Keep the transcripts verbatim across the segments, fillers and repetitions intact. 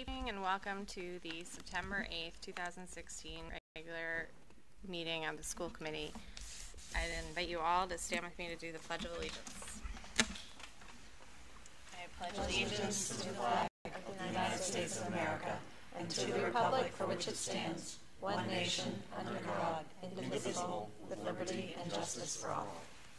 evening and welcome to the September eighth, two thousand sixteen regular meeting of the school committee. I'd invite you all to stand with me to do the Pledge of Allegiance. I pledge allegiance to the flag of the United States of America and to the republic for which it stands, one nation, under God, indivisible, with liberty and justice for all.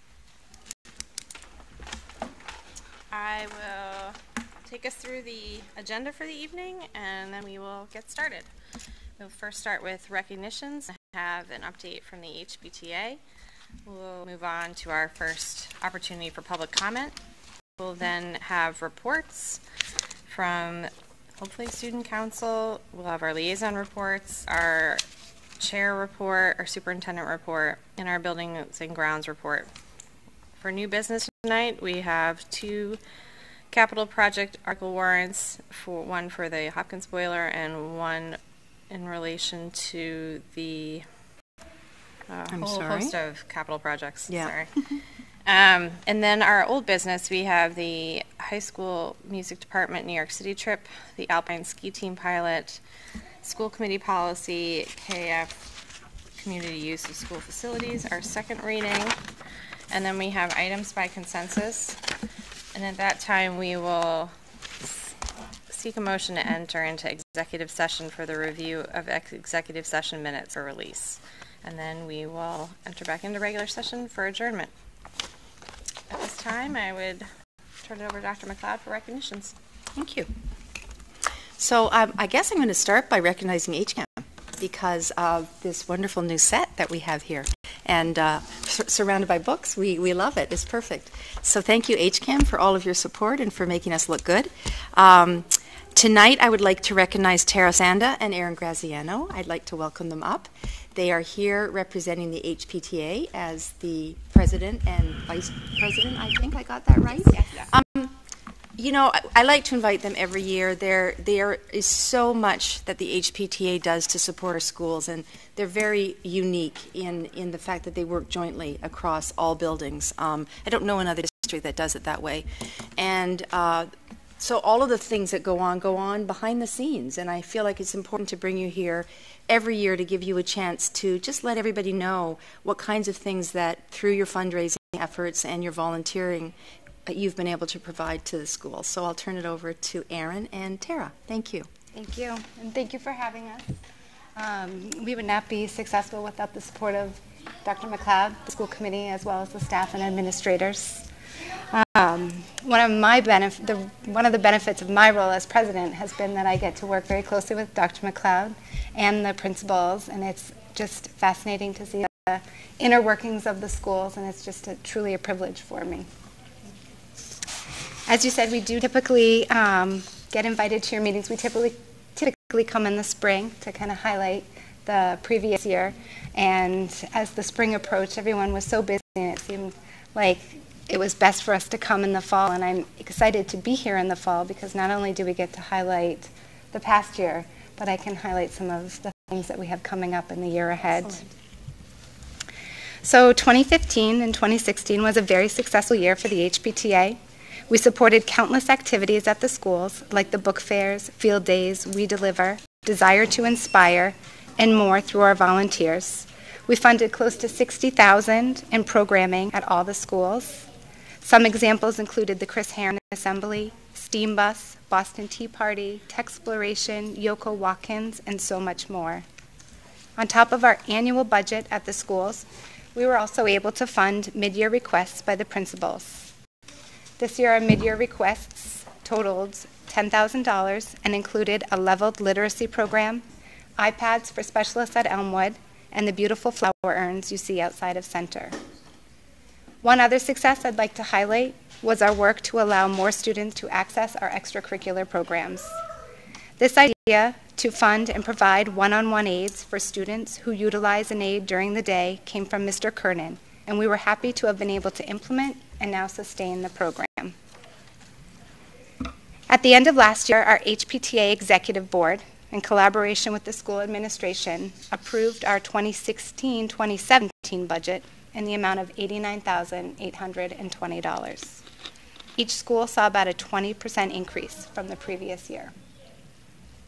I will take us through the agenda for the evening, and then we will get started. We'll first start with recognitions. I have an update from the H P T A. We'll move on to our first opportunity for public comment. We'll then have reports from hopefully student council. We'll have our liaison reports, our chair report, our superintendent report, and our buildings and grounds report. For new business tonight, we have two capital project article warrants, for one for the Hopkins boiler and one in relation to the uh, I'm whole sorry. host of capital projects. Yeah. Sorry. um, and then our old business, we have the high school music department New York City trip, the Alpine ski team pilot, school committee policy, K F community use of school facilities, our second reading, and then we have items by consensus. And at that time, we will seek a motion to enter into executive session for the review of ex- executive session minutes for release. And then we will enter back into regular session for adjournment. At this time, I would turn it over to Doctor McLeod for recognitions. Thank you. So um, I guess I'm going to start by recognizing H C A M because of this wonderful new set that we have here. And uh, sur- surrounded by books, we, we love it. It's perfect. So thank you, H C A M, for all of your support and for making us look good. Um, tonight, I would like to recognize Tara Sanda and Aaron Graziano. I'd like to welcome them up. They are here representing the H P T A as the president and vice president. I think I got that right? Yes. Um, You know, I, I like to invite them every year. There, there is so much that the H P T A does to support our schools, and they're very unique in, in the fact that they work jointly across all buildings. Um, I don't know another district that does it that way. And uh, so all of the things that go on, go on behind the scenes, and I feel like it's important to bring you here every year to give you a chance to just let everybody know what kinds of things that through your fundraising efforts and your volunteering that you've been able to provide to the school. So I'll turn it over to Aaron and Tara. Thank you. Thank you, and thank you for having us. Um, we would not be successful without the support of Doctor McLeod, the school committee, as well as the staff and administrators. Um, one of my benef- the, one of the benefits of my role as president has been that I get to work very closely with Doctor McLeod and the principals, and it's just fascinating to see the inner workings of the schools, and it's just a, truly a privilege for me. As you said, we do typically um, get invited to your meetings. We typically typically come in the spring to kind of highlight the previous year. And as the spring approached, everyone was so busy, and it seemed like it was best for us to come in the fall. And I'm excited to be here in the fall because not only do we get to highlight the past year, but I can highlight some of the things that we have coming up in the year ahead. Excellent. So twenty fifteen and twenty sixteen was a very successful year for the H P T A. We supported countless activities at the schools, like the book fairs, field days, We Deliver, Desire to Inspire, and more through our volunteers. We funded close to sixty thousand dollars in programming at all the schools. Some examples included the Chris Herron Assembly, Steam Bus, Boston Tea Party, Techsploration, Yoko Watkins, and so much more. On top of our annual budget at the schools, we were also able to fund mid-year requests by the principals. This year, our mid-year requests totaled ten thousand dollars and included a leveled literacy program, iPads for specialists at Elmwood, and the beautiful flower urns you see outside of Center. One other success I'd like to highlight was our work to allow more students to access our extracurricular programs. This idea to fund and provide one-on-one aids for students who utilize an aid during the day came from Mister Kernan, and we were happy to have been able to implement and now sustain the program. At the end of last year, our H P T A Executive Board, in collaboration with the school administration, approved our twenty sixteen twenty seventeen budget in the amount of eighty-nine thousand eight hundred twenty dollars. Each school saw about a twenty percent increase from the previous year.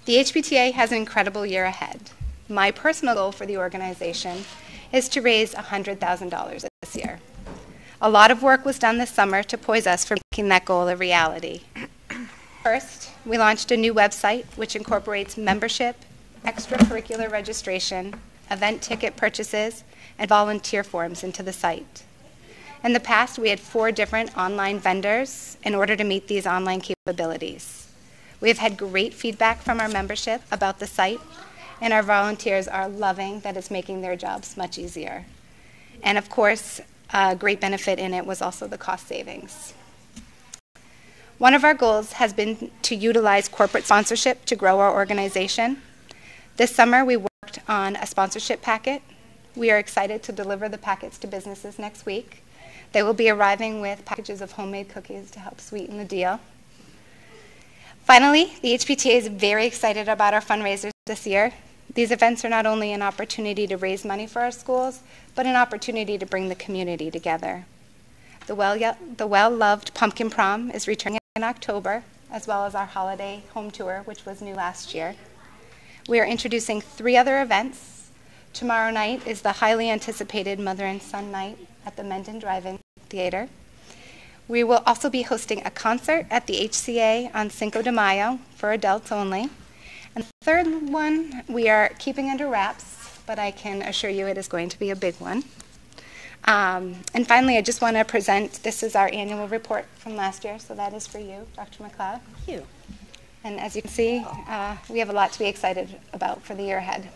The H P T A has an incredible year ahead. My personal goal for the organization is to raise one hundred thousand dollars this year. A lot of work was done this summer to poise us for making that goal a reality. First, we launched a new website which incorporates membership, extracurricular registration, event ticket purchases, and volunteer forms into the site. In the past, we had four different online vendors in order to meet these online capabilities. We have had great feedback from our membership about the site, and our volunteers are loving that it's making their jobs much easier. And of course, a great benefit in it was also the cost savings. One of our goals has been to utilize corporate sponsorship to grow our organization. This summer, we worked on a sponsorship packet. We are excited to deliver the packets to businesses next week. They will be arriving with packages of homemade cookies to help sweeten the deal. Finally, the H P T A is very excited about our fundraisers this year. These events are not only an opportunity to raise money for our schools, but an opportunity to bring the community together. The well, the well-loved Pumpkin Prom is returning in October, as well as our holiday home tour, which was new last year. We are introducing three other events. Tomorrow night is the highly anticipated Mother and Son Night at the Mendon Drive-In Theater. We will also be hosting a concert at the H C A on Cinco de Mayo for adults only. And the third one we are keeping under wraps, but I can assure you it is going to be a big one. Um, and finally, I just want to present, this is our annual report from last year, so that is for you, Doctor McLeod. Thank you. And as you can see, uh, we have a lot to be excited about for the year ahead.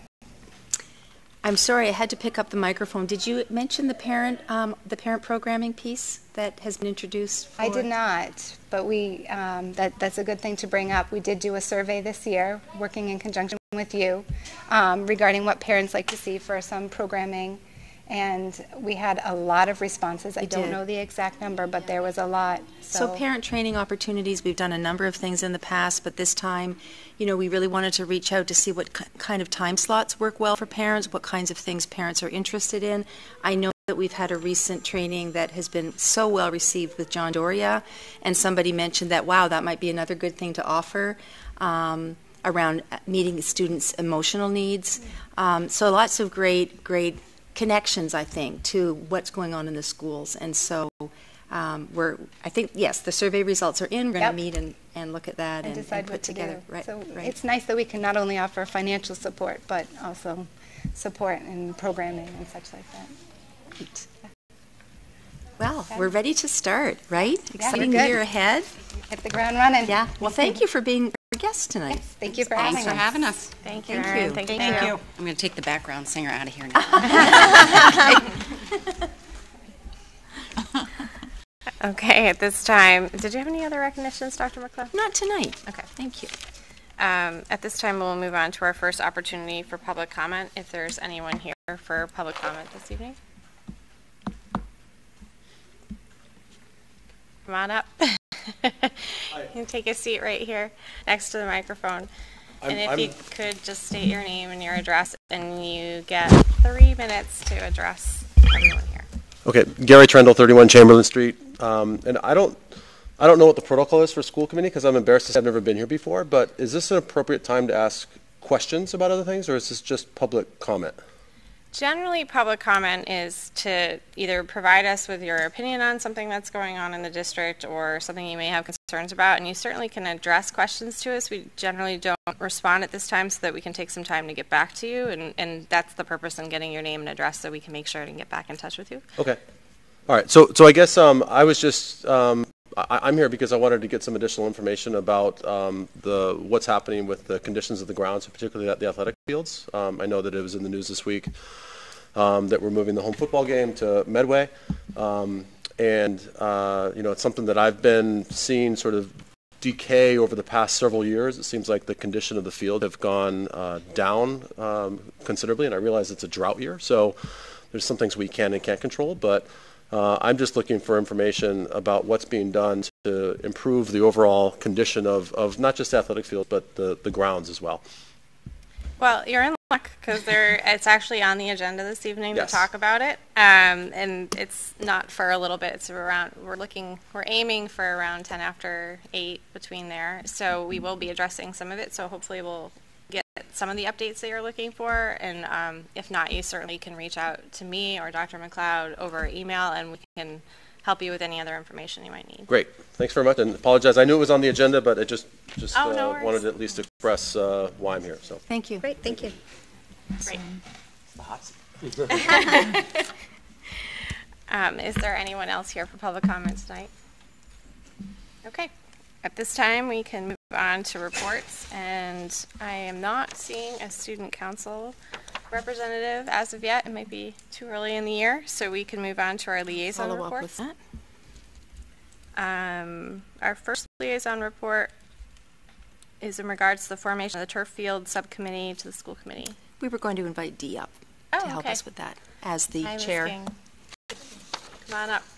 I'm sorry, I had to pick up the microphone. Did you mention the parent, um, the parent programming piece that has been introduced? For... I did not, but we um, that that's a good thing to bring up. We did do a survey this year, working in conjunction with you, um, regarding what parents like to see for some programming, and we had a lot of responses. I We don't did. know the exact number, but there was a lot. So So, parent training opportunities, we've done a number of things in the past, but this time, you know, we really wanted to reach out to see what ki- kind of time slots work well for parents, what kinds of things parents are interested in. I know that we've had a recent training that has been so well received with John Doria, and somebody mentioned that, wow, that might be another good thing to offer um, around meeting students' emotional needs. Um, so lots of great, great connections, I think, to what's going on in the schools. And so um, we're, I think, yes, the survey results are in. We're going Yep. to meet and, and look at that and and, decide and put what to together. do. Right, So right. it's nice that we can not only offer financial support, but also support in programming and such like that. Great. Well, Okay. we're ready to start, right? we're Exciting good. year ahead. Hit the ground running. Yeah. Well, thank you for being our guest tonight. Yes, thank you for Thanks having for us. having us. Thank you, Thank Erin. you. Thank, you. Thank you. I'm going to take the background singer out of here now. Okay, at this time, did you have any other recognitions, Doctor McLeod? Not tonight. Okay. Thank you. Um, at this time, we'll move on to our first opportunity for public comment, if there's anyone here for public comment this evening. Come on up. You can take a seat right here next to the microphone. I'm- And if I'm- you could just state your name and your address, and you get three minutes to address everyone here. Okay, Gary Trendle, thirty-one Chamberlain Street. Um, and I don't, I don't know what the protocol is for school committee because I'm embarrassed to say I've never been here before. But is this an appropriate time to ask questions about other things, or is this just public comment? Generally, public comment is to either provide us with your opinion on something that's going on in the district or something you may have concerns about, and you certainly can address questions to us. We generally don't respond at this time so that we can take some time to get back to you, and, and that's the purpose in getting your name and address so we can make sure to get back in touch with you. Okay. All right. So, so I guess um, I was just um, I, I'm here because I wanted to get some additional information about um, the what's happening with the conditions of the grounds, particularly at the athletic fields. Um, I know that it was in the news this week um, that we're moving the home football game to Medway, um, and uh, you know it's something that I've been seeing sort of decay over the past several years. It seems like the condition of the field have gone uh, down um, considerably, and I realize it's a drought year, so there's some things we can and can't control, but Uh, I'm just looking for information about what's being done to improve the overall condition of, of not just the athletic field, but the, the grounds as well. Well, you're in luck because there it's actually on the agenda this evening Yes. to talk about it, um, and it's not for a little bit. It's around. We're looking. We're aiming for around ten after eight between there. So we will be addressing some of it. So hopefully we'll some of the updates that you're looking for. And um, if not, you certainly can reach out to me or Doctor McLeod over email, and we can help you with any other information you might need. Great. Thanks very much. And apologize. I knew it was on the agenda, but I just just Oh, no uh, worries. wanted to at least express uh, why I'm here. So. Thank you. Great, thank you. Great. um, is there anyone else here for public comments tonight? Okay. At this time, we can move on to reports, and I am not seeing a student council representative as of yet. It might be too early in the year, so we can move on to our liaison Follow up reports. with that. Um, our first liaison report is in regards to the formation of the turf field subcommittee to the school committee. We were going to invite Dee up Oh, to help okay. us with that as the Hi, Miz chair. King. Come on up.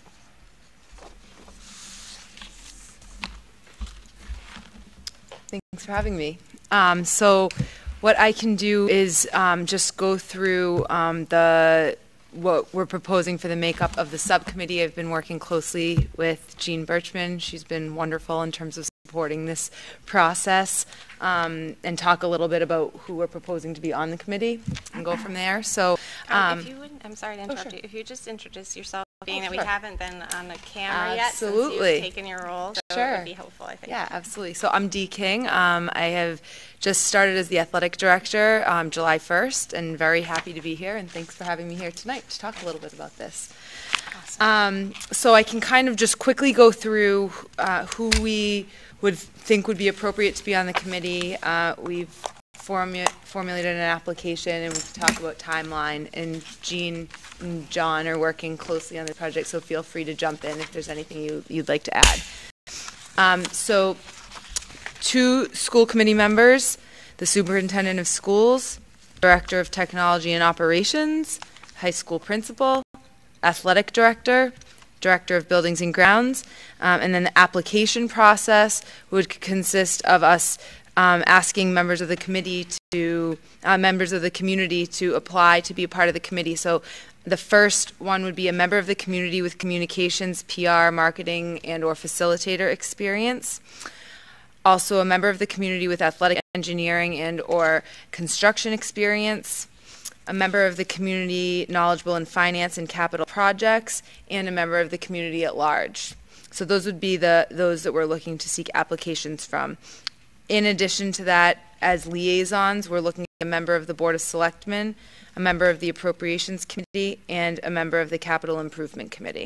Thanks for having me. Um, so what I can do is um, just go through um, the what we're proposing for the makeup of the subcommittee. I've been working closely with Jean Birchman. She's been wonderful in terms of supporting this process, um, and talk a little bit about who we're proposing to be on the committee and go from there. So Um, um, if you would, I'm sorry to interrupt sure. you. If you just introduce yourself, being Oh, that we sure. haven't been on the camera yet since Absolutely. you've taken your role, so it Sure. would be helpful, I think. Yeah, absolutely. So I'm Dee King. Um, I have just started as the athletic director um, July first, and very happy to be here. And thanks for having me here tonight to talk a little bit about this. Um, so I can kind of just quickly go through uh, who we would think would be appropriate to be on the committee. Uh, we've formu- formulated an application, and we can talk about timeline. And Jean and John are working closely on the project, so feel free to jump in if there's anything you, you'd like to add. Um, so two school committee members, the superintendent of schools, director of technology and operations, high school principal, athletic director, director of buildings and grounds, um, and then the application process would consist of us um, asking members of the committee to, uh, members of the community to apply to be a part of the committee. So the first one would be a member of the community with communications, P R, marketing, and or facilitator experience. Also a member of the community with athletic engineering and or construction experience, a member of the community knowledgeable in finance and capital projects, and a member of the community at large. So those would be the those that we're looking to seek applications from. In addition to that, as liaisons, we're looking at a member of the Board of Selectmen, a member of the Appropriations Committee, and a member of the Capital Improvement Committee.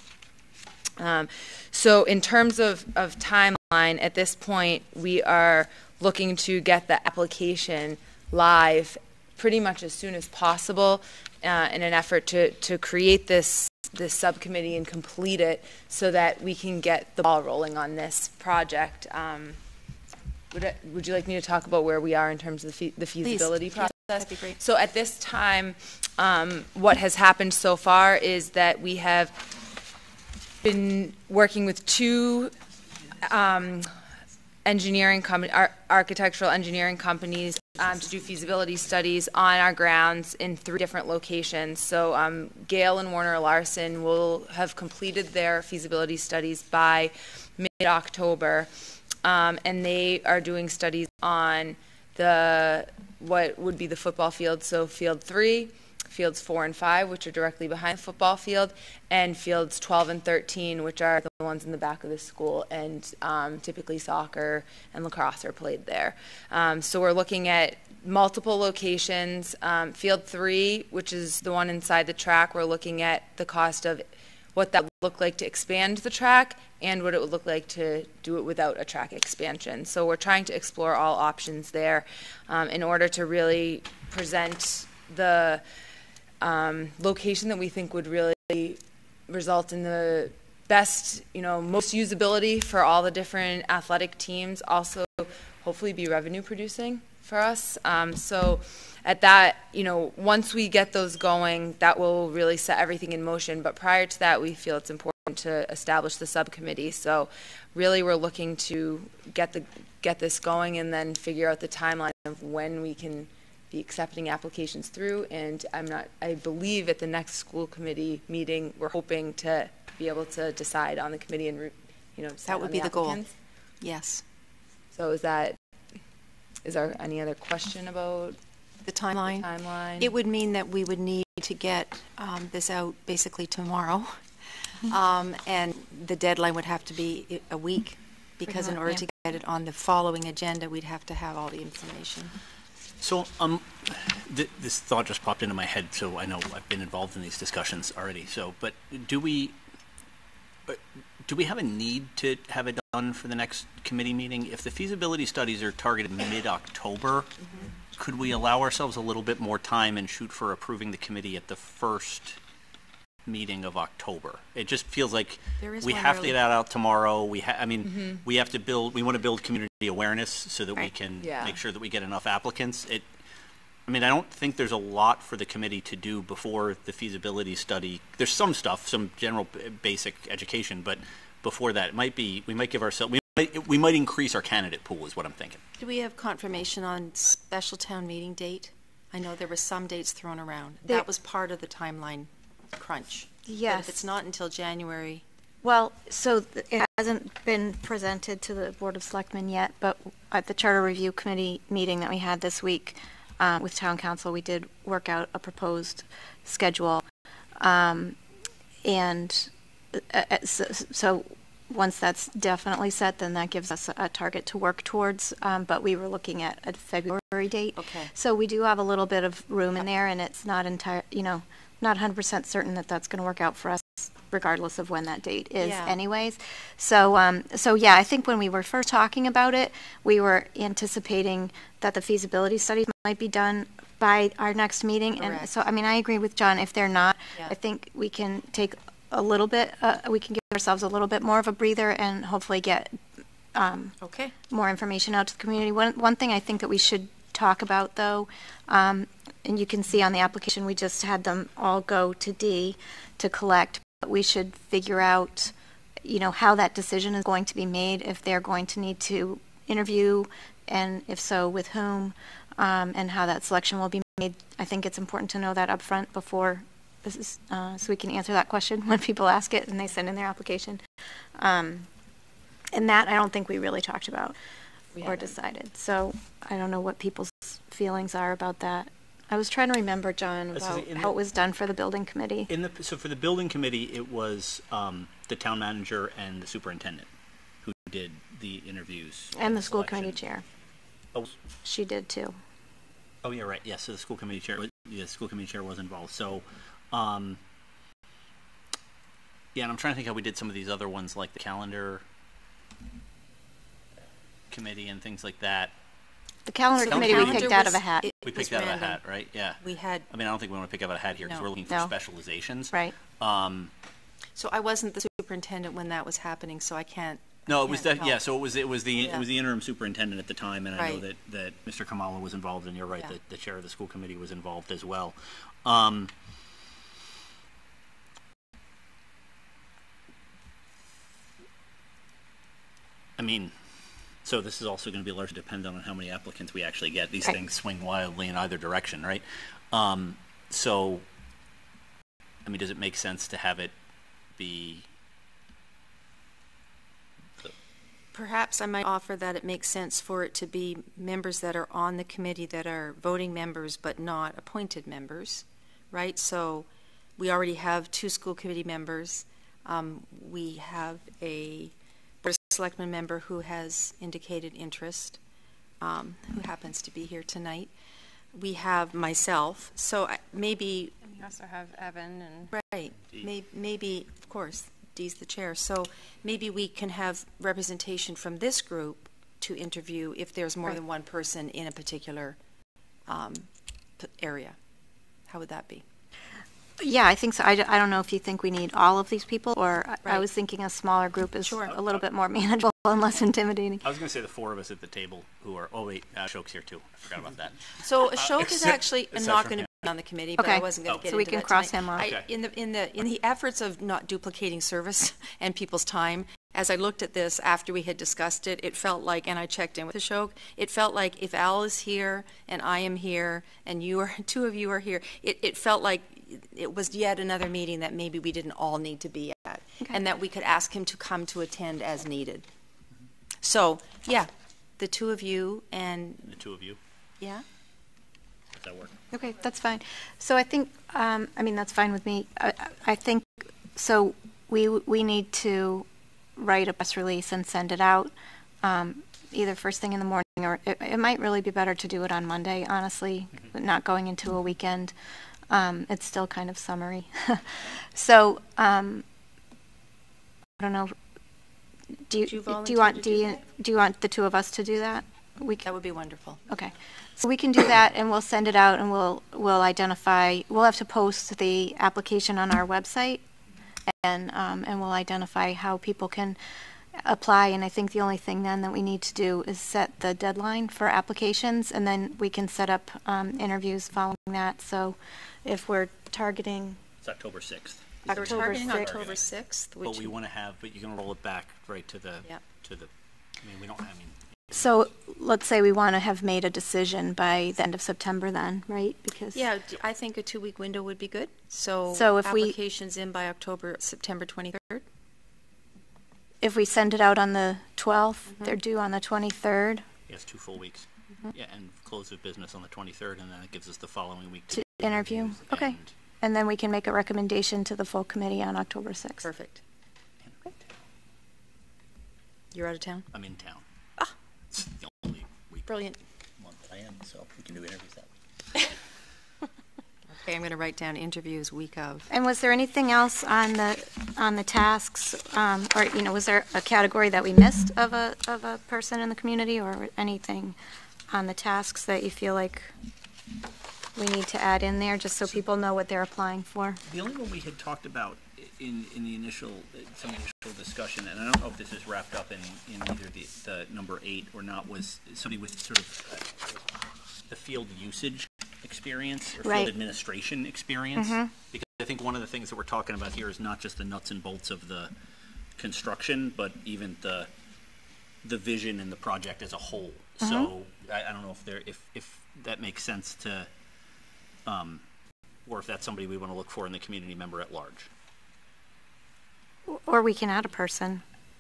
Um, so in terms of, of timeline, at this point, we are looking to get the application live pretty much as soon as possible uh, in an effort to, to create this this subcommittee and complete it so that we can get the ball rolling on this project. Um, would, I, would you like me to talk about where we are in terms of the, fe- the feasibility Please. process? Yeah, that'd be great. So at this time, um, what has happened so far is that we have been working with two um, engineering company, ar- architectural engineering companies um, to do feasibility studies on our grounds in three different locations. So um, Gale and Warner Larson will have completed their feasibility studies by mid-October, um, and they are doing studies on the what would be the football field, so field three, fields four and five, which are directly behind the football field, and fields twelve and thirteen, which are the ones in the back of the school, and um, typically soccer and lacrosse are played there. Um, so we're looking at multiple locations. Um, field three, which is the one inside the track, we're looking at the cost of what that would look like to expand the track and what it would look like to do it without a track expansion. So we're trying to explore all options there um, in order to really present the um, location that we think would really result in the best, you know, most usability for all the different athletic teams, also hopefully be revenue producing for us. Um, so at that, you know, once we get those going, that will really set everything in motion. But prior to that, we feel it's important to establish the subcommittee. So really we're looking to get the get this going and then figure out the timeline of when we can be accepting applications through. And I'm not, I believe at the next school committee meeting, we're hoping to be able to decide on the committee and, you know, decide That would on be the goal. applicants. Yes. So is that Is there any other question about The timeline? timeline? It would mean that we would need to get um, this out basically tomorrow. Um, and the deadline would have to be i- a week, because in Pretty order much, to get it on the following agenda, we'd have to have all the information. So, um, th- this thought just popped into my head, so I know I've been involved in these discussions already. So, but do we, uh, do we have a need to have it done for the next committee meeting? If the feasibility studies are targeted mid-October, Mm-hmm. could we allow ourselves a little bit more time and shoot for approving the committee at the first meeting of October? It just feels like There is we one have to early. get that out tomorrow. We ha- I mean, we have to build, we want to build community awareness so that we Right. can Yeah. make sure that we get enough applicants. It, I mean, I don't think there's a lot for the committee to do before the feasibility study. There's some stuff, some general b- basic education, but before that, it might be, we might give ourselves, we might, we might increase our candidate pool is what I'm thinking. Do we have confirmation on special town meeting date? I know there were some dates thrown around. There- That was part of the timeline crunch. But Yes. if it's not until January, Well, so th- it hasn't been presented to the Board of Selectmen yet, but at the Charter Review Committee meeting that we had this week uh, with Town Council, we did work out a proposed schedule. Um, and uh, uh, so, so once that's definitely set, then that gives us a, a target to work towards. Um, but we were looking at a February date. Okay. So we do have a little bit of room in there, and it's not entire, you know, not one hundred percent certain that that's going to work out for us, regardless of when that date is Yeah. anyways. So, um, so yeah, I think when we were first talking about it, we were anticipating that the feasibility study might be done by our next meeting. And Correct. so, I mean, I agree with John. If they're not, Yeah. I think we can take a little bit, uh, we can give ourselves a little bit more of a breather and hopefully get um, okay. more information out to the community. One, one thing I think that we should talk about, though, um, and you can see on the application, we just had them all go to D to collect, but we should figure out, you know, how that decision is going to be made, if they're going to need to interview, and if so, with whom, um, and how that selection will be made. I think it's important to know that up front before this is, uh, so we can answer that question when people ask it and they send in their application. Um, and that I don't think we really talked about We or haven't. decided. So I don't know what people's feelings are about that. I was trying to remember, John, That's about the- in how the- it was done for the building committee. In the, so for the building committee, it was um, the town manager and the superintendent who did the interviews. And the school selection. committee chair. Oh, She did too. oh, yeah, right. Yes, so the school committee chair, was- yeah, the school committee chair was involved. So, um, yeah, and I'm trying to think how we did some of these other ones, like the calendar committee and things like that. The calendar So committee we calendar picked out of was- a hat. it We was picked out of a random. hat, right? Yeah. We had, I mean, I don't think we want to pick out of a hat here because No. we're looking for No. specializations. Right. Um, so I wasn't the superintendent when that was happening, so I can't. No, it was Can't def- yeah. help. So it was it was the Yeah. it was the interim superintendent at the time, and I know Right. that, that Mister Kamala was involved, and you're right Yeah. that the chair of the school committee was involved as well. Um, I mean, so this is also going to be largely dependent on how many applicants we actually get. These Right. things swing wildly in either direction, right? Um, so, I mean, does it make sense to have it be? Perhaps I might offer that it makes sense for it to be members that are on the committee that are voting members but not appointed members, right? So we already have two school committee members. Um, we have a Board of Selectmen member who has indicated interest, um, who happens to be here tonight. We have myself, so I- maybe We also have Evan and Right. May- Maybe, of course, Dee's the chair. So maybe we can have representation from this group to interview if there's more Right. than one person in a particular um, p- area. How would that be? Yeah, I think so. I, d- I don't know if you think we need all of these people, or I- I Right. was thinking a smaller group is Sure. a little bit more manageable and less intimidating. I was going to say the four of us at the table who are. Oh wait, uh, Ashok's here too. I forgot about that. So Ashok is except- actually aside not from going to him. be on the committee, but I Okay. wasn't going Oh. to get So we into can that cross tonight. him off. I- Okay. In the in the in the efforts of not duplicating service and people's time, as I looked at this after we had discussed it, it felt like, and I checked in with Ashok, it felt like if Al is here and I am here and you are two of you are here, it, it felt like it was yet another meeting that maybe we didn't all need to be at, Okay. and that we could ask him to come to attend as needed. So, yeah, the two of you and, The two of you, yeah? does that work? Okay, that's fine. So I think, um, I mean, that's fine with me. I, I think, so we, we need to write a press release and send it out, um, either first thing in the morning, or it, it might really be better to do it on Monday, honestly, Mm-hmm. not going into a weekend. Um, it's still kind of summery. So, um, I don't know, do you, Would you do you volunteer want, to do do you, that? do you want the two of us to do that? We can, That would be wonderful. okay. So we can do that, and we'll send it out, and we'll, we'll identify, we'll have to post the application on our website, and, um, and we'll identify how people can apply, and I think the only thing then that we need to do is set the deadline for applications, and then we can set up, um, interviews following that. So if we're targeting, It's October sixth. We're October targeting sixth. October sixth, But which, we want to have, but you can roll it back right to the, Yep. to the, I mean, we don't, I mean. so let's say we want to have made a decision by the end of September then, right? Because yeah, d- I think a two-week window would be good. So So if we- applications in by October, September twenty-third? if we send it out on the twelfth, they're due on the twenty-third. Yes, two full weeks. Yeah, and close of business on the twenty-third, and then it gives us the following week To interview, interviews, okay. and- And then we can make a recommendation to the full committee on October sixth. Perfect. You're out of town? I'm in town. Ah. It's the only week Brilliant. month that I am, so we can do interviews that week. Okay, I'm going to write down interviews week of. And was there anything else on the, on the tasks, um, or, you know, was there a category that we missed of a, of a person in the community, or anything on the tasks that you feel like we need to add in there, just so people know what they're applying for? The only one we had talked about i- in, in the initial, some initial discussion, and I don't know if this is wrapped up in, in either the, the number eight or not, was somebody with sort of uh, the field usage experience or field Right. administration experience. Because I think one of the things that we're talking about here is not just the nuts and bolts of the construction, but even the the vision and the project as a whole. So I, I don't know if there if if that makes sense to, um, or if that's somebody we want to look for in the community member at large. Or we can add a person.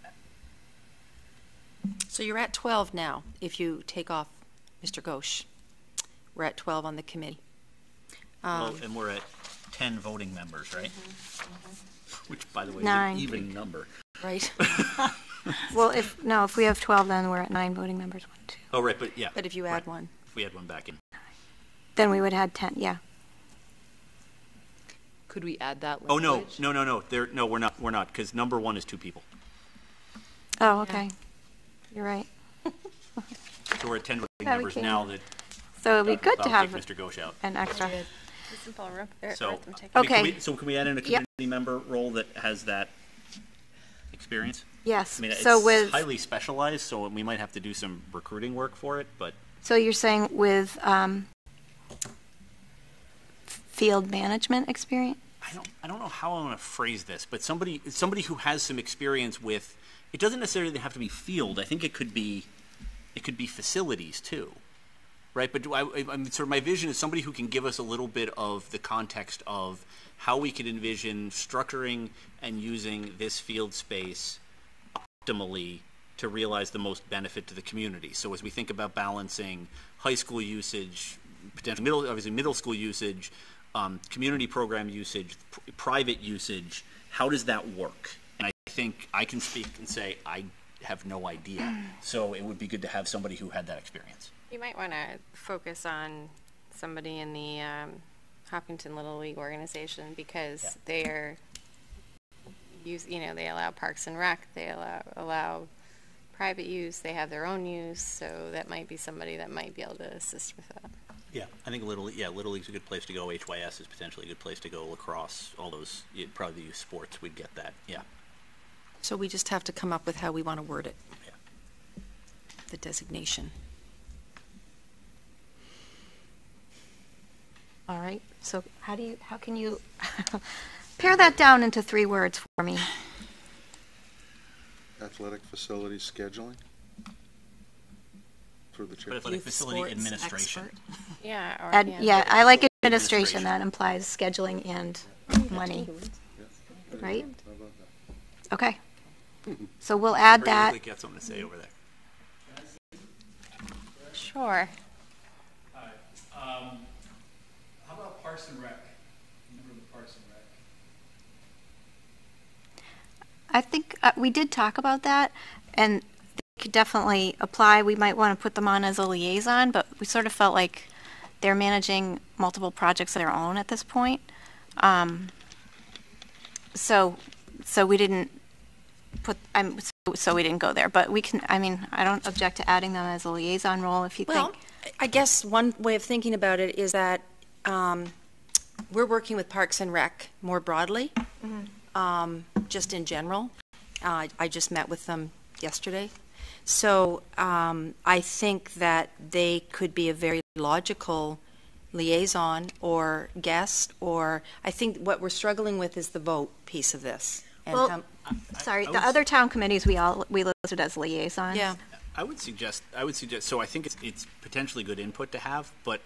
So you're at twelve now, if you take off Mister Ghosh. We're at twelve on the committee. Well, Um, and we're at ten voting members, right? Which, by the way, Nine. is an even number. Right? Well, if, no, if we have twelve, then we're at nine voting members, one, two. Oh, right, but yeah. But if you add right. one. If we had one back in. Then we would add ten, yeah. Could we add that Oh, no, language? no, no, no, there, no, we're not, we're not, because number one is two people. Oh, okay. You're right. So we're at ten voting Yeah, we members can. now that. So it'd be good to I'll have take Mister Ghosh out. an extra. Simple arith- So, arithmetic. I mean, can Okay. we- so can we add in a community member role that has that experience? Yes, I mean, so it's with, highly specialized, so we might have to do some recruiting work for it, but so you're saying with um, field management experience? I don't, I don't know how I want to phrase this, but somebody, somebody who has some experience with, it doesn't necessarily have to be field. I think it could be, it could be facilities too, right? But do I, I I mean, sort of my vision is somebody who can give us a little bit of the context of how we could envision structuring and using this field space optimally to realize the most benefit to the community. So as we think about balancing high school usage, potentially middle, obviously middle school usage, um, community program usage, pr- private usage, how does that work? And I think I can speak and say I have no idea. So it would be good to have somebody who had that experience. You might want to focus on somebody in the um, Hopkinton Little League organization because Yeah. they're use you know they allow Parks and Rec, they allow allow private use, they have their own use, so that might be somebody that might be able to assist with that. Yeah, I think Little yeah Little League's a good place to go. H Y S is potentially a good place to go. Lacrosse, all those yeah, probably the youth sports. We'd get that. Yeah. So we just have to come up with how we want to word it, Yeah. the designation. All right, so how do you, how can you pare that down into three words for me? Athletic facility scheduling for the chair. But athletic Youth facility sports administration. expert. Yeah. Or, Ad- Yeah, I like Administration. administration, that implies scheduling and money, right? How about that? Okay. So we'll add Very that. quickly got something to say over there. Sure. Hi. Um, how about Parks and Rec? Remember the Parks and Rec? I think uh, we did talk about that, and they could definitely apply. We might want to put them on as a liaison, but we sort of felt like they're managing multiple projects of their own at this point. Um, so, so we didn't put. I'm so, so we didn't go there. But we can. I mean, I don't object to adding them as a liaison role if you Well, think. I guess one way of thinking about it is that um, we're working with Parks and Rec more broadly, mm-hmm. um, just in general. Uh, I just met with them yesterday. So um, I think that they could be a very logical liaison or guest, or I think what we're struggling with is the vote piece of this. And Well, how- Sorry, I the was- other town committees we all we listed as liaisons. yeah. I would suggest, I would suggest, so I think it's, it's potentially good input to have, but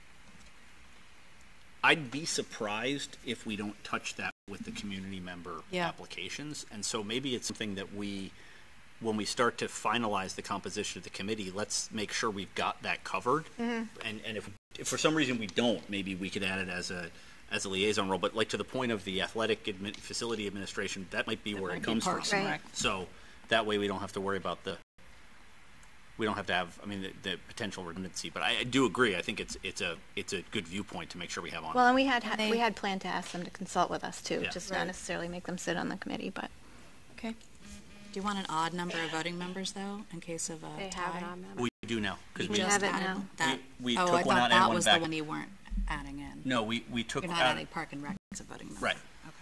I'd be surprised if we don't touch that with the community member Yeah. applications. And so maybe it's something that we, when we start to finalize the composition of the committee, let's make sure we've got that covered. And, and if, if for some reason we don't, maybe we could add it as a, as a liaison role. But like to the point of the athletic admin, facility administration, that might be where it comes from. Parks and Rec. So that way we don't have to worry about the, we don't have to have, I mean, the, the potential redundancy. But I, I do agree. I think it's it's a it's a good viewpoint to make sure we have on. Well, and we had They- we had planned to ask them to consult with us too, Yeah. just Right. not necessarily make them sit on the committee, but. Okay. Do you want an odd number of voting members, though, in case of a They tie? have it on them. we do now because we We have it added now. That, We- we oh, took I one thought out and that one was back. the one you weren't adding in. no, we we took You're not out, adding Park and Rec as a voting member. right. Okay.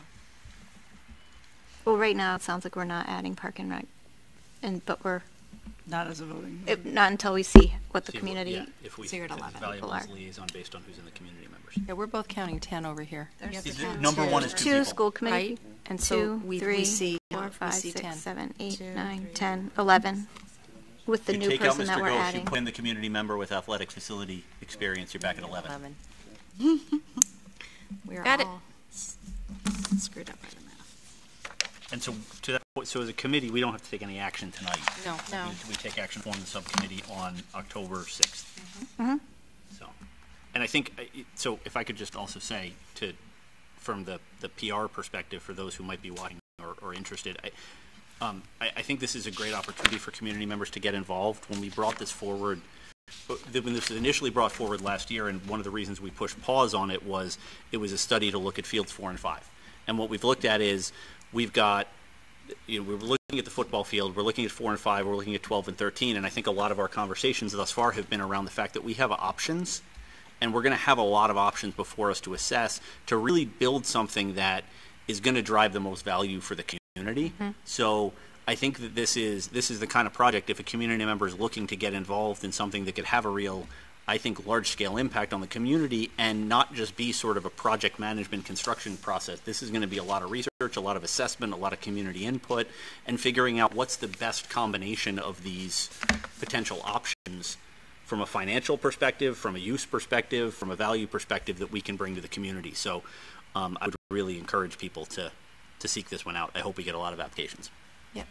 Well, right now, it sounds like we're not adding Park and Rec, and, but we're, Not as a voting. it- not until we see what the See, community. yeah, if we So you're at if it's eleven valuable people as are. liaison based on who's in the community members. Yeah, we're both counting ten over here. Is it- number one is two, Two people. school committee, Right? And so two, we- we three, see- four, we five, see six, ten. seven, eight, Two, nine, three, ten, eleven, with the You new take out person that Mister we're Ghosh, adding. you put in the community member with athletic facility experience, you're back at eleven. Eleven. We're Got it. all s- screwed up by the math. And so to that point, so as a committee, we don't have to take any action tonight. No. No. We, we take action on the subcommittee on October sixth. Mhm. So, and I think, uh, it- so if I could just also say to, from the, the P R perspective, for those who might be watching or, or interested, I, um, I, I think this is a great opportunity for community members to get involved. When we brought this forward, uh, when this was initially brought forward last year, and one of the reasons we pushed pause on it was it was a study to look at fields four and five. And what we've looked at is we've got, you know, we're looking at the football field, we're looking at four and five, we're looking at twelve and thirteen, and I think a lot of our conversations thus far have been around the fact that we have options, and we're going to have a lot of options before us to assess to really build something that is going to drive the most value for the community. Mm-hmm. So I think that this is this is the kind of project, if a community member is looking to get involved in something that could have a real, I think, large-scale impact on the community and not just be sort of a project management construction process. This is going to be a lot of research, a lot of assessment, a lot of community input, and figuring out what's the best combination of these potential options from a financial perspective, from a use perspective, from a value perspective that we can bring to the community. So um, I would really encourage people to, to seek this one out. I hope we get a lot of applications. Yep.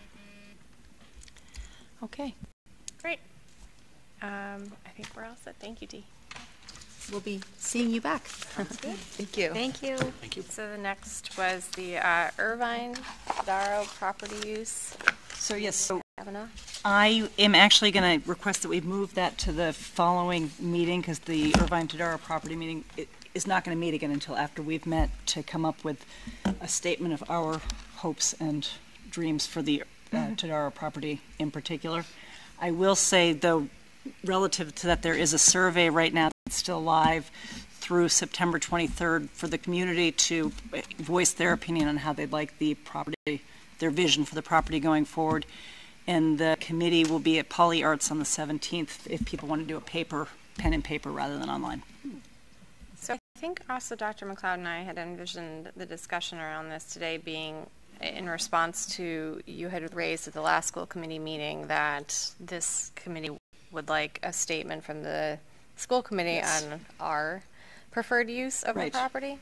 Okay. Great. Um, I think we're all set. Thank you, Dee. We'll be seeing you back. Thank you. Thank you. Thank you. So the next was the uh, Irvine Darrow property use. So yes, so Kavanaugh. I am actually going to request that we move that to the following meeting because the Irvine Tadaro property meeting i- is not going to meet again until after we've met to come up with a statement of our hopes and dreams for the uh, Tadaro property in particular. I will say, though, relative to that, there is a survey right now that's still live through September twenty-third for the community to voice their opinion on how they'd like the property, their vision for the property going forward. And the committee will be at Poly Arts on the seventeenth if people want to do a paper, pen and paper rather than online. So I think also Doctor McLeod and I had envisioned the discussion around this today being in response to, you had raised at the last school committee meeting that this committee would like a statement from the school committee Yes. on our preferred use of Right. the property.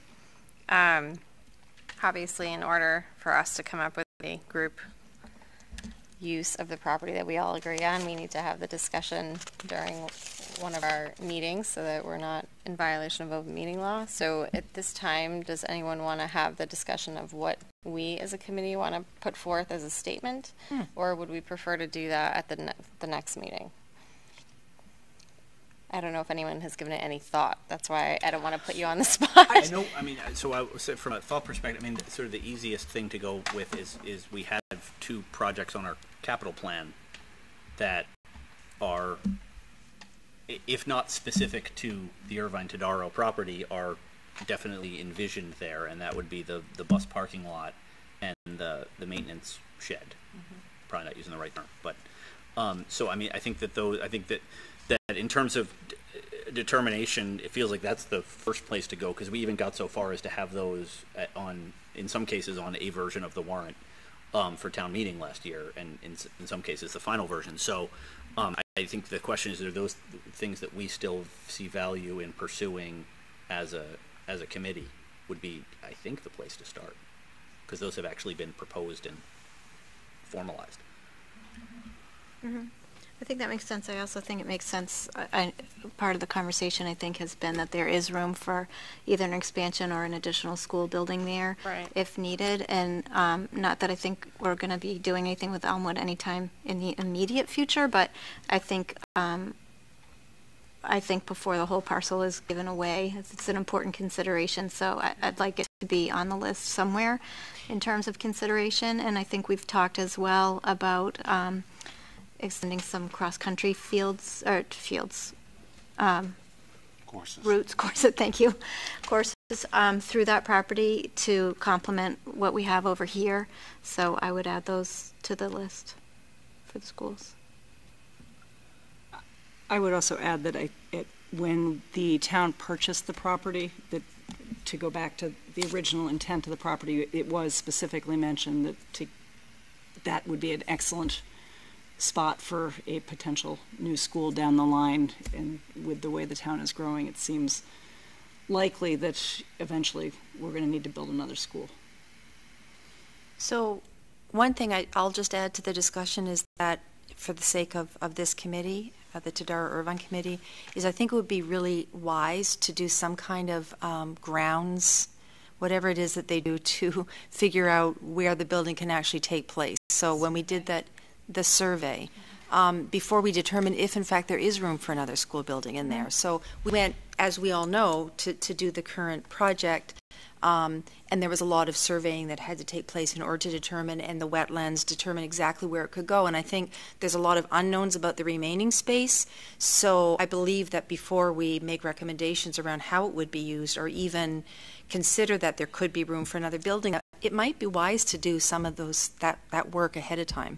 Um, obviously, in order for us to come up with a group use of the property that we all agree on, we need to have the discussion during one of our meetings so that we're not in violation of open meeting law. So at this time, does anyone want to have the discussion of what we as a committee want to put forth as a statement? Hmm. Or would we prefer to do that at the, ne the next meeting? I don't know if anyone has given it any thought. That's why I don't want to put you on the spot. I know, I mean, so I so from a thought perspective, I mean, sort of the easiest thing to go with is, is we have two projects on our capital plan that are, if not specific to the Irvine Tadaro property, are definitely envisioned there, and that would be the, the bus parking lot and the, the maintenance shed. Mm-hmm. Probably not using the right term, but, um, so I mean, I think that those, I think that that in terms of d determination, it feels like that's the first place to go, because we even got so far as to have those at, on, in some cases, on a version of the warrant um, for town meeting last year, and in, in some cases the final version. So um, I, I think the question is, are those th things that we still see value in pursuing as a as a committee would be, I think, the place to start, because those have actually been proposed and formalized. Mm-hmm. I think that makes sense. I also think it makes sense. I, I, part of the conversation, I think, has been that there is room for either an expansion or an additional school building there, right, if needed. And um, not that I think we're going to be doing anything with Elmwood anytime in the immediate future, but I think um, I think before the whole parcel is given away, it's, it's an important consideration. So I, I'd like it to be on the list somewhere in terms of consideration. And I think we've talked as well about Um, extending some cross-country fields, or fields, um, courses. routes, courses, thank you, courses um, through that property to complement what we have over here. So I would add those to the list for the schools. I would also add that I, it, when the town purchased the property, that to go back to the original intent of the property, it was specifically mentioned that to, that would be an excellent spot for a potential new school down the line. And with the way the town is growing, it seems likely that eventually we're going to need to build another school. So one thing I, I'll just add to the discussion is that for the sake of, of this committee, uh, the Tadaro Irvine Committee, is I think it would be really wise to do some kind of um, grounds, whatever it is that they do, to figure out where the building can actually take place. So when we did that, the survey, um, before we determine if in fact there is room for another school building in there. So we went, as we all know, to, to do the current project, um, and there was a lot of surveying that had to take place in order to determine, and the wetlands, determine exactly where it could go. And I think there's a lot of unknowns about the remaining space. So I believe that before we make recommendations around how it would be used, or even consider that there could be room for another building, it might be wise to do some of those that, that work ahead of time.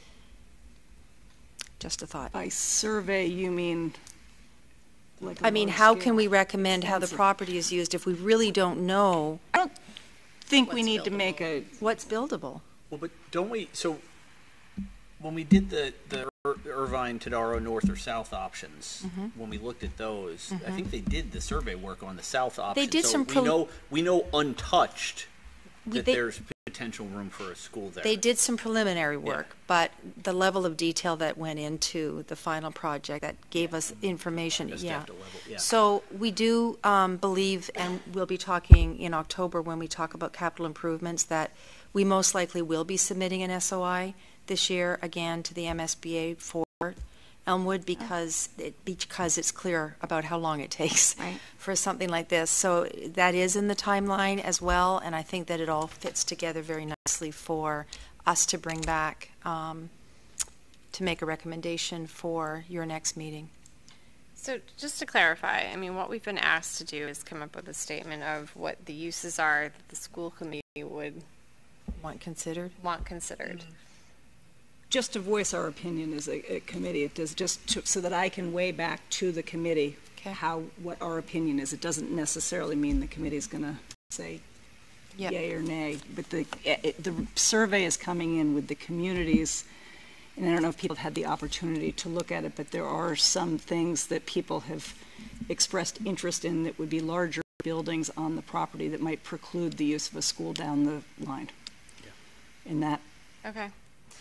Just a thought. By survey, you mean like a I mean, large how scale? can we recommend how the Extensive. property is used if we really don't know I don't think we What's need to buildable? make a, what's buildable? Well, but don't we, so when we did the, the Ir- Irvine, Tadaro, north or south options, Mm-hmm. when we looked at those, I think they did the survey work on the south option. did so some we pro- know, we know untouched We- that they- there's potential room for a school there. They did some preliminary work, but the level of detail that went into the final project that gave us information, Just yeah. have to level- yeah. So we do um, believe, and we'll be talking in October when we talk about capital improvements, that we most likely will be submitting an S O I this year, again, to the M S B A for Elmwood, because it, because it's clear about how long it takes Right. for something like this. So that is in the timeline as well, and I think that it all fits together very nicely for us to bring back um, to make a recommendation for your next meeting. So just to clarify, I mean, what we've been asked to do is come up with a statement of what the uses are that the school committee would Want considered? want considered. Mm-hmm. just to voice our opinion as a, a committee. It does just to, so that I can weigh back to the committee Okay. how, what our opinion is. It doesn't necessarily mean the committee's going to say Yep. yay or nay, but the, it, the survey is coming in with the communities, and I don't know if people have had the opportunity to look at it, but there are some things that people have expressed interest in that would be larger buildings on the property that might preclude the use of a school down the line. Yeah. And that Okay.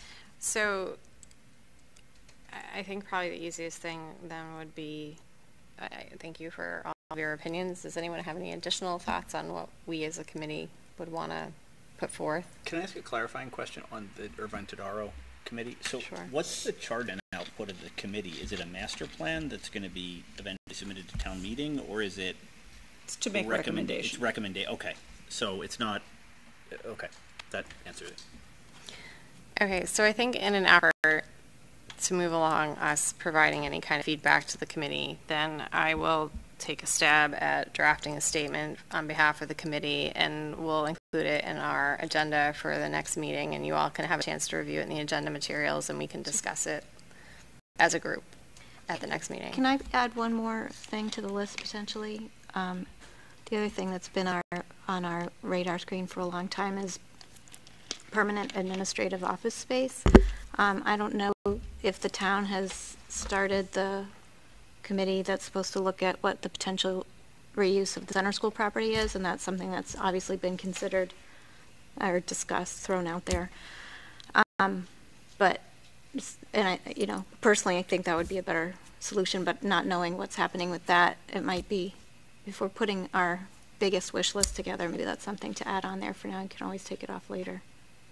So I I think probably the easiest thing then would be, I I thank you for all of your opinions. Does anyone have any additional thoughts on what we as a committee would want to put forth? Can I ask a clarifying question on the Irvine Tadaro committee? So Sure. what's the charge and output of the committee? Is it a master plan that's going to be eventually submitted to town meeting, or is it It's to make recommend- recommendations. It's recommendation. Okay. So it's not, okay. That answers it. Okay, so I think in an effort to move along us providing any kind of feedback to the committee, then I will take a stab at drafting a statement on behalf of the committee, and we'll include it in our agenda for the next meeting, and you all can have a chance to review it in the agenda materials, and we can discuss it as a group at the next meeting. Can I add one more thing to the list potentially? Um, the other thing that's been our, on our radar screen for a long time is permanent administrative office space. Um, I don't know if the town has started the committee that's supposed to look at what the potential reuse of the center school property is, and that's something that's obviously been considered or discussed, thrown out there. Um, but, and I, you know, personally, I think that would be a better solution, but not knowing what's happening with that, it might be, if we're putting our biggest wish list together, maybe that's something to add on there for now. You can always take it off later.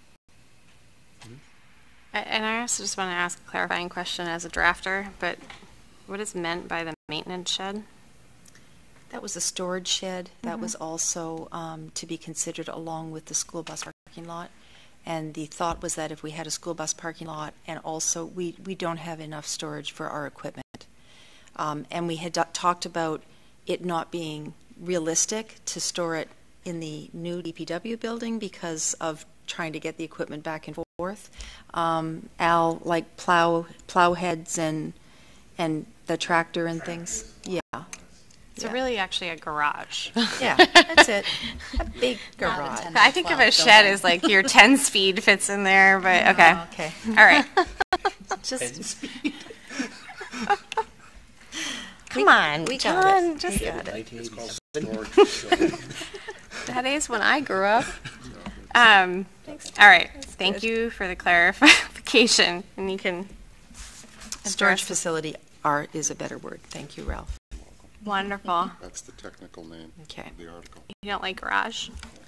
I- And I also just want to ask a clarifying question as a drafter, but what is meant by the maintenance shed? That was a storage shed. That was also um, to be considered along with the school bus parking lot. And the thought was that if we had a school bus parking lot, and also we, we don't have enough storage for our equipment. Um, and we had do- talked about it not being realistic to store it in the new D P W building because of trying to get the equipment back and forth. Um, Al, like plow plow heads and and the tractor and things. Yeah. So Yeah. really actually a garage. Yeah, that's it. A big garage. ten I think of a shed as like your ten speed fits in there, but okay. Oh, okay. All right. Just come on, we come got on. it. Just We got it. It's called storage facility. that is when I grew up. Um, all right. Thank you for the clarification, and you can Storage address- facility are, is a better word. Thank you, Ralph. Wonderful. That's the technical name Okay. of the article. You don't like garage?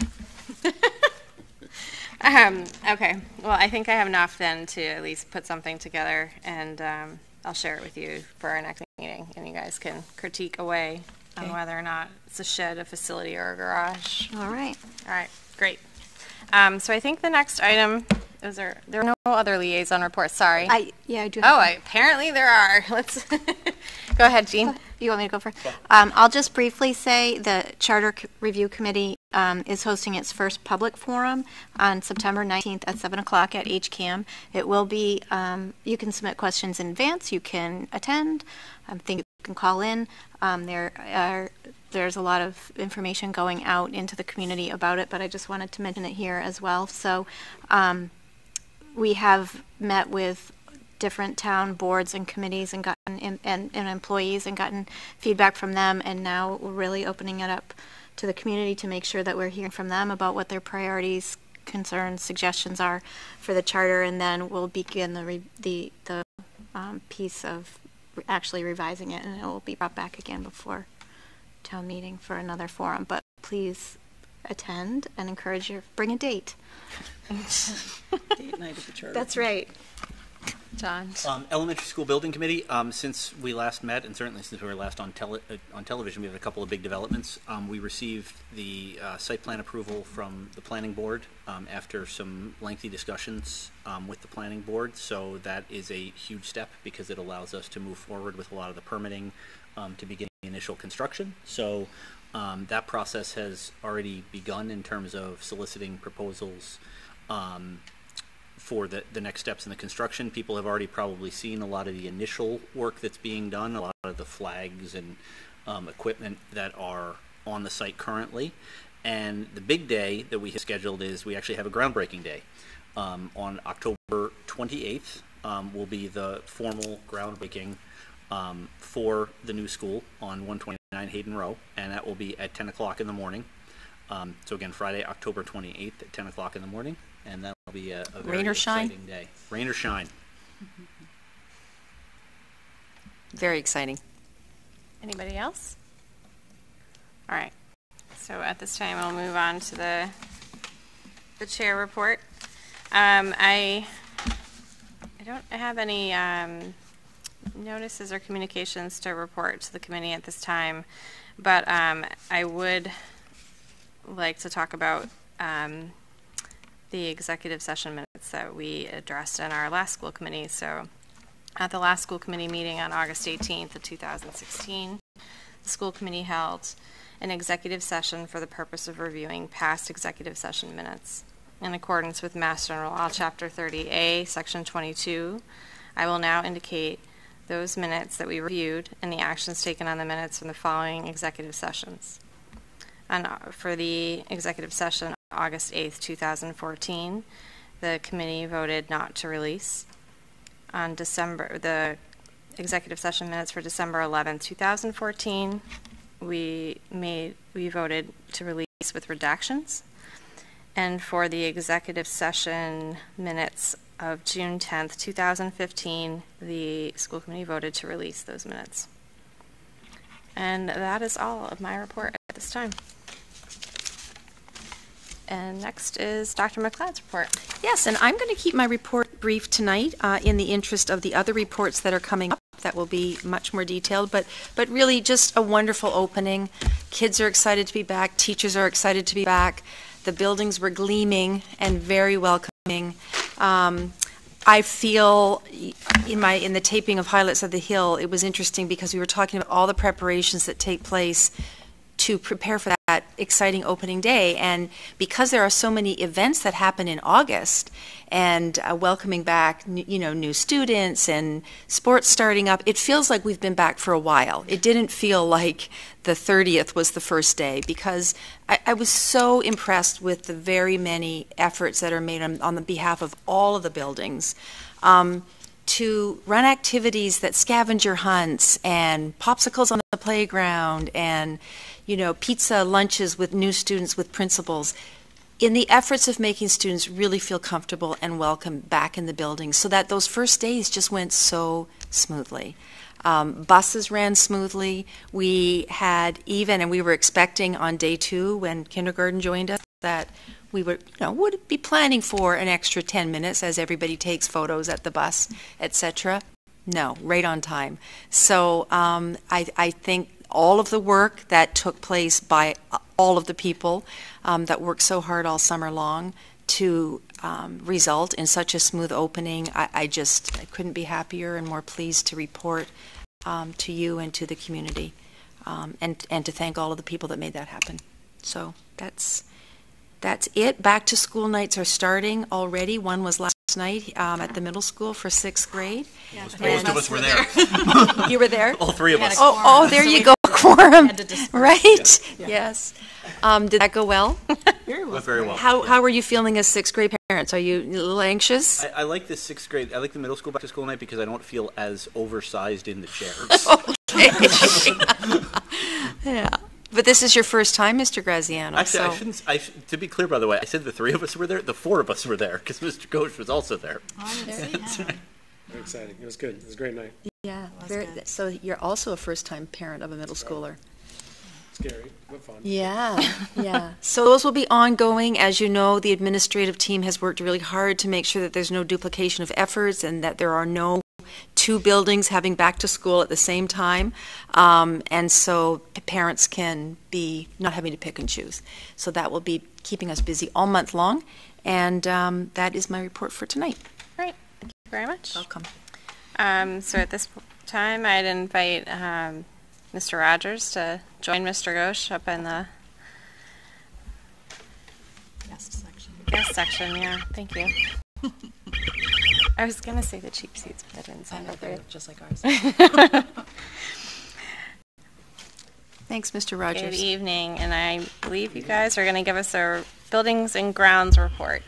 um, okay. Well, I think I have enough then to at least put something together, and um, I'll share it with you for our next meeting, and you guys can critique away on Okay. whether or not it's a shed, a facility, or a garage. All right. All right. Great. Um, so I think the next item is there. There are no other liaison reports. Sorry. I, yeah, I do have oh, one. I, apparently there are. Let's go ahead, Jean. You want me to go first? Um, I'll just briefly say the Charter C- Review Committee um, is hosting its first public forum on September nineteenth at seven o'clock at H CAM. It will be, um, you can submit questions in advance, you can attend, I think you can call in. Um, there are, there's a lot of information going out into the community about it, but I just wanted to mention it here as well. So um, we have met with different town boards and committees and gotten and, and, and employees and gotten feedback from them, and now we're really opening it up to the community to make sure that we're hearing from them about what their priorities, concerns, suggestions are for the charter, and then we'll begin the re, the the um, piece of re- actually revising it, and it will be brought back again before town meeting for another forum. But please attend and encourage your bring a date. Date night at the charter. That's right. John. Um, Elementary School Building Committee, um, since we last met, and certainly since we were last on, tele- uh, on television, we have a couple of big developments. Um, we received the uh, site plan approval from the Planning Board um, after some lengthy discussions um, with the Planning Board, so that is a huge step because it allows us to move forward with a lot of the permitting um, to begin initial construction. So um, that process has already begun in terms of soliciting proposals um, for the, the next steps in the construction. People have already probably seen a lot of the initial work that's being done, a lot of the flags and um, equipment that are on the site currently. And the big day that we have scheduled is we actually have a groundbreaking day. Um, on October twenty-eighth um, will be the formal groundbreaking um, for the new school on one twenty-nine Hayden Row, and that will be at ten o'clock in the morning. Um, so again, Friday, October twenty-eighth at ten o'clock in the morning. and that'll be a, a very Rain or shine? exciting day. Rain or shine. Very exciting. Anybody else? All right. So at this time, I'll move on to the the chair report. Um, I I don't have any um, notices or communications to report to the committee at this time, but um, I would like to talk about um, the executive session minutes that we addressed in our last school committee. So at the last school committee meeting on August eighteenth of two thousand sixteen, the school committee held an executive session for the purpose of reviewing past executive session minutes. In accordance with Mass General Law, Chapter thirty A, Section twenty-two, I will now indicate those minutes that we reviewed and the actions taken on the minutes from the following executive sessions. On, for the executive session, August eighth, two thousand fourteen, the committee voted not to release. On December, the executive session minutes for December eleventh, two thousand fourteen, we made we voted to release with redactions. And for the executive session minutes of June tenth, two thousand fifteen, the school committee voted to release those minutes. And that is all of my report at this time. And next is Doctor McLeod's report. Yes, and I'm going to keep my report brief tonight uh, in the interest of the other reports that are coming up that will be much more detailed, but but really just a wonderful opening. Kids are excited to be back. Teachers are excited to be back. The buildings were gleaming and very welcoming. Um, I feel in my in the taping of Highlights of the Hill, it was interesting because we were talking about all the preparations that take place to prepare for that exciting opening day. And because there are so many events that happen in August and uh, welcoming back, you know, new students and sports starting up, it feels like we've been back for a while. It didn't feel like the thirtieth was the first day because I, I was so impressed with the very many efforts that are made on, on the behalf of all of the buildings. Um, to run activities that scavenger hunts and popsicles on the playground and, you know, pizza lunches with new students with principals, in the efforts of making students really feel comfortable and welcome back in the building so that those first days just went so smoothly. Um, buses ran smoothly. We had even, and we were expecting on day two when kindergarten joined us, that we would, you know, would be planning for an extra ten minutes as everybody takes photos at the bus, et cetera. No, right on time. So um, I, I think all of the work that took place by all of the people um, that worked so hard all summer long to um, result in such a smooth opening, I, I just I couldn't be happier and more pleased to report um, to you and to the community, um, and and to thank all of the people that made that happen. So that's that's it. Back to school nights are starting already. One was last night um, at the middle school for sixth grade. Yeah, most of us were there. You were there? All three of us. Oh, oh, there you go, quorum. Right? Yeah. Yes. Um, did that go well? Very well. Very well. How how are you feeling as sixth grade parents? Are you a little anxious? I, I like the sixth grade. I like the middle school back to school night because I don't feel as oversized in the chairs. Okay. Yeah. But this is your first time, Mister Graziano. Actually, so. I shouldn't. I sh to be clear, by the way, I said the three of us were there. The four of us were there because Mister Ghosh was also there. Oh, yeah. Very exciting. It was good. It was a great night. Yeah. Very, so you're also a first-time parent of a middle schooler. Scary, but fun. Yeah, yeah. So those will be ongoing. As you know, the administrative team has worked really hard to make sure that there's no duplication of efforts and that there are no two buildings having back to school at the same time. Um, and so parents can be not having to pick and choose. So that will be keeping us busy all month long. And um, that is my report for tonight. Great. Thank you very much. Welcome. Um, so at this time, I'd invite um, Mister Rogers to join Mister Ghosh up in the Guest section. guest section. Yeah, thank you. I was going to say the cheap seats, but that didn't sound right. Just like ours. Thanks, Mister Rogers. Good evening, and I believe you guys are going to give us a buildings and grounds report.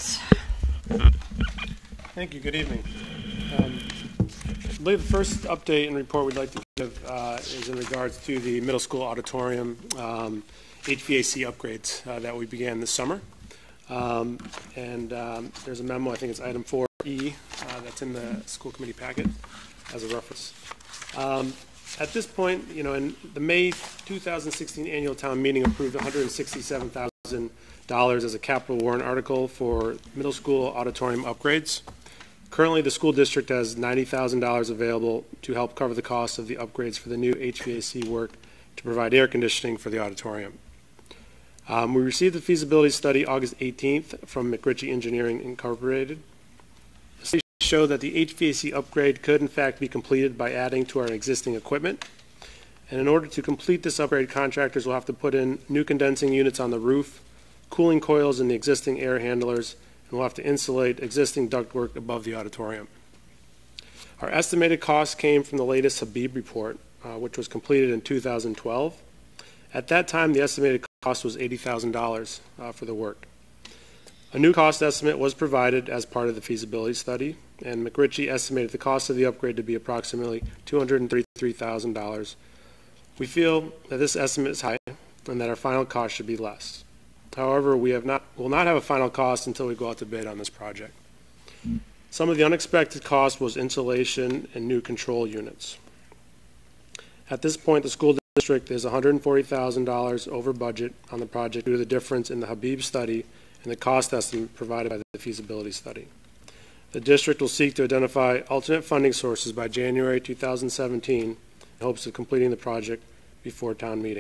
Thank you. Good evening. Um, I believe the first update and report we'd like to give uh, is in regards to the middle school auditorium um, H V A C upgrades uh, that we began this summer. Um, and um, there's a memo, I think it's item four E, uh, that's in the school committee packet as a reference. Um, at this point, you know, in the May two thousand sixteen annual town meeting approved one hundred sixty-seven thousand dollars as a capital warrant article for middle school auditorium upgrades. Currently, the school district has ninety thousand dollars available to help cover the cost of the upgrades for the new H V A C work to provide air conditioning for the auditorium. Um, we received the feasibility study August eighteenth from McRitchie Engineering Incorporated. The study showed that the H V A C upgrade could in fact be completed by adding to our existing equipment. And in order to complete this upgrade, contractors will have to put in new condensing units on the roof, cooling coils in the existing air handlers, and we'll have to insulate existing ductwork above the auditorium. Our estimated cost came from the latest Habib report, uh, which was completed in two thousand twelve. At that time, the estimated cost was eighty thousand dollars uh, for the work. A new cost estimate was provided as part of the feasibility study, and McRitchie estimated the cost of the upgrade to be approximately two hundred thirty-three thousand dollars. We feel that this estimate is high and that our final cost should be less. However, we have not, will not have a final cost until we go out to bid on this project. Some of the unexpected cost was insulation and new control units. At this point, the school district is one hundred forty thousand dollars over budget on the project due to the difference in the Habib study and the cost estimate provided by the feasibility study. The district will seek to identify alternate funding sources by January two thousand seventeen in hopes of completing the project before town meeting.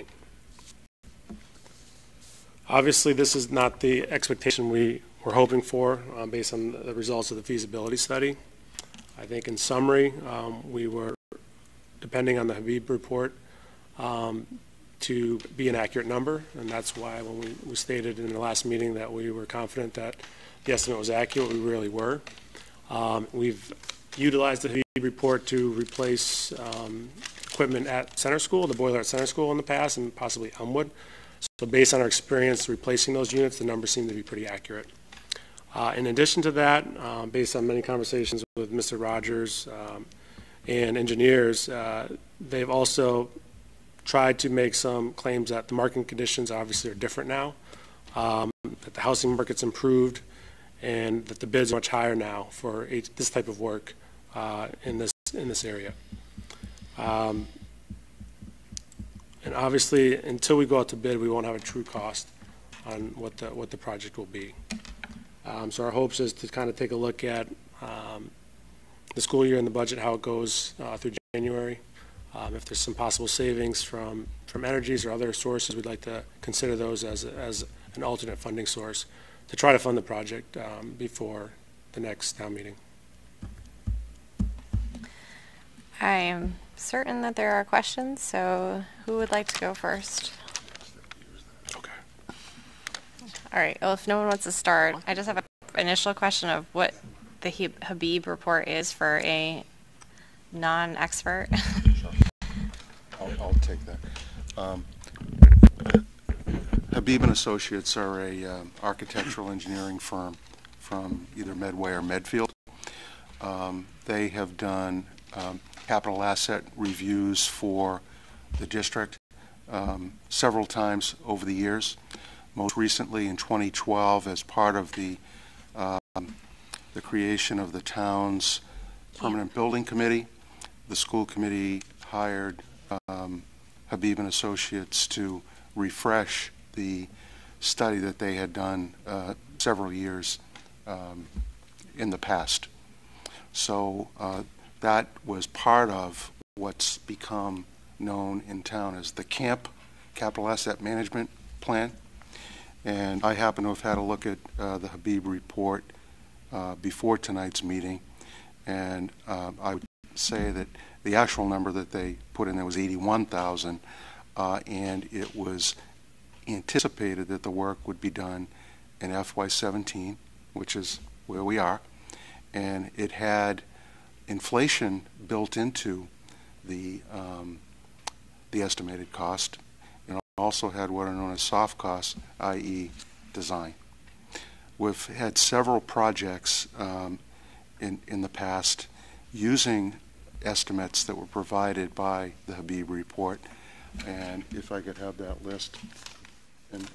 Obviously, this is not the expectation we were hoping for uh, based on the results of the feasibility study. I think in summary, um, we were depending on the Habib report um, to be an accurate number, and that's why when we, we stated in the last meeting that we were confident that the estimate was accurate, we really were. Um, we've utilized the Habib report to replace um, equipment at Center School, the boiler at Center School in the past, and possibly Elmwood. So based on our experience replacing those units, the numbers seem to be pretty accurate. Uh, in addition to that, uh, based on many conversations with Mister Rogers um, and engineers, uh, they've also tried to make some claims that the market conditions obviously are different now, um, that the housing market's improved, and that the bids are much higher now for this type of work uh, in this in this area. Um, And obviously, until we go out to bid, we won't have a true cost on what the what the project will be. Um, so our hopes is to kind of take a look at um, the school year and the budget, how it goes uh, through January. Um, if there's some possible savings from from energies or other sources, we'd like to consider those as as an alternate funding source to try to fund the project um, before the next town meeting. I am certain that there are questions, so who would like to go first? Okay. All right, well, if no one wants to start, I just have an initial question of what the Habib report is for a non-expert. Sure. I'll, I'll take that. Um, Habib and Associates are a um, architectural engineering firm from either Medway or Medfield. Um, they have done um, capital asset reviews for the district um, several times over the years. Most recently in twenty twelve, as part of the um, the creation of the town's permanent building committee, the school committee hired um, Habib and Associates to refresh the study that they had done uh, several years um, in the past. So uh, that was part of what's become known in town as the CAMP, Capital Asset Management Plan. And I happen to have had a look at uh, the Habib report uh, before tonight's meeting, and uh, I would say that the actual number that they put in there was eighty-one thousand dollars, uh, and it was anticipated that the work would be done in F Y seventeen, which is where we are, and it had inflation built into the um, the estimated cost, and also had what are known as soft costs, that is design. We've had several projects um, in, in the past using estimates that were provided by the Habib report, and if I could have that list. And none of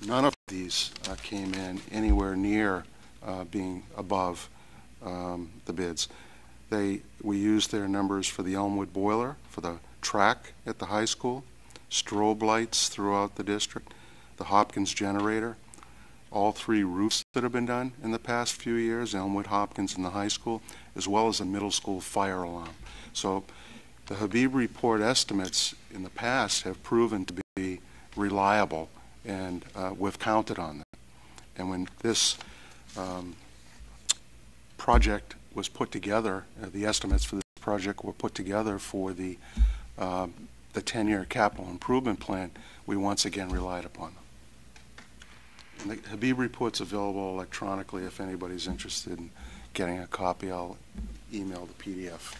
these uh, came in anywhere near uh, being above um, the bids. They, we used their numbers for the Elmwood boiler, for the track at the high school, strobe lights throughout the district, the Hopkins generator, all three roofs that have been done in the past few years, Elmwood, Hopkins, and the high school, as well as a middle school fire alarm. So the Habib report estimates in the past have proven to be reliable, and uh, we've counted on them. And when this um, project was put together, uh, the estimates for this project were put together for the uh, the ten-year capital improvement plan, we once again relied upon them. And the Habib report's available electronically. If anybody's interested in getting a copy, I'll email the P D F.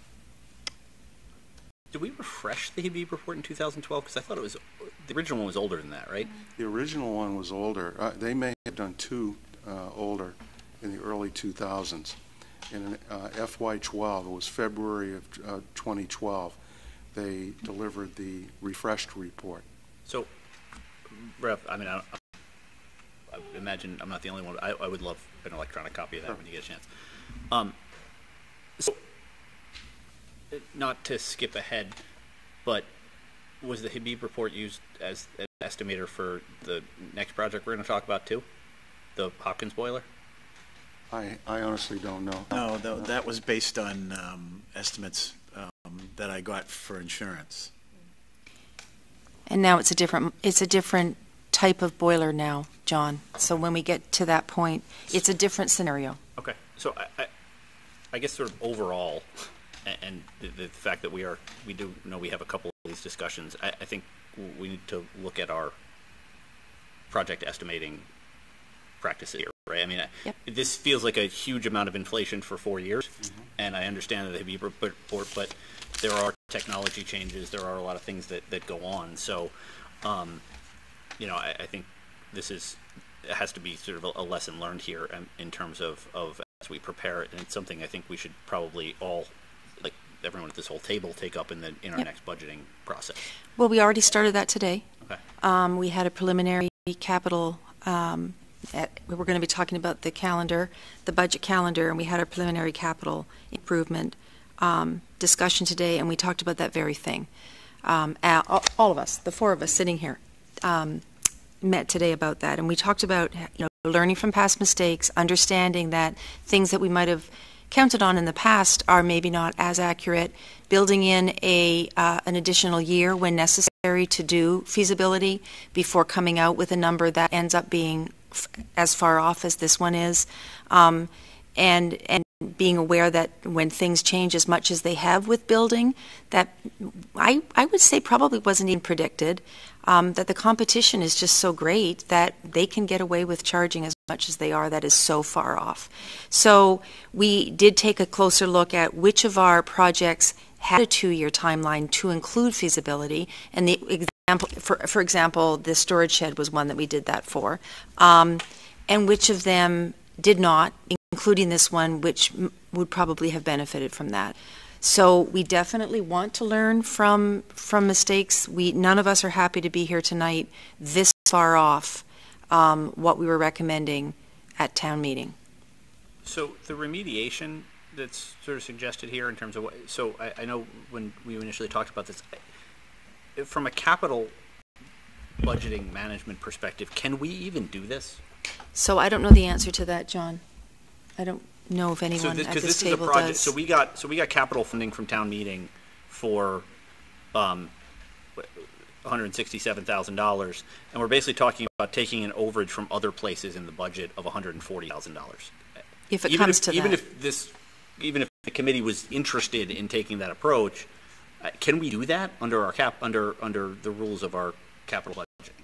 Did we refresh the Habib report in two thousand twelve? Because I thought it was, the original one was older than that, right? The original one was older. Uh, they may have done two uh, older in the early two thousands. In uh, F Y twelve, it was February of uh, twenty twelve, they delivered the refreshed report. So, Rev, I mean, I, I imagine I'm not the only one. I, I would love an electronic copy of that. Sure. When you get a chance. Um, so, not to skip ahead, but was the Habib report used as an estimator for the next project we're going to talk about too? The Hopkins boiler? I, I honestly don't know. No, th that was based on um, estimates um, that I got for insurance. And now it's a different it's a different type of boiler now, John. So when we get to that point, it's a different scenario. Okay, so I, I, I guess sort of overall, and, and the, the fact that we are we do know we have a couple of these discussions, I, I think we need to look at our project estimating practices here, right? I mean, yep. I, this feels like a huge amount of inflation for four years, mm-hmm. and I understand that the Habib report, but there are technology changes, there are a lot of things that, that go on. So, um, you know, I, I think this is it has to be sort of a, a lesson learned here in, in terms of, of as we prepare it, and it's something I think we should probably all, like everyone at this whole table, take up in the in our yep. next budgeting process. Well, we already started that today. Okay. Um, we had a preliminary capital. Um, At, we were going to be talking about the calendar, the budget calendar, and we had a preliminary capital improvement um, discussion today, and we talked about that very thing. Um, all, all of us, the four of us sitting here, um, met today about that, and we talked about you know learning from past mistakes, understanding that things that we might have counted on in the past are maybe not as accurate, building in a uh, an additional year when necessary to do feasibility before coming out with a number that ends up being as far off as this one is, um, and and being aware that when things change as much as they have with building, that I I would say probably wasn't even predicted, um, that the competition is just so great that they can get away with charging as much as they are. That is so far off. So we did take a closer look at which of our projects had a two-year timeline to include feasibility, and the example, for, for example, the storage shed was one that we did that for, um, and which of them did not, including this one, which m would probably have benefited from that. So we definitely want to learn from from mistakes. We none of us are happy to be here tonight this far off um, what we were recommending at town meeting. So the remediation that's sort of suggested here in terms of what, so I, I know when we initially talked about this, from a capital budgeting management perspective, can we even do this? So I don't know the answer to that, John. I don't know if anyone so this, at this, this table is a project, does. So we got so we got capital funding from town meeting for um, one hundred sixty-seven thousand dollars, and we're basically talking about taking an overage from other places in the budget of one hundred forty thousand dollars. If it even comes if, to even that. if this, even if the committee was interested in taking that approach, uh, can we do that under our cap under under the rules of our capital budget?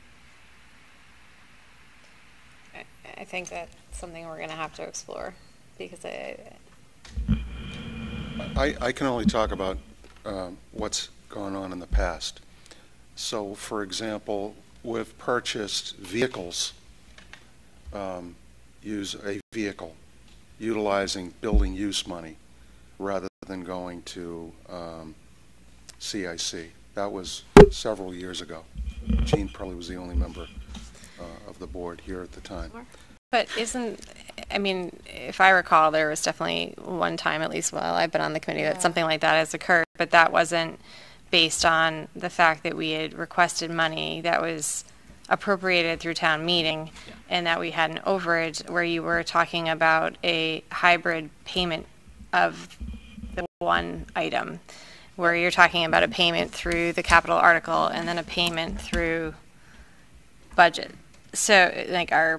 I think that's something we're going to have to explore because I. I, I can only talk about um, what's gone on in the past. So, for example, we've purchased vehicles, um, use a vehicle, utilizing building use money rather than going to um, C I C. That was several years ago. Gene probably was the only member uh, of of the board here at the time. But isn't, I mean, if I recall, there was definitely one time, at least while I've been on the committee, that something like that has occurred, but that wasn't based on the fact that we had requested money that was appropriated through town meeting, yeah. and that we had an overage where you were talking about a hybrid payment of the one item, where you're talking about a payment through the capital article and then a payment through budget. So, like our,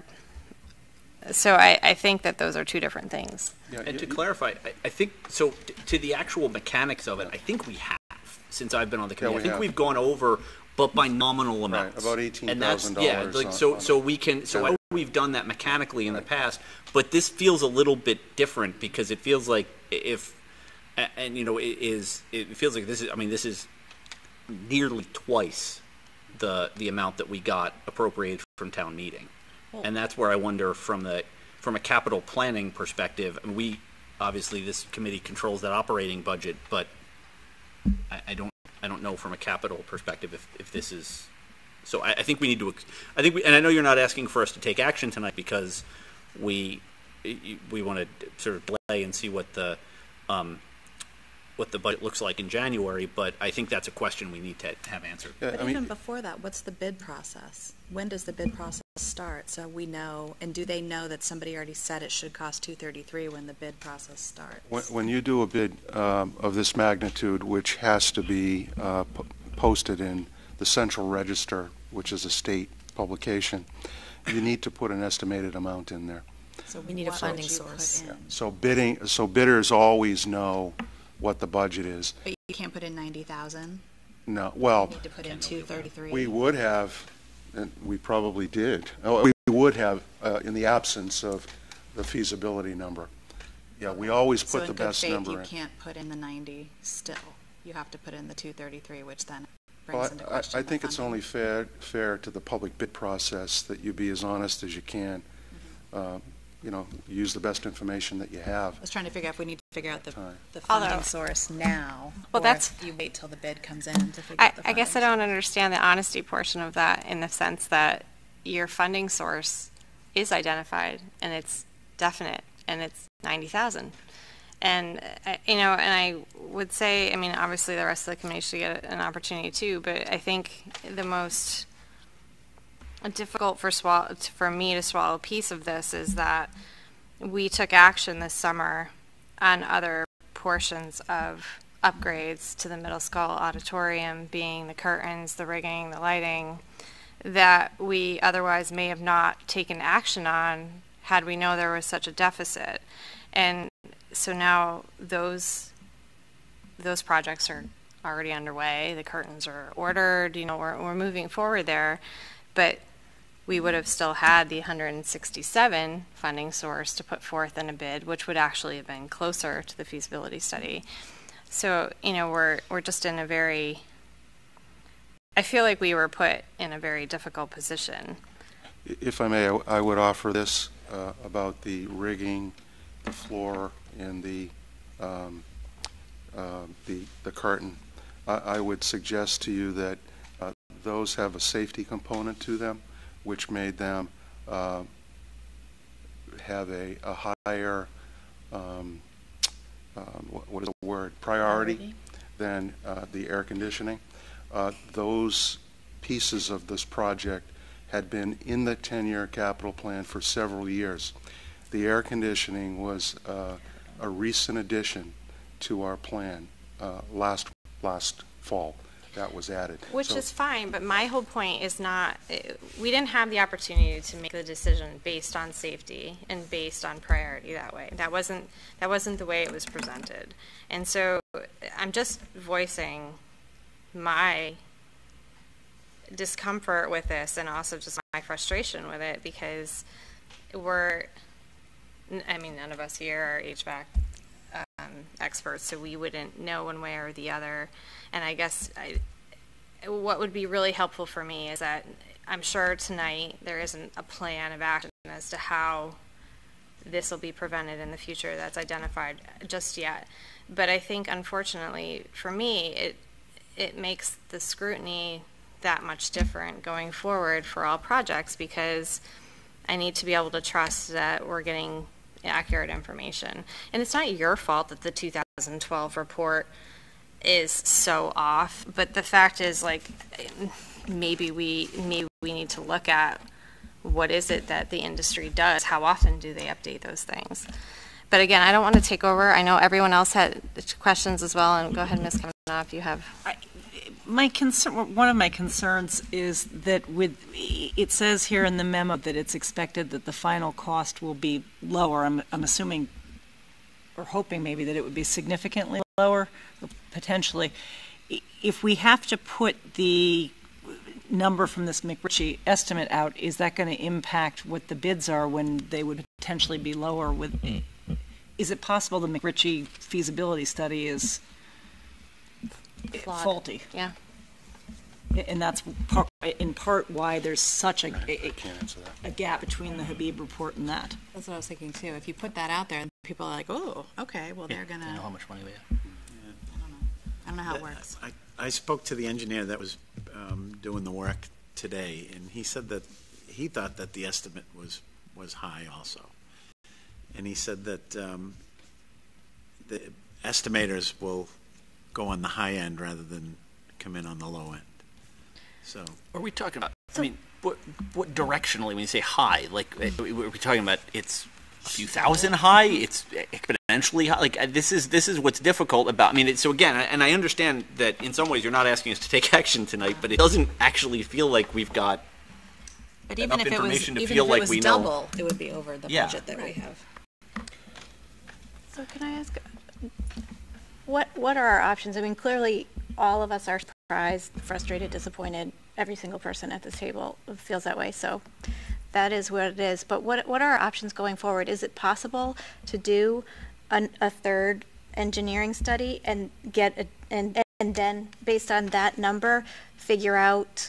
so I, I think that those are two different things. Yeah, and to clarify, I, I think, so t- to the actual mechanics of it, I think we have, since I've been on the committee. Yeah, we I think have. we've gone over, but by nominal amounts. Right, about eighteen And that's, thousand yeah, dollars. like, on- so, on so it. we can, so I Yeah. know we've done that mechanically in the past, but this feels a little bit different because it feels like if, a- and you know, it is, it feels like this is, I mean, this is nearly twice the, the amount that we got appropriated from town meeting. And that's where I wonder from the, from a capital planning perspective, I mean, we, obviously this committee controls that operating budget, but I, I don't, I don't know from a capital perspective if, if this is, so I, I think we need to, I think we, and I know you're not asking for us to take action tonight because we, we want to sort of delay and see what the, um, what the budget looks like in January, but I think that's a question we need to have answered. Yeah, But I mean, even before that, what's the bid process? When does the bid process start? So we know, and do they know that somebody already said it should cost two thirty-three when the bid process starts? When, when you do a bid um, of this magnitude, which has to be uh, p- posted in the Central Register, which is a state publication, you need to put an estimated amount in there. So We need a what funding would you source. put in? So bidding, so bidders always know what the budget is. But you can't put in ninety thousand? No, You well, need to put in two thirty-three? we would have, and we probably did, oh, we would have uh, in the absence of the feasibility number. Yeah, we always So put in the good best faith, number you in. can't put in the ninety still. You have to put in the two thirty-three, which then Well, brings into I- question I the think it's funding. only fair, fair to the public bid process that you be as honest as you can. Mm-hmm. Uh, You know, use the best information that you have. I was trying to figure out if we need to figure out the, Time. the funding Although- source now. Well, or that's- if you wait till the bid comes in to figure I, out the I guess I funding don't understand the honesty portion of that in the sense that your funding source is identified and it's definite and it's ninety thousand. And, uh, you know, and I would say, I mean, obviously the rest of the committee should get an opportunity too, but I think the most difficult for swallow, for me to swallow piece of this is that we took action this summer on other portions of upgrades to the middle school auditorium, being the curtains, the rigging, the lighting, that we otherwise may have not taken action on had we known there was such a deficit. And so now those those projects are already underway. The curtains are ordered. You know, we're we're moving forward there, but we would have still had the one hundred sixty-seven funding source to put forth in a bid, which would actually have been closer to the feasibility study. So, you know, we're we're just in a very, I feel like we were put in a very difficult position. If I may, I I would offer this uh, about the rigging, the floor, and the um, uh, the the curtain. I, I would suggest to you that uh, those have a safety component to them, which made them uh, have a, a higher, um, um, what, what is the word, priority, priority. than uh, the air conditioning. Uh, those pieces of this project had been in the ten-year capital plan for several years. The air conditioning was uh, a recent addition to our plan uh, last last fall. That was added. Which So- is fine, but my whole point is not, eh, we didn't have the opportunity to make the decision based on safety and based on priority that way. That wasn't, that wasn't the way it was presented. And so I'm just voicing my discomfort with this and also just my frustration with it because we're, I mean, none of us here are H V A C um, experts, so we wouldn't know one way or the other. And I guess I, what would be really helpful for me is that I'm sure tonight there isn't a plan of action as to how this will be prevented in the future that's identified just yet. But I think, unfortunately, for me, it it makes the scrutiny that much different going forward for all projects, because I need to be able to trust that we're getting accurate information. And it's not your fault that the two thousand twelve report is so off, but the fact is, like, maybe we maybe we need to look at what is it that the industry does, how often do they update those things. But again, I don't want to take over. I know everyone else had questions as well, and go ahead, Miz Kavanaugh, if you have. I, my concern, one of my concerns is that with, it says here in the memo that it's expected that the final cost will be lower. I'm, I'm assuming, or hoping maybe, that it would be significantly lower, or potentially. If we have to put the number from this McRitchie estimate out, is that going to impact what the bids are when they would potentially be lower? With, is it possible the McRitchie feasibility study is Flawed. faulty? Yeah. And that's part, in part why there's such a, a, Can't answer that. a gap between the Habib report and that. That's what I was thinking too. If you put that out there, people are like, "Oh, okay, well they're gonna." You know how much money we have. I don't know how it works. I, I spoke to the engineer that was um, doing the work today, and he said that he thought that the estimate was, was high also. And he said that um, the estimators will go on the high end rather than come in on the low end. So, Are we talking about, I mean, what, what directionally, when you say high, like, are we talking about it's a few thousand high, it's exponentially high? Like, this is this is what's difficult about, I mean, it, so again, and I understand that in some ways you're not asking us to take action tonight, but it doesn't actually feel like we've got But enough even if it was, information to even feel if it like was we know. double, it would be over the Yeah. budget that we have. So can I ask, what what are our options? I mean, clearly, all of us are surprised, frustrated, disappointed. Every single person at this table feels that way. So that is what it is. But what what are our options going forward? Is it possible to do an, a third engineering study and get a, and and then based on that number figure out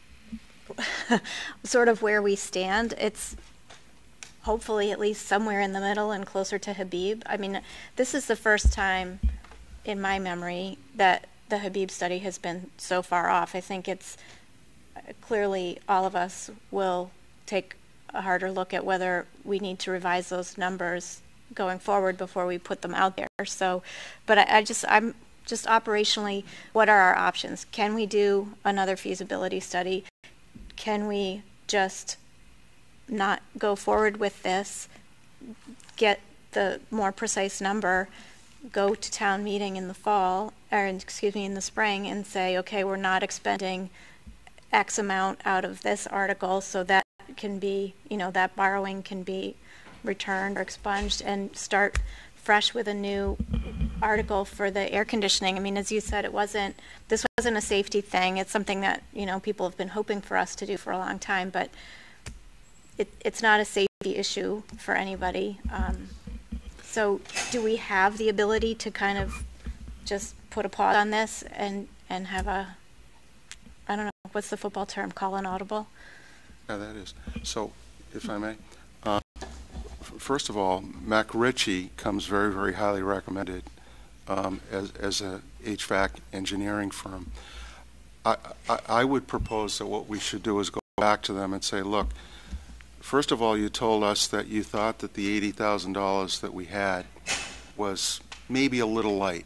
sort of where we stand? It's hopefully at least somewhere in the middle and closer to Habib. I mean, this is the first time in my memory that the Habib study has been so far off. I think it's clearly all of us will take a harder look at whether we need to revise those numbers going forward before we put them out there. So, but I, I just, I'm just operationally, what are our options? Can we do another feasibility study? Can we just not go forward with this, get the more precise number, go to town meeting in the fall, or excuse me, in the spring, and say, okay, we're not expending X amount out of this article, so that can be, you know, that borrowing can be returned or expunged, and start fresh with a new article for the air conditioning. I mean, as you said, it wasn't, this wasn't a safety thing. It's something that, you know, people have been hoping for us to do for a long time, but it, it's not a safety issue for anybody. Um, so do we have the ability to kind of just put a pause on this and, and have a, I don't know, what's the football term, call an audible? Yeah, that is. So, if I may, uh, f- first of all, McRitchie comes very, very highly recommended um, as, as a H V A C engineering firm. I, I, I would propose that what we should do is go back to them and say, look, first of all, you told us that you thought that the eighty thousand dollars that we had was maybe a little light.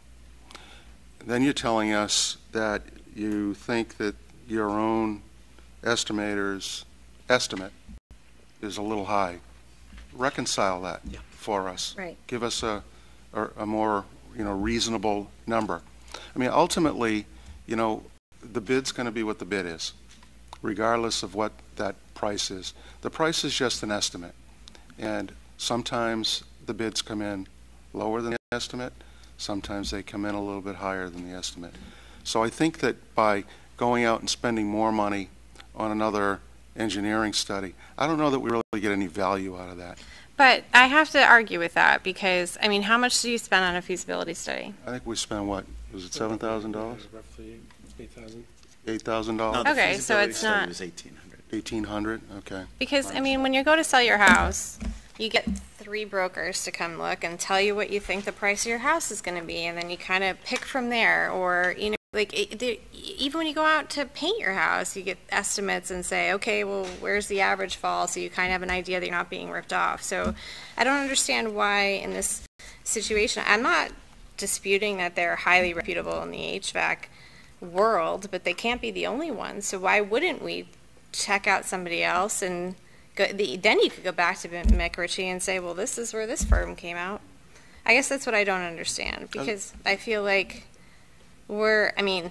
Then you're telling us that you think that your own estimator's estimate is a little high. Reconcile that Yeah. for us. Right. Give us a, a, a more, you know, reasonable number. I mean, ultimately, you know, the bid's going to be what the bid is, regardless of what that price is. The price is just an estimate, and sometimes the bids come in lower than the estimate, sometimes they come in a little bit higher than the estimate. So I think that by going out and spending more money on another engineering study, I don't know that we really get any value out of that. But I have to argue with that, because, I mean, how much do you spend on a feasibility study? I think we spent, what, was it seven thousand dollars? Roughly eight thousand. eight thousand no, dollars? the Okay, so feasibility it's study not- was eighteen hundred. eighteen hundred, okay. Because, I mean, when you go to sell your house, you get three brokers to come look and tell you what you think the price of your house is going to be, and then you kind of pick from there. Or, you know, like it, there, even when you go out to paint your house, you get estimates and say, okay, well, where's the average fall? So you kind of have an idea that you're not being ripped off. So I don't understand why in this situation, I'm not disputing that they're highly reputable in the H V A C world, but they can't be the only ones. So why wouldn't we check out somebody else and go, the, then you could go back to McRitchie and say, well, this is where this firm came out. I guess that's what I don't understand, because I feel like we're, I mean,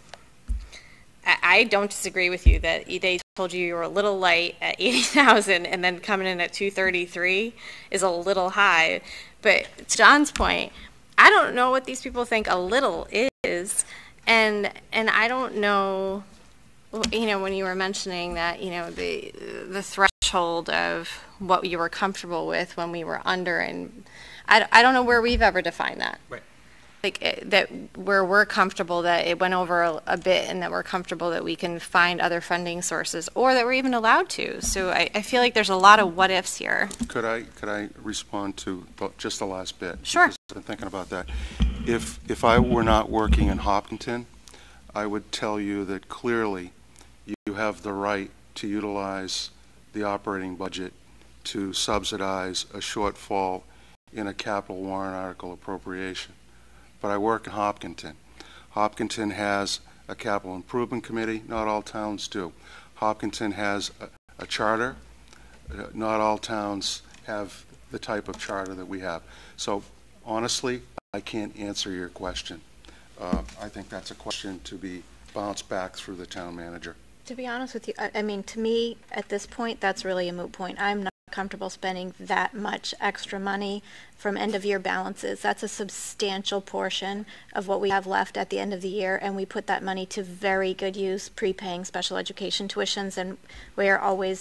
I, I don't disagree with you that they told you you were a little light at eighty thousand and then coming in at two thirty-three is a little high. But to John's point, I don't know what these people think a little is, and and I don't know, you know, when you were mentioning that, you know, the the threshold of what you were comfortable with when we were under, and I, I don't know where we've ever defined that. Right. Like it, that where we're comfortable that it went over a, a bit, and that we're comfortable that we can find other funding sources, or that we're even allowed to. So I, I feel like there's a lot of what ifs here. Could I could I respond to the, just the last bit? Sure. Because I've been thinking about that. If if I were not working in Hopkinton, I would tell you that clearly you have the right to utilize the operating budget to subsidize a shortfall in a capital warrant article appropriation. But I work in Hopkinton. Hopkinton has a capital improvement committee. Not all towns do. Hopkinton has a, a charter. Uh, not all towns have the type of charter that we have. So honestly, I can't answer your question. Uh, I think that's a question to be bounced back through the town manager. To be honest with you, I, I mean, to me, at this point, that's really a moot point. I'm not comfortable spending that much extra money from end-of-year balances. That's a substantial portion of what we have left at the end of the year, and we put that money to very good use, prepaying special education tuitions, and we are always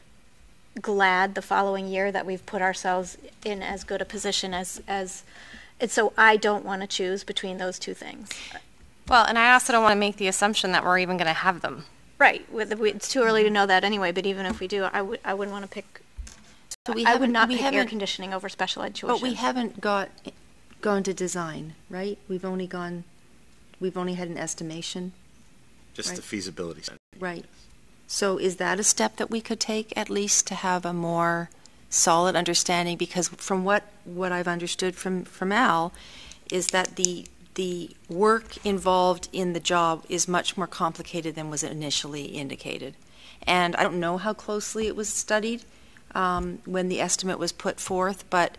glad the following year that we've put ourselves in as good a position as, as and so I don't want to choose between those two things. Well, and I also don't want to make the assumption that we're even going to have them. Right. With the, it's too early to know that anyway, but even if we do, I, would, I wouldn't want to pick... So we I would not we pick air haven't- conditioning over special ed tuition. But we haven't got, gone to design, right? We've only gone, we've only had an estimation. Just Right. the feasibility study. Right. So is that a step that we could take at least to have a more solid understanding? Because from what, what I've understood from, from Al is that the, the work involved in the job is much more complicated than was initially indicated. And I don't know how closely it was studied um, when the estimate was put forth, but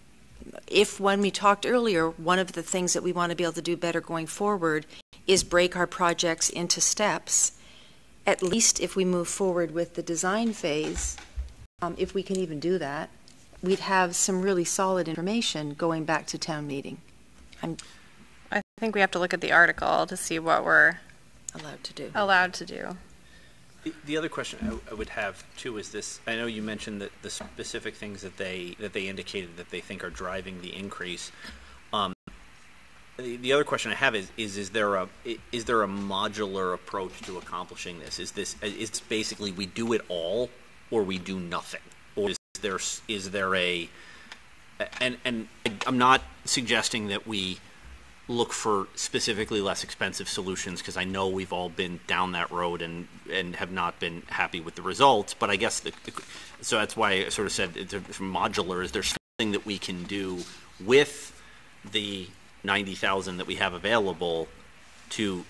if when we talked earlier, one of the things that we want to be able to do better going forward is break our projects into steps. At least if we move forward with the design phase, um, if we can even do that, we'd have some really solid information going back to town meeting. I'm I think we have to look at the article to see what we're allowed to do. allowed to do. The, the other question I, I would have too is this: I know you mentioned that the specific things that they that they indicated that they think are driving the increase. Um, the, the other question I have is: is is there a is there a modular approach to accomplishing this? Is this is basically we do it all or we do nothing, or is there is there a and and I'm not suggesting that we look for specifically less expensive solutions, because I know we've all been down that road and and have not been happy with the results. But I guess the, so that's why I sort of said it's a, modular. Is there something that we can do with the ninety thousand that we have available to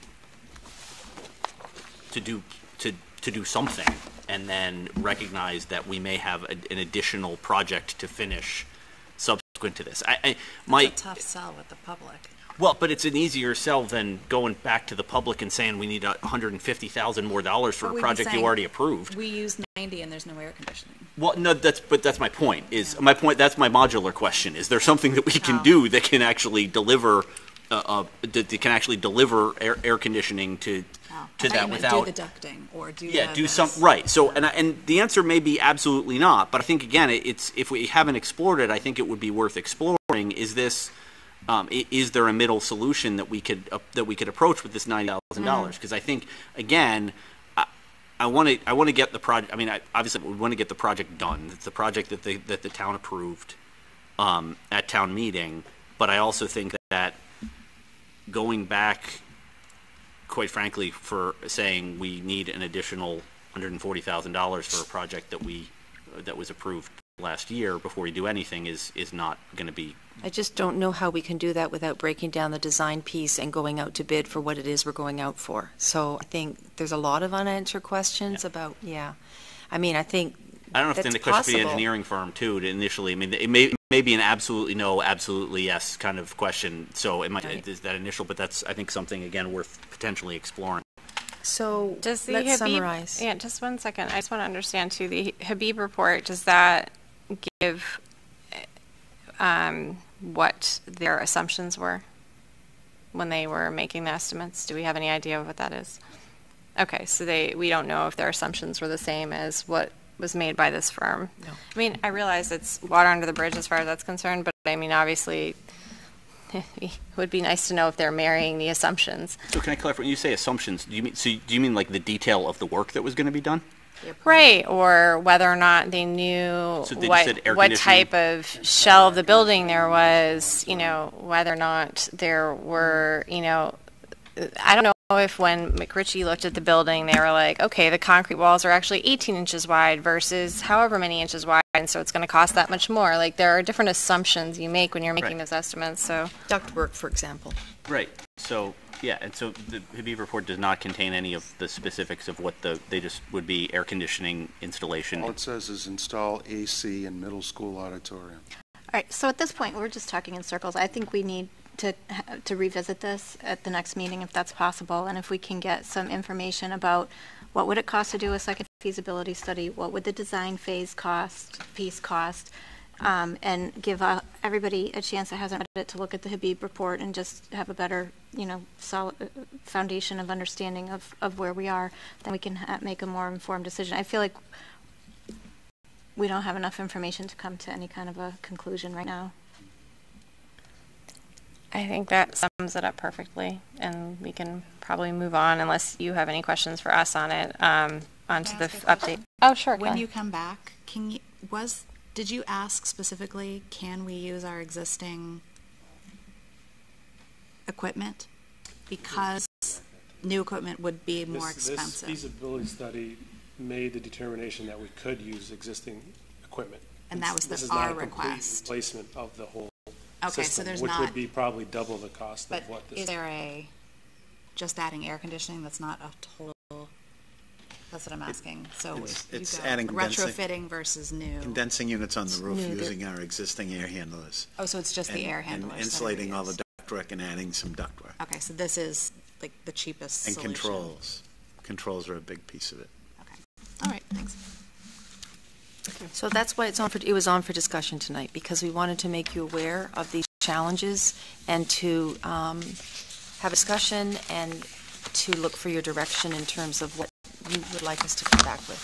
to do to to do something, and then recognize that we may have a, an additional project to finish subsequent to this? I, I my It's a tough sell with the public. Well, but it's an easier sell than going back to the public and saying we need one hundred fifty thousand more dollars for But a we'd be project you saying, already approved. We use ninety and there's no air conditioning. Well, no, that's but that's my point. Is my point? That's my modular question. Is there something that we can Oh. do that can actually deliver, uh, uh, that, that can actually deliver air, air conditioning to Oh. to I thought that you meant without do the ducting or do yeah, the do this. some right. So, and I, and the answer may be absolutely not. But I think again, it, it's if we haven't explored it, I think it would be worth exploring. Is this, um, i- is there a middle solution that we could uh, that we could approach with this ninety thousand dollars? Because I think again, I, I want to I want to get the project. I mean, I, obviously, we want to get the project done. It's the project that the that the town approved um, at town meeting. But I also think that going back quite frankly, for saying we need an additional one hundred forty thousand dollars for a project that we that was approved last year before we do anything is is not going to be. I just don't know how we can do that without breaking down the design piece and going out to bid for what it is we're going out for. So I think there's a lot of unanswered questions Yeah. about, yeah. I mean, I think I don't know if that's then the question for the possible. engineering firm too. To initially, I mean, it may, it may be an absolutely no, absolutely yes kind of question. So it might Right. is that initial, but that's I think something again worth potentially exploring. So Does the let's Habib, summarize. Yeah, just one second. I just want to understand too. The Habib report, does that give um, what their assumptions were when they were making the estimates? Do we have any idea of what that is? Okay, so they we don't know if their assumptions were the same as what was made by this firm. No. I mean, I realize it's water under the bridge as far as that's concerned, but I mean, obviously, it would be nice to know if they're marrying the assumptions. So can I clarify? When you say assumptions, do you mean so? Do you mean like the detail of the work that was going to be done? Right, or whether or not they knew So they what, said air what conditioning? type of shell of the building there was, you know, whether or not there were, you know, I don't know if when McRitchie looked at the building, they were like, okay, the concrete walls are actually eighteen inches wide versus however many inches wide, and so it's going to cost that much more. Like, there are different assumptions you make when you're making Right. those estimates, so. Ductwork, for example. Right. So yeah, and so the Habib report does not contain any of the specifics of what the they just would be air conditioning installation. All it says is install A C in middle school auditorium. All right, so at this point, we're just talking in circles. I think we need to ha- to revisit this at the next meeting if that's possible, and if we can get some information about what would it cost to do a second feasibility study, what would the design phase cost, piece cost, um, and give uh, everybody a chance that hasn't read it to look at the Habib report and just have a better, you know, solid uh, foundation of understanding of, of where we are, then we can ha- make a more informed decision. I feel like we don't have enough information to come to any kind of a conclusion right now. I think that sums it up perfectly, and we can probably move on unless you have any questions for us on it, um, onto Can I the ask f- a update. question? Oh, sure. go When ahead. you come back, can you, was, did you ask specifically, can we use our existing equipment? Because new equipment would be more This- expensive. This feasibility study made the determination that we could use existing equipment. And that was the- This is our not a complete request. replacement of the whole Okay, so system, there's which not- would be probably double the cost But of what this. is there a, just adding air conditioning, that's not a total, that's what I'm asking. So It's- if you it's go adding condensing- retrofitting versus new. Condensing units on the roof new, they're- using our existing air handlers. Oh, so it's just the and- air handlers. And that are insulating all the used. ductwork and adding some ductwork. Okay, so this is like the cheapest And solution. controls. Controls are a big piece of it. Okay, all right, thanks. So that's why it's on for, it was on for discussion tonight, because we wanted to make you aware of these challenges and to um, have a discussion and to look for your direction in terms of what you would like us to come back with.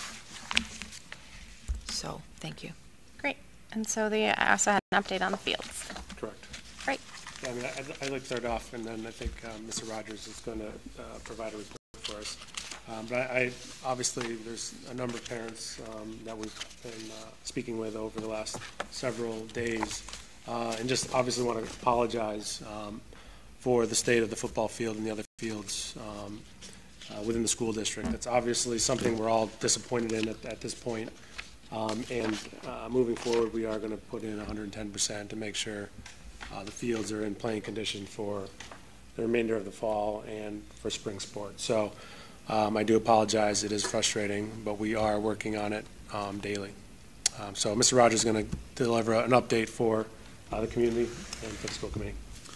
So, thank you. Great. And so they also had an update on the fields. Correct. Great. Yeah, I mean, I'd, I'd like to start off, and then I think um, Mister Rogers is going to uh, provide a report for us. Um, But I, I, obviously, there's a number of parents um, that we've been uh, speaking with over the last several days, uh, and just obviously want to apologize um, for the state of the football field and the other fields um, uh, within the school district. That's obviously something we're all disappointed in at, at this point. Um, And uh, moving forward, we are going to put in one hundred ten percent to make sure uh, the fields are in playing condition for the remainder of the fall and for spring sports. So um, I do apologize. It is frustrating, but we are working on it um, daily. Um, So Mister Rogers is going to deliver an update for uh, the community and for the school committee.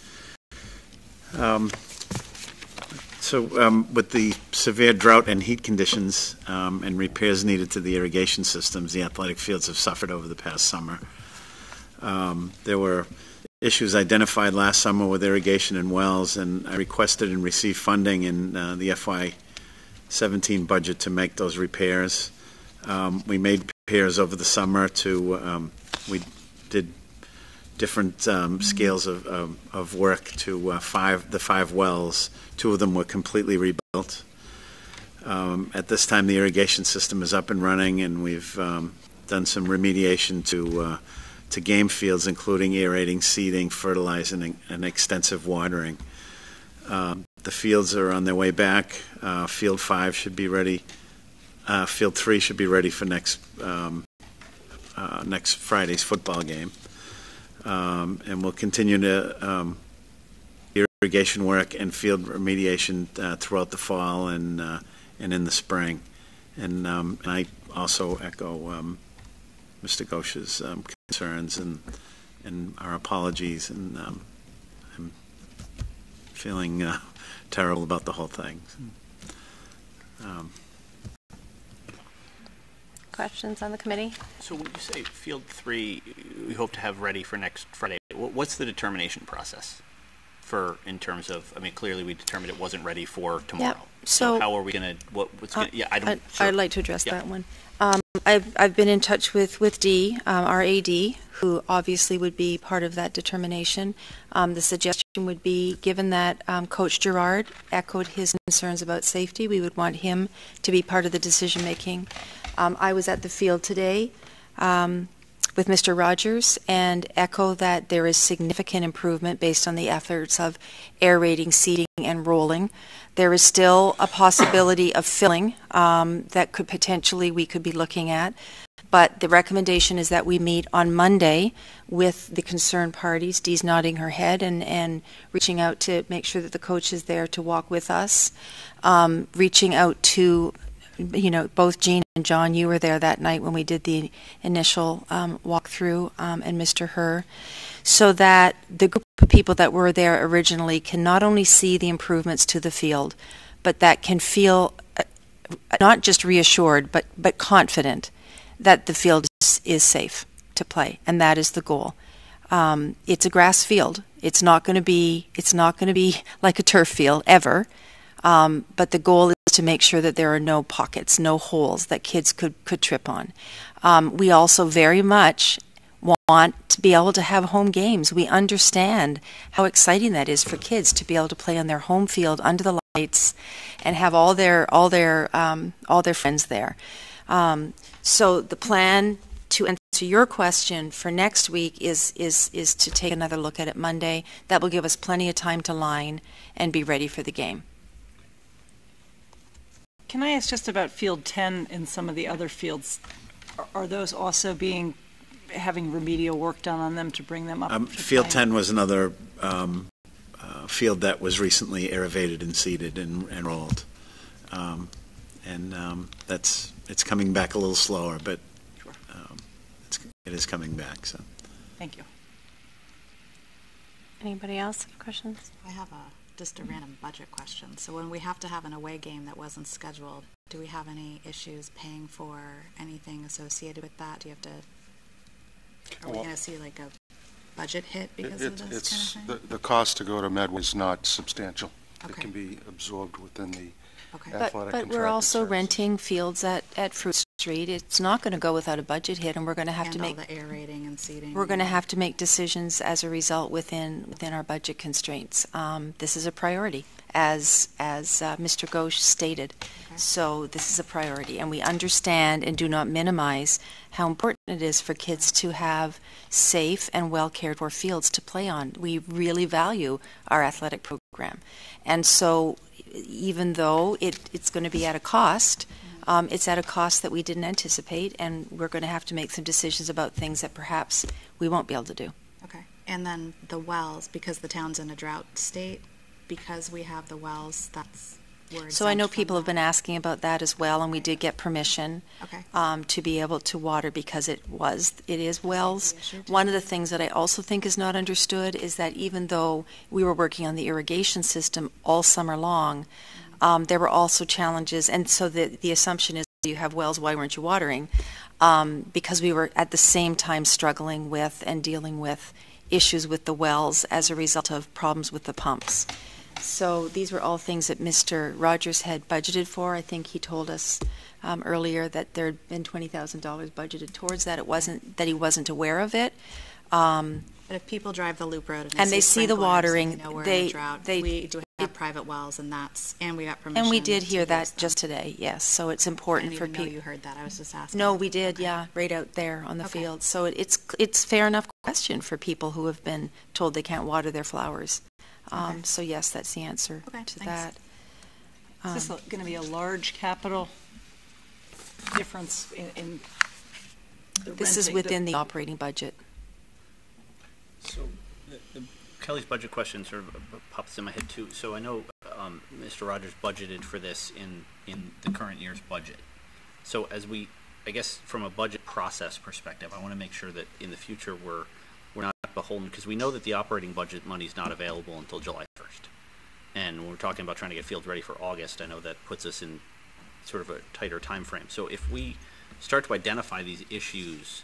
Um, So um, with the severe drought and heat conditions um, and repairs needed to the irrigation systems, the athletic fields have suffered over the past summer. Um, There were issues identified last summer with irrigation and wells, and I requested and received funding in uh, the F Y seventeen budget to make those repairs. Um, We made repairs over the summer to, um, we did different um, scales of, of, of work to uh, five, the five wells. Two of them were completely rebuilt. Um, at this time, the irrigation system is up and running, and we've um, done some remediation to uh, to game fields, including aerating, seeding, fertilizing, and, and extensive watering. Um, the fields are on their way back. Uh, field five should be ready. Uh, field three should be ready for next um, uh, next Friday's football game. Um, and we'll continue to um, irrigation work and field remediation uh, throughout the fall and uh, and in the spring. And, um, and I also echo um, Mister Ghosh's um, concerns and and our apologies. And um, I'm feeling uh, terrible about the whole thing. Um, Questions on the committee? So when you say field three, we hope to have ready for next Friday, wh- what's the determination process for, in terms of, I mean, clearly we determined it wasn't ready for tomorrow. Yep. So- how are we going to, what, what's going to, yeah, I don't. I'd, sure. I'd like to address Yeah. that one. Um, I've, I've been in touch with, with Dee, um, our A D, who obviously would be part of that determination. Um, the suggestion would be, given that um, Coach Gerard echoed his concerns about safety, we would want him to be part of the decision-making. Um, I was at the field today um, with Mister Rogers and echo that there is significant improvement based on the efforts of aerating, seeding, and rolling. There is still a possibility of filling um, that could potentially we could be looking at, but the recommendation is that we meet on Monday with the concerned parties. Dee's nodding her head and, and reaching out to make sure that the coach is there to walk with us, um, reaching out to, you know, both Jean and John, you were there that night when we did the initial um, walkthrough, um, and Mister Herr, so that the group of people that were there originally can not only see the improvements to the field, but that can feel uh, not just reassured, but, but confident that the field is, is safe to play, and that is the goal. Um, it's a grass field. It's not going to be. It's not going to be like a turf field ever. Um, but the goal is to make sure that there are no pockets, no holes that kids could, could trip on. Um, we also very much want to be able to have home games. We understand how exciting that is for kids to be able to play on their home field under the lights and have all their all their um, all their friends there. Um, so the plan, to answer your question, for next week is is is to take another look at it Monday. That will give us plenty of time to line and be ready for the game. Can I ask just about Field ten and some of the other fields? Are, are those also being, having remedial work done on them to bring them up? Um, to field play? ten was another um, uh, field that was recently aerated and seeded and, and rolled. Um, and um, that's, it's coming back a little slower, but um, it's, it is coming back. So, Thank you. Anybody else have questions? I have a just a random budget question. So when we have to have an away game that wasn't scheduled, do we have any issues paying for anything associated with that? Do you have to, are we Well, going to see like a budget hit because It- of this it's, kind of thing? the, the cost to go to Medway is not substantial. It Okay. can be absorbed within the Okay. But, athletic but we're contracted also services. renting fields at, at Fruit Street. It's not going to go without a budget hit, and we're going to have and to all make the aerating and seating. we're going to have to make decisions as a result within within our budget constraints. Um, this is a priority, as as uh, Mister Ghosh stated. Okay. So this is a priority, and we understand and do not minimize how important it is for kids to have safe and well cared for fields to play on. We really value our athletic program, and so even though it, it's going to be at a cost, um, it's at a cost that we didn't anticipate, and we're going to have to make some decisions about things that perhaps we won't be able to do. Okay. And then the wells, because the town's in a drought state, because we have the wells, that's we're So I know exempt from people have that. been asking about that as well, and we did get permission Okay. um, to be able to water because it was, it is wells. issue, too. One of the things that I also think is not understood is that even though we were working on the irrigation system all summer long, um, there were also challenges, and so the, the assumption is you have wells, why weren't you watering? Um, because we were at the same time struggling with and dealing with issues with the wells as a result of problems with the pumps. So these were all things that Mister Rogers had budgeted for. I think he told us um, earlier that there had been twenty thousand dollars budgeted towards that. It wasn't that he wasn't aware of it. Um, But if people drive the loop road and they, And they see the sprinklers, watering, they know we're in they- a drought. they- we do have it- private wells, and that's and we got permission. and we did to hear use that them. just today, yes. So it's I important didn't for even know people. you heard that. I was just asking. No, we did, Okay. yeah, right out there on the Okay. field. So it, it's it's fair enough question for people who have been told they can't water their flowers. Um, Okay. So yes, that's the answer Okay, to thanks. that. Is this going to be a large capital difference in, in the This is renting- within the operating budget. So, the, the Kelly's budget question sort of pops in my head too. So I know um, Mister Rogers budgeted for this in in the current year's budget. So as we, I guess, from a budget process perspective, I want to make sure that in the future we're we're not beholden, because we know that the operating budget money is not available until July first. And when we're talking about trying to get fields ready for August, I know that puts us in sort of a tighter time frame. So if we start to identify these issues,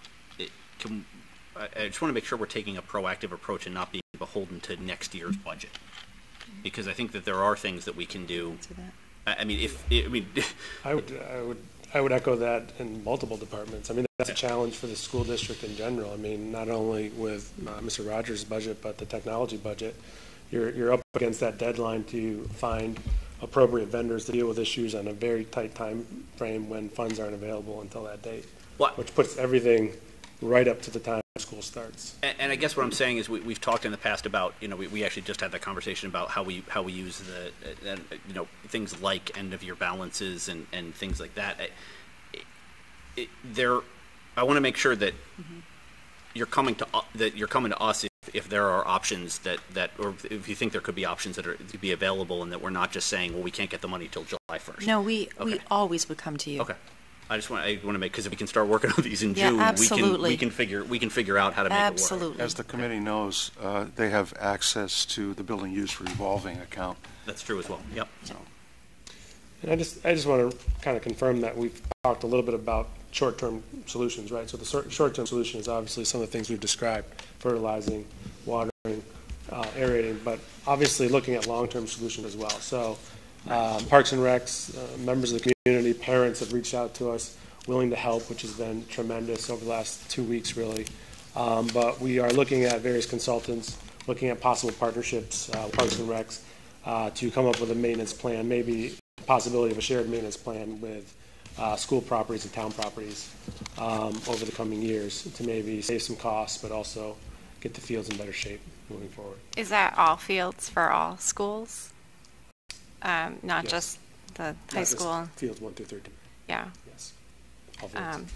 it can, I, I just want to make sure we're taking a proactive approach and not being beholden to next year's budget. Because I think that there are things that we can do. I, I mean, if, I mean, I would, I would, I would echo that in multiple departments. I mean, that's a challenge for the school district in general. I mean, not only with uh, Mister Rogers' budget, but the technology budget. You're, you're up against that deadline to find appropriate vendors to deal with issues on a very tight time frame when funds aren't available until that date, What? which puts everything right up to the time school starts. And, and I guess what I'm saying is we, we've talked in the past about, you know, we, we actually just had that conversation about how we how we use the, uh, uh, you know, things like end of year balances and, and things like that. It, it, there, I want to make sure that mm-hmm. you're coming to uh, that you're coming to us if, if there are options that, that or if you think there could be options that are to be available, and that we're not just saying, well, we can't get the money till July first. No, we okay. we always would come to you. Okay. I just want I want to make, because if we can start working on these in Yeah, June, absolutely. we can we can figure we can figure out how to make Absolutely. it work. As the committee knows, uh, they have access to the building use revolving account. That's true as well. Yep. So, And I just, I just want to kind of confirm that we've talked a little bit about short-term solutions, right? So the short- short-term solution is obviously some of the things we've described: fertilizing, watering, uh, aerating, but obviously looking at long-term solutions as well. So um, Parks and Recs, uh, members of the community, parents have reached out to us willing to help, which has been tremendous over the last two weeks, really. Um, but we are looking at various consultants, looking at possible partnerships, uh, Parks and Recs, uh, to come up with a maintenance plan, maybe possibility of a shared maintenance plan with uh, school properties and town properties um, over the coming years to maybe save some costs, but also get the fields in better shape moving forward. Is that all fields for all schools? Um, not Yes. just the Not high just school? Fields one through thirteen. Yeah. Yes. All fields. Um,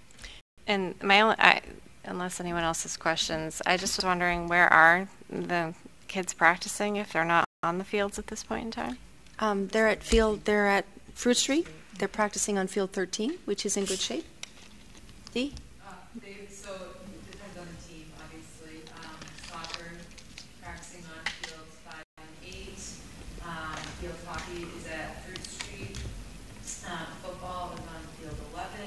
and my only, I, unless anyone else has questions, I just was wondering, where are the kids practicing if they're not on the fields at this point in time? Um, they're at field. They're at Fruit Street. They're practicing on field thirteen, which is in good shape. Dee? Uh, they, so it depends on the team, obviously. Um, soccer, practicing on fields five and eight. Um, field hockey is at Fruit Street. Um, football is on field eleven.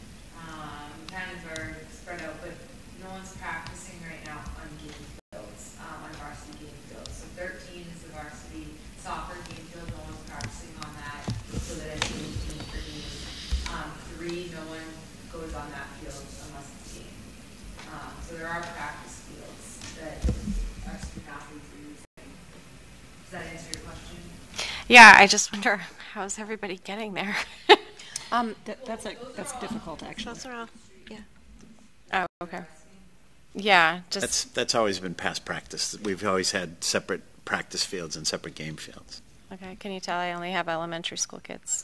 Um, kind of are spread out, but no one's practicing right now on game fields, um, on varsity game fields. So thirteen is the varsity soccer game field. No one's practicing on that, so that it's team for game. Um, three, no one goes on that field unless it's game. Um, so there are practice fields that our student athletes are using. Does that answer your question? Yeah, I just wonder, how's everybody getting there? Um, That, that's a, that's difficult, actually. Those are all, yeah. Oh, okay. Yeah, just. That's, that's always been past practice. We've always had separate practice fields and separate game fields. Okay, can you tell I only have elementary school kids?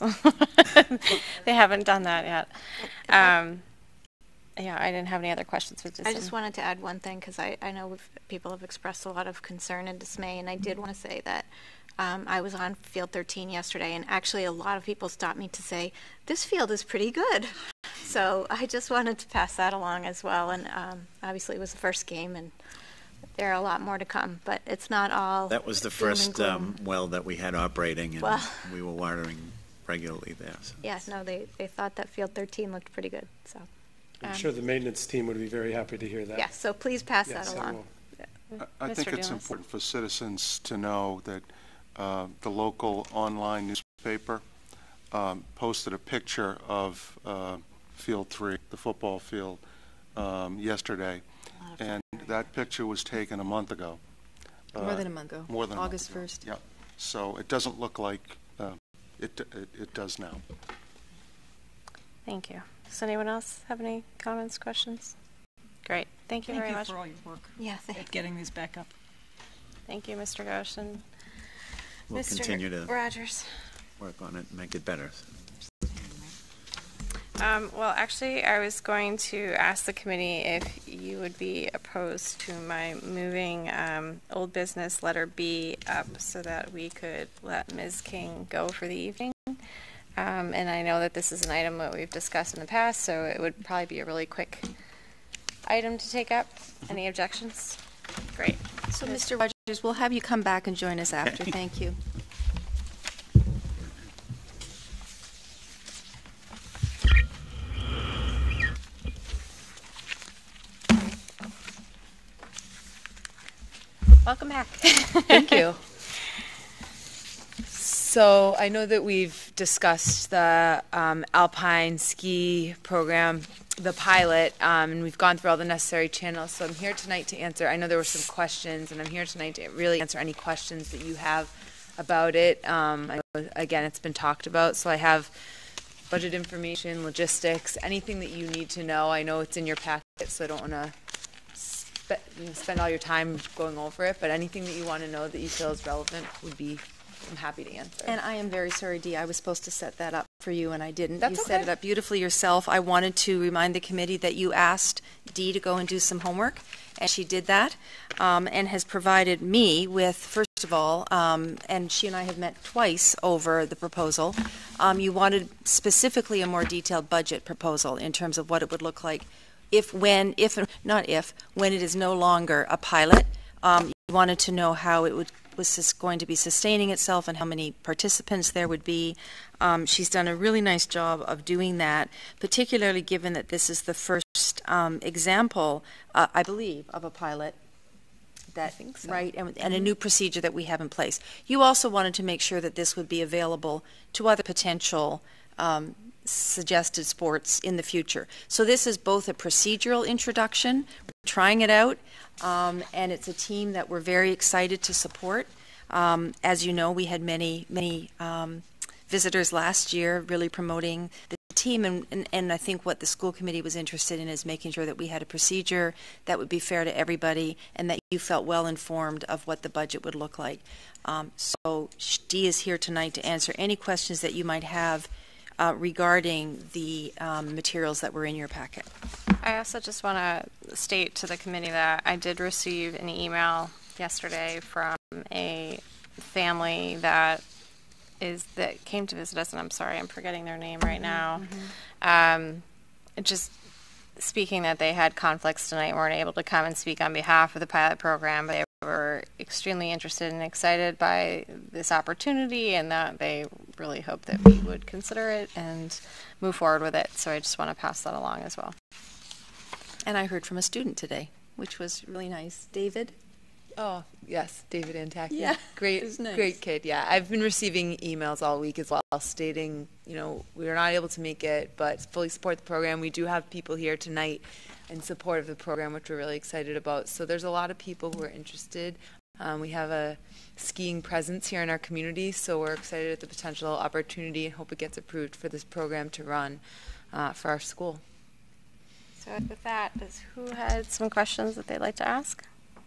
They haven't done that yet. Um, yeah, I didn't have any other questions. But I just wanted to add one thing, because I, I know we've, people have expressed a lot of concern and dismay, and I did want to say that um, I was on field thirteen yesterday, and actually a lot of people stopped me to say, this field is pretty good. So I just wanted to pass that along as well, and um, obviously it was the first game, and there are a lot more to come, but it's not all That was the doom and first gloom. um, well that we had operating, and Well- we were watering regularly there. So. Yeah, no, they, they thought that field thirteen looked pretty good, so. I'm um, sure the maintenance team would be very happy to hear that. Yeah, so please pass Yes, that I along. will. I, I think Mister it's Dumas. important for citizens to know that uh, the local online newspaper um, posted a picture of uh, Field Three, the football field, um, yesterday, and that picture was taken a month ago. more Uh, than a month ago. More than a month August ago. first. Yep. So it doesn't look like uh, it, it it does now. Thank you. Does anyone else have any comments, questions? Great. Thank you Thank very you much. for all your work Yeah, thank at getting these back up. Thank you, Mister Goshen. We'll Mister continue to Rogers. work on it and make it better. Um, well, actually, I was going to ask the committee if you would be opposed to my moving um, old business letter B up so that we could let Miz King go for the evening. Um, and I know that this is an item that we've discussed in the past, so it would probably be a really quick item to take up. Any objections? Great. So, Mister Rogers, we'll have you come back and join us after. Thank you. Welcome back. Thank you. So I know that we've discussed the um, Alpine ski program, the pilot, um, and we've gone through all the necessary channels. So I'm here tonight to answer. I know there were some questions, and I'm here tonight to really answer any questions that you have about it. Um, I, again, it's been talked about, so I have budget information, logistics, anything that you need to know. I know it's in your packet, so I don't want to spe- you know, spend all your time going over it, but anything that you want to know that you feel is relevant would be, I'm happy to answer. And I am very sorry, Dee. I was supposed to set that up for you, and I didn't. That's you okay. set it up beautifully yourself. I wanted to remind the committee that you asked Dee to go and do some homework, and she did that, um, and has provided me with, first of all, um, and she and I have met twice over the proposal. Um, you wanted specifically a more detailed budget proposal in terms of what it would look like if, when, if, not if, when it is no longer a pilot. Um, you wanted to know how it would was this going to be sustaining itself and how many participants there would be. Um, she's done a really nice job of doing that, particularly given that this is the first um, example, uh, I believe, of a pilot. That, I think so. Right, and, and a new procedure that we have in place. You also wanted to make sure that this would be available to other potential um, suggested sports in the future. So this is both a procedural introduction, we're trying it out, um, and it's a team that we're very excited to support. Um, as you know, we had many, many um, visitors last year really promoting the team, and, and, and I think what the school committee was interested in is making sure that we had a procedure that would be fair to everybody and that you felt well informed of what the budget would look like. Um, so Dee is here tonight to answer any questions that you might have Uh, regarding the um, materials that were in your packet. I also just want to state to the committee that I did receive an email yesterday from a family that is that came to visit us, and I'm sorry, I'm forgetting their name right now. Mm-hmm. Um, just speaking that they had conflicts tonight, weren't able to come and speak on behalf of the pilot program, but they were extremely interested and excited by this opportunity, and that they really hope that we would consider it and move forward with it. So I just want to pass that along as well. And I heard from a student today, which was really nice. David? Oh, yes, David Antaki. Yeah, great, it was nice. Great kid. Yeah, I've been receiving emails all week as well stating, you know, we were not able to make it, but fully support the program. We do have people here tonight in support of the program, which we're really excited about. So there's a lot of people who are interested. Um, we have a skiing presence here in our community, so we're excited at the potential opportunity and hope it gets approved for this program to run uh, for our school. So with that, is who had some questions that they'd like to ask?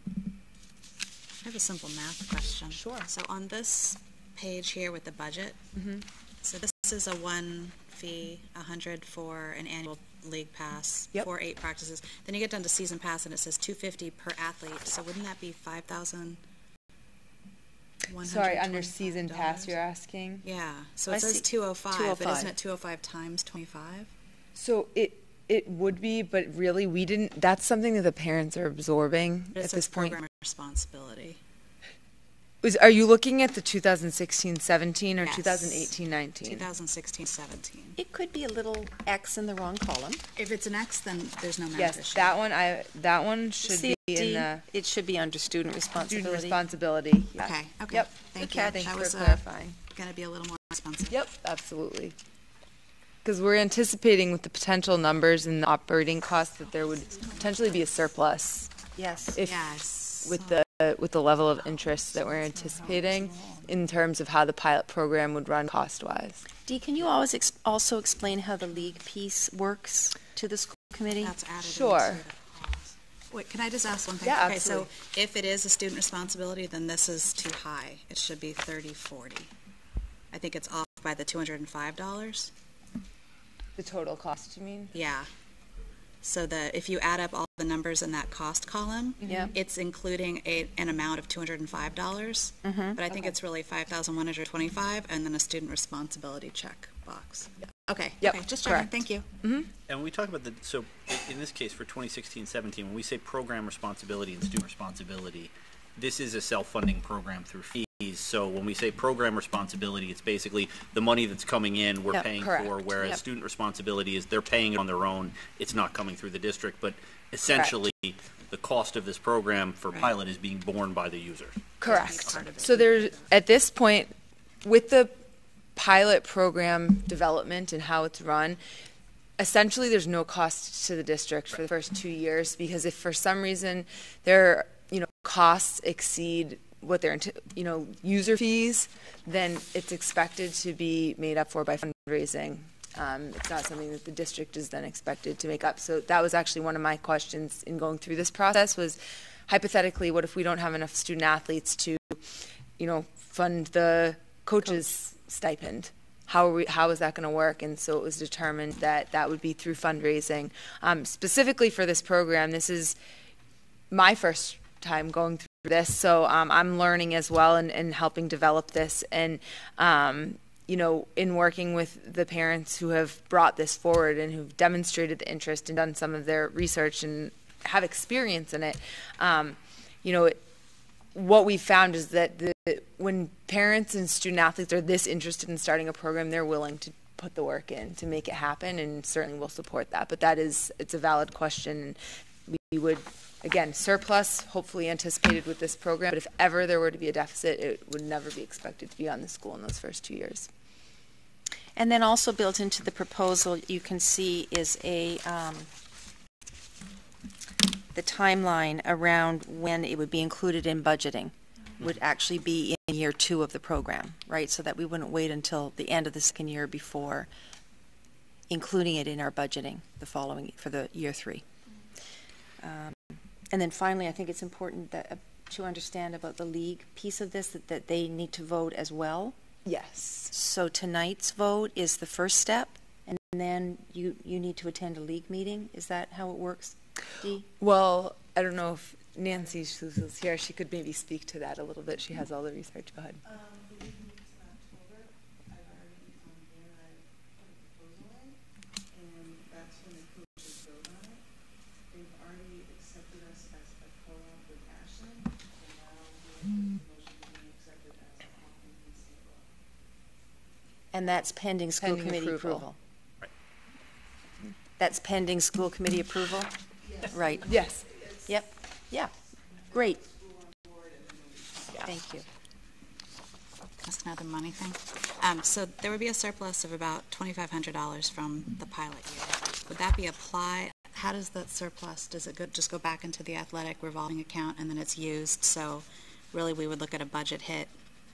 I have a simple math question. Sure. So on this page here with the budget, Mm-hmm. so this is a one fee, a hundred for an annual league pass Yep. for eight practices. Then you get down to season pass and it says two fifty per athlete. So wouldn't that be five thousand? Sorry, under season pass you're asking? Yeah. So I it says see. two oh five, two oh but five. isn't it two oh five times twenty-five? So it it would be, but really we didn't. That's something that the parents are absorbing It at says this point. program responsibility. Was, are you looking at the twenty sixteen seventeen or Yes. twenty eighteen nineteen? twenty sixteen seventeen. It could be a little X in the wrong column. If it's an X, then there's no math Yes, issue. that one. I that one should C be D, in the it should be under student student responsibility. responsibility. Yes. Okay, okay. Yep. Thank Good you. catch. Thanks That for was uh, clarifying. going to be a little more expensive. Yep, absolutely. Because we're anticipating with the potential numbers and the operating costs that there would potentially be a surplus Yes. if Yes. with the with the level of interest that we're anticipating in terms of how the pilot program would run cost-wise. Dee, can you always ex- also explain how the league piece works to the school committee? That's added Sure. into the cost. Wait, can I just ask one thing? Yeah, okay, absolutely. so if it is a student responsibility, then this is too high. It should be thirty forty. I think it's off by the two hundred five dollars. The total cost, you mean? Yeah. So the if you add up all the numbers in that cost column, Yeah. it's including a, an amount of two hundred five dollars. Mhm. But I think Okay. it's really five thousand one hundred twenty-five, and then a student responsibility check box. Okay. Yep, Okay. Just checking. correct. Thank you. And when we talk about the, so i- in this case for twenty sixteen seventeen, when we say program responsibility and student responsibility, this is a self-funding program through fees. So when we say program responsibility, it's basically the money that's coming in, we're Yep, paying correct. for, whereas Yep. student responsibility is they're paying it on their own. It's not coming through the district, but essentially the cost of this program for pilot is being borne by the user. Correct. So there's, at this point, with the pilot program development and how it's run, essentially there's no cost to the district for the first two years because if for some reason their, you know, costs exceed what their, you know, user fees, then it's expected to be made up for by fundraising. Um, it's not something that the district is then expected to make up. So that was actually one of my questions in going through this process was, hypothetically, what if we don't have enough student athletes to, you know, fund the coaches' stipend? How are we, how is that going to work? And so it was determined that that would be through fundraising. Um, specifically for this program, this is my first time going through this, so um, I'm learning as well and, and helping develop this. And um, you know, in working with the parents who have brought this forward and who've demonstrated the interest and done some of their research and have experience in it, um, you know, it, what we found is that the, when parents and student athletes are this interested in starting a program, they're willing to put the work in to make it happen, and certainly will support that. But that is, it's a valid question. We would, again, surplus hopefully anticipated with this program, but if ever there were to be a deficit, it would never be expected to be on the school in those first two years. And then also built into the proposal, you can see is a um, the timeline around when it would be included in budgeting would actually be in year two of the program, right? So that we wouldn't wait until the end of the second year before including it in our budgeting the following for the year three. Um, and then finally, I think it's important that uh, to understand about the league piece of this, that, that they need to vote as well. Yes. So tonight's vote is the first step, and then you, you need to attend a league meeting. Is that how it works, Dee? Well, I don't know if Nancy who's here, she could maybe speak to that a little bit. She has all the research. Go ahead. Um, the league meets in October. I've already on here, I put a proposal in, and that's when the coaches vote on it. They've already accepted us as a co-op with Ashland, so now we're in the motion to be accepted as a Hoffman and St. And that's pending school Pending committee approval. approval. That's pending school committee approval? Yes. Right. Yes. Yep. Yeah. Great. Thank you. That's another money thing. Um, so there would be a surplus of about twenty-five hundred dollars from the pilot year. Would that be applied? How does that surplus, does it go, just go back into the athletic revolving account and then it's used? So really we would look at a budget hit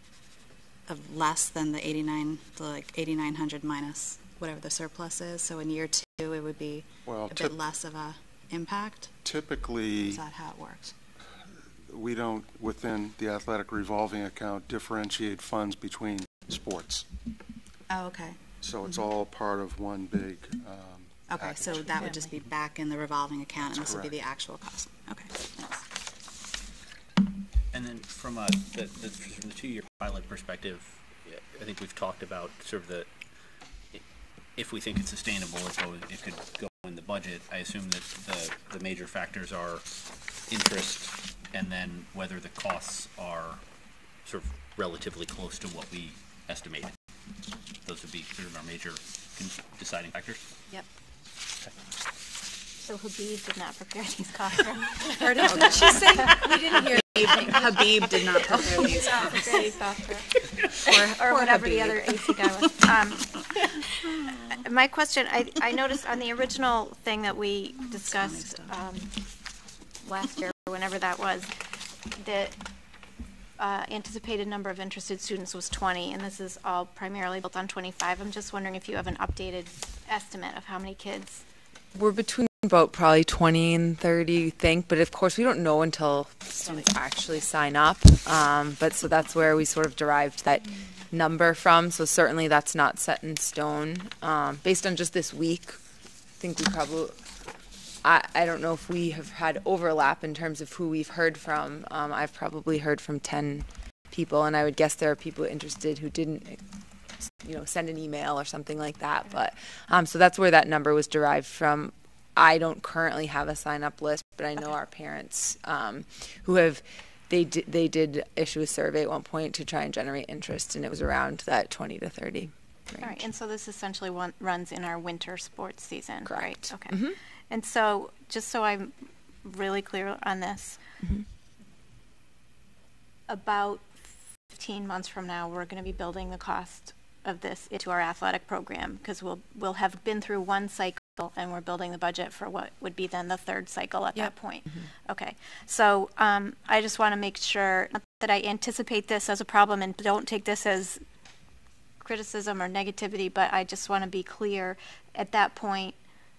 of less than the eighty-nine, the like eighty-nine hundred minus whatever the surplus is. So in year two, it would be Well, a bit tip- less of a impact. Typically, Is that how it works? we don't, within the athletic revolving account, differentiate funds between sports. Oh, okay. So it's all part of one big um, Okay, so package. that would just be back in the revolving account, and That's this would be the correct. actual cost. Okay, thanks. And then from a, the, the, from the two-year pilot perspective, I think we've talked about sort of the, if we think it's sustainable, it, go, it could go in the budget. I assume that the, the major factors are interest and then whether the costs are sort of relatively close to what we estimated. Those would be sort of our major con- deciding factors. Yep. So Habib did not prepare these costs. Pardon? What did she say? We didn't hear. Habib did not prepare these. or, or whatever the other A C guy was. Um, my question, I, I noticed on the original thing that we discussed um, last year, or whenever that was, the uh, anticipated number of interested students was twenty, and this is all primarily built on twenty-five. I'm just wondering if you have an updated estimate of how many kids. We're between about probably twenty and thirty, we think, but of course we don't know until students actually sign up. Um, but so that's where we sort of derived that number from. So certainly that's not set in stone. Um, based on just this week, I think we probably, I, I don't know if we have had overlap in terms of who we've heard from. Um, I've probably heard from ten people, and I would guess there are people interested who didn't, you know, send an email or something like that. But um, so that's where that number was derived from. I don't currently have a sign-up list, but I know our parents um, who have, they did, they did issue a survey at one point to try and generate interest, and it was around that twenty to thirty range. All right, and so this essentially one, runs in our winter sports season, Correct. right? Okay. Mm-hmm. And so, just so I'm really clear on this, Mm-hmm. about fifteen months from now, we're going to be building the cost of this into our athletic program, because we'll we'll have been through one cycle and we're building the budget for what would be then the third cycle at Yep. that point. Mm-hmm. Okay, so um, I just want to make sure not that I anticipate this as a problem, and don't take this as criticism or negativity, but I just want to be clear at that point.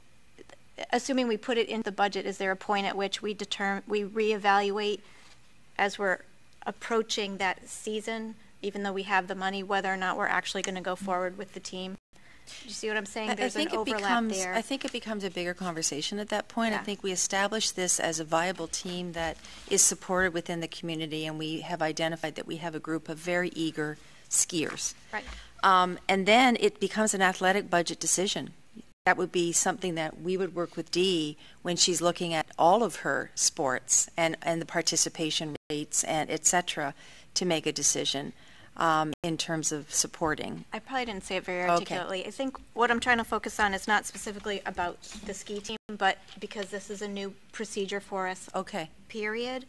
Assuming we put it in the budget, is there a point at which we determine, we reevaluate as we're approaching that season, even though we have the money, whether or not we're actually going to go forward with the team? Do you see what I'm saying? I- There's I think an it overlap becomes, there. I think it becomes a bigger conversation at that point. I Yeah. think we establish this as a viable team that is supported within the community, and we have identified that we have a group of very eager skiers. Right. Um, and then it becomes an athletic budget decision. That would be something that we would work with Dee when she's looking at all of her sports and, and the participation rates and et cetera to make a decision um, in terms of supporting. I probably didn't say it very Okay. articulately. I think what I'm trying to focus on is not specifically about the ski team, but because this is a new procedure for us. Okay. Period.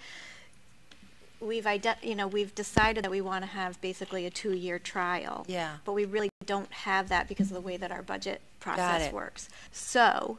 We've ide- you know, we've decided that we want to have basically a two-year trial. Yeah. But we really don't have that because of the way that our budget Got process it. works. So,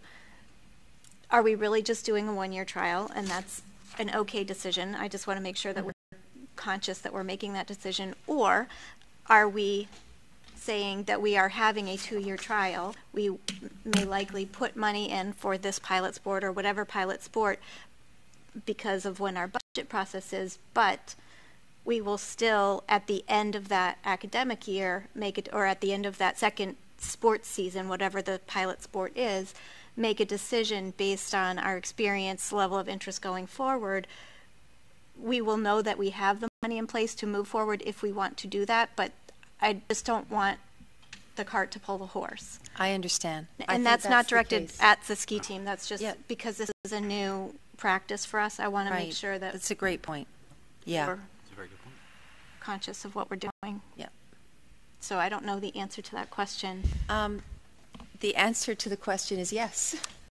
are we really just doing a one-year trial, and that's an okay decision? I just want to make sure that we're conscious that we're making that decision, or are we saying that we are having a two-year trial? We may likely put money in for this pilot sport or whatever pilot sport because of when our budget process is, but we will still, at the end of that academic year, make it, or at the end of that second sports season, whatever the pilot sport is, make a decision based on our experience, level of interest going forward. We will know that we have the money in place to move forward if we want to do that, but I just don't want the cart to pull the horse. I understand. I And think that's not the directed case. at the ski team. That's just Yeah. because this is a new practice for us. I want to make Right. sure that That's a great point. Yeah. we're That's a very good point. conscious of what we're doing. Yeah. So I don't know the answer to that question. Um, the answer to the question is yes.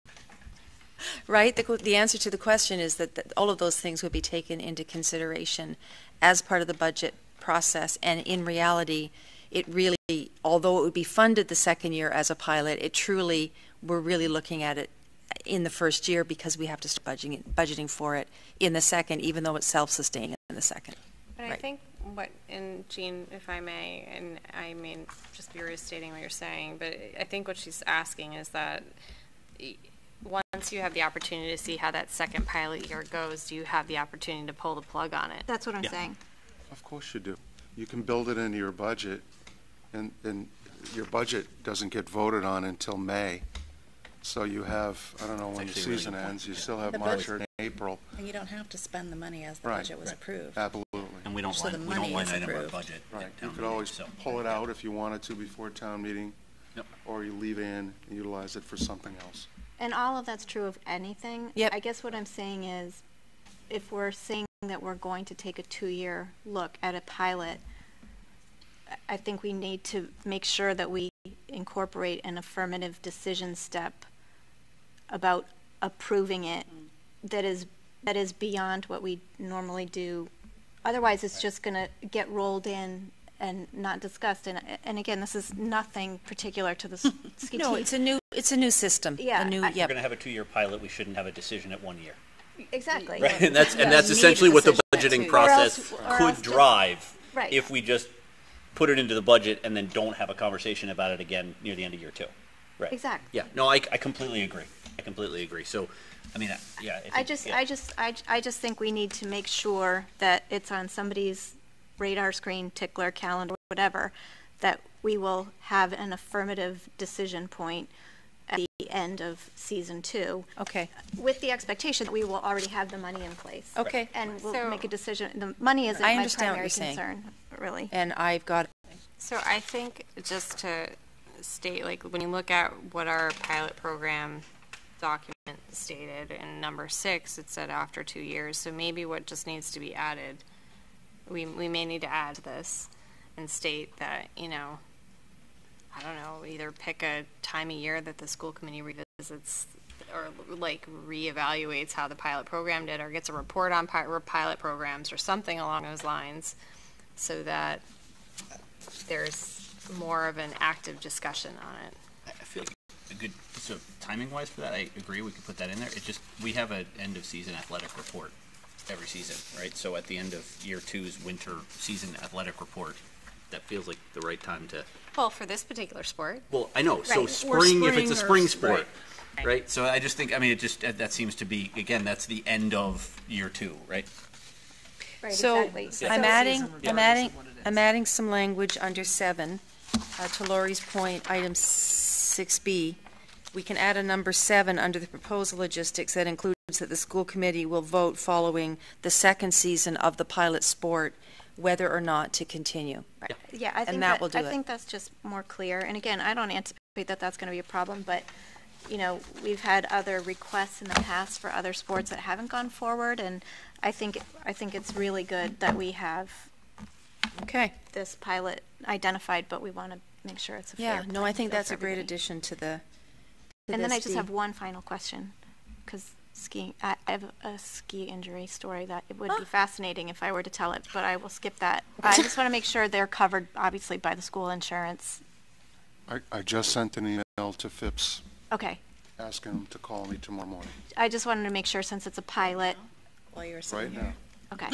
Right? The, the answer to the question is that, that all of those things would be taken into consideration as part of the budget process. And in reality, it really, although it would be funded the second year as a pilot, it truly, we're really looking at it in the first year because we have to start budgeting, budgeting for it in the second, even though it's self-sustaining in the second. But I Right. think what, and Jean, if I may, and I mean, just be restating what you're saying, but I think what she's asking is that y- once you have the opportunity to see how that second pilot year goes, do you have the opportunity to pull the plug on it? That's what I'm Yeah. saying. Of course you do. You can build it into your budget, and, and your budget doesn't get voted on until May. So you have, I don't know when the actually a really season good point. ends, you still have The March budget- or April. And you don't have to spend the money as the Right. budget was Right. approved. Absolutely. And we don't So the line, we don't money line is item our approved. budget Right. at You town could meeting, always so. pull it out if you wanted to before town meeting, Yep. or you leave it in and utilize it for something else. And all of that's true of anything. Yep. I guess what I'm saying is, if we're saying that we're going to take a two-year look at a pilot, I- I think we need to make sure that we incorporate an affirmative decision step about approving it that is that is beyond what we normally do. Otherwise, it's just going to get rolled in and not discussed. And and again, this is nothing particular to the s- ski No, team. it's a new, it's a new system. Yeah, A new, I- If we're yep. going to have a two-year pilot, we shouldn't have a decision at one year. Exactly. Right, and that's, Yeah. and that's You need essentially a what the decision at two budgeting years. process Or else- or could else just- drive Right. if we just put it into the budget and then don't have a conversation about it again near the end of year two. Right. Exactly. Yeah, no, I, I completely agree. I completely agree. So, I mean, I- yeah. I think- just, yeah. I just, I, I just think we need to make sure that it's on somebody's radar screen, tickler, calendar, whatever, that we will have an affirmative decision point at the end of season two, Okay. with the expectation that we will already have the money in place. Okay. And we'll So- make a decision. The money isn't I my understand what primary you're saying. concern, really. And I've got, So I think just to state, like, when you look at what our pilot program document stated in number six, it said after two years. So maybe what just needs to be added, we, we may need to add this and state that, you know, I don't know, either pick a time of year that the school committee revisits or like reevaluates how the pilot program did, or gets a report on pi- or pilot programs or something along those lines, so that there's more of an active discussion on it. I I feel like a good, so timing wise for that, I agree, we could put that in there. It just, we have an end of season athletic report every season, right? So at the end of year two's winter season athletic report, that feels like the right time to, Well, for this particular sport. well, I know, so Right. spring, if it's a spring or- sport, right? So I just think, I mean, it just, that that seems to be, again, that's the end of year two, right? Right, so exactly. I'm So- adding, Yeah. I'm Regardless adding, of what it is. I'm adding some language under seven, uh, to Lori's point, item six B. We can add a number seven under the proposal logistics that includes that the school committee will vote following the second season of the pilot sport whether or not to continue. Yeah, I And think that that, will do I it. think that's just more clear. And again, I don't anticipate that that's going to be a problem, but, you know, we've had other requests in the past for other sports that haven't gone forward, and I think, I think it's really good that we have Okay. this pilot identified, but we want to make sure it's a fair. Yeah, no, I playing think field that's for a great everybody. addition to the. to And then this I just B. have one final question, because skiing, I I have a ski injury story that it would be fascinating if I were to tell it, but I will skip that. I just want to make sure they're covered, obviously, by the school insurance. I, I just sent an email to Phipps Okay, asking them to call me tomorrow morning, I just wanted to make sure, since it's a pilot. While you were right now. Okay.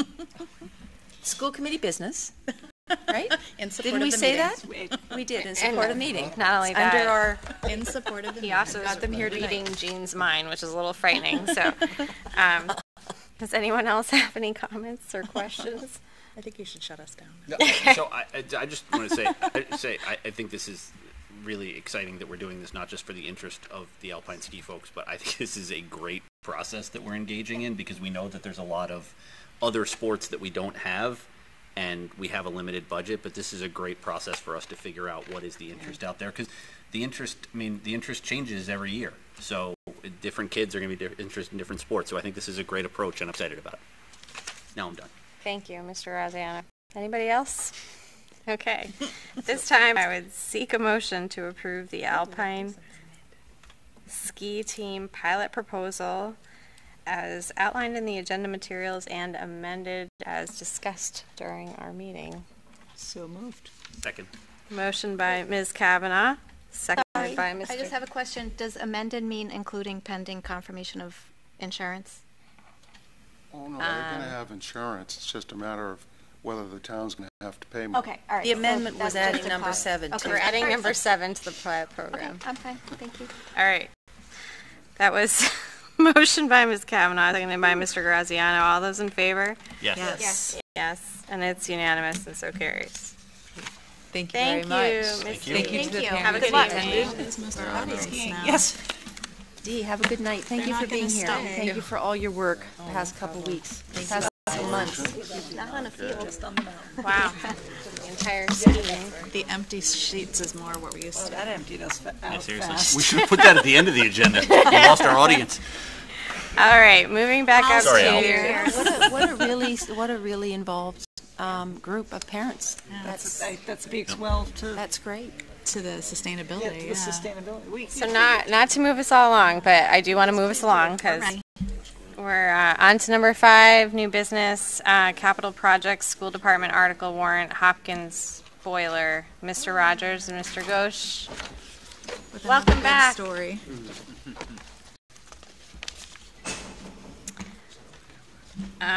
School committee business, right? In support Didn't of we the say meeting. that? We did, in support of meeting. Not only It's that, under our, In support of the he meeting. also Got them here is tonight. reading Jean's mind, which is a little frightening. So, um, does anyone else have any comments or questions? I think you should shut us down. No, so I, I, I just want to say, I, say I, I think this is really exciting that we're doing this, not just for the interest of the alpine ski folks, but I think this is a great process that we're engaging in, because we know that there's a lot of other sports that we don't have, and we have a limited budget, but this is a great process for us to figure out what is the interest out there, because the interest, I mean, the interest changes every year. So different kids are going to be di- interested in different sports. So I think this is a great approach, and I'm excited about it. Now I'm done. Thank you, Mister Raziano. Anybody else? Okay. At this time, I would seek a motion to approve the Alpine Ski Team pilot proposal as outlined in the agenda materials and amended as discussed during our meeting. So moved. Second. Motion by Miz Kavanaugh, seconded Sorry, by Mister I just have a question. Does amended mean including pending confirmation of insurance? Oh, no, they're going to have insurance. It's just a matter of whether the town's going to have to pay more. Okay, all right. the so amendment was that's just adding a number cost. seven Okay, to We're it. adding all right, number so- seven to the pilot Okay, program. I'm fine. Thank you. All right. That was motion by Miz Kavanaugh, seconded by Mister Graziano. All those in favor? Yes. Yes. Yes, and it's unanimous and so carries. Thank you very Thank much. you, Miz Thank you. Thank you Thank to the you. parents. Have a good luck. evening. Yes. Dee, have a good night. Thank you They're for not being gonna here. stay. Thank you for all your work the past couple weeks, the past couple months. Not on a field. Wow. The entire scheme. The empty sheets is more what we used to. That emptied us fa- Yeah, out seriously. fast. We should have put that at the end of the agenda. We lost our audience. All right, moving back up Sorry, Al. to, What a, what a really, what a really involved um, group of parents. That's, That's, that speaks well to that's great. To the sustainability, yeah, yeah. the sustainability. We, so not, not to move us all along, but I do want to move us along because Right. we're uh, on to number five, new business, uh, capital projects, school department article warrant, Hopkins boiler. Mister Rogers and Mister Ghosh. With Welcome another good back. Story.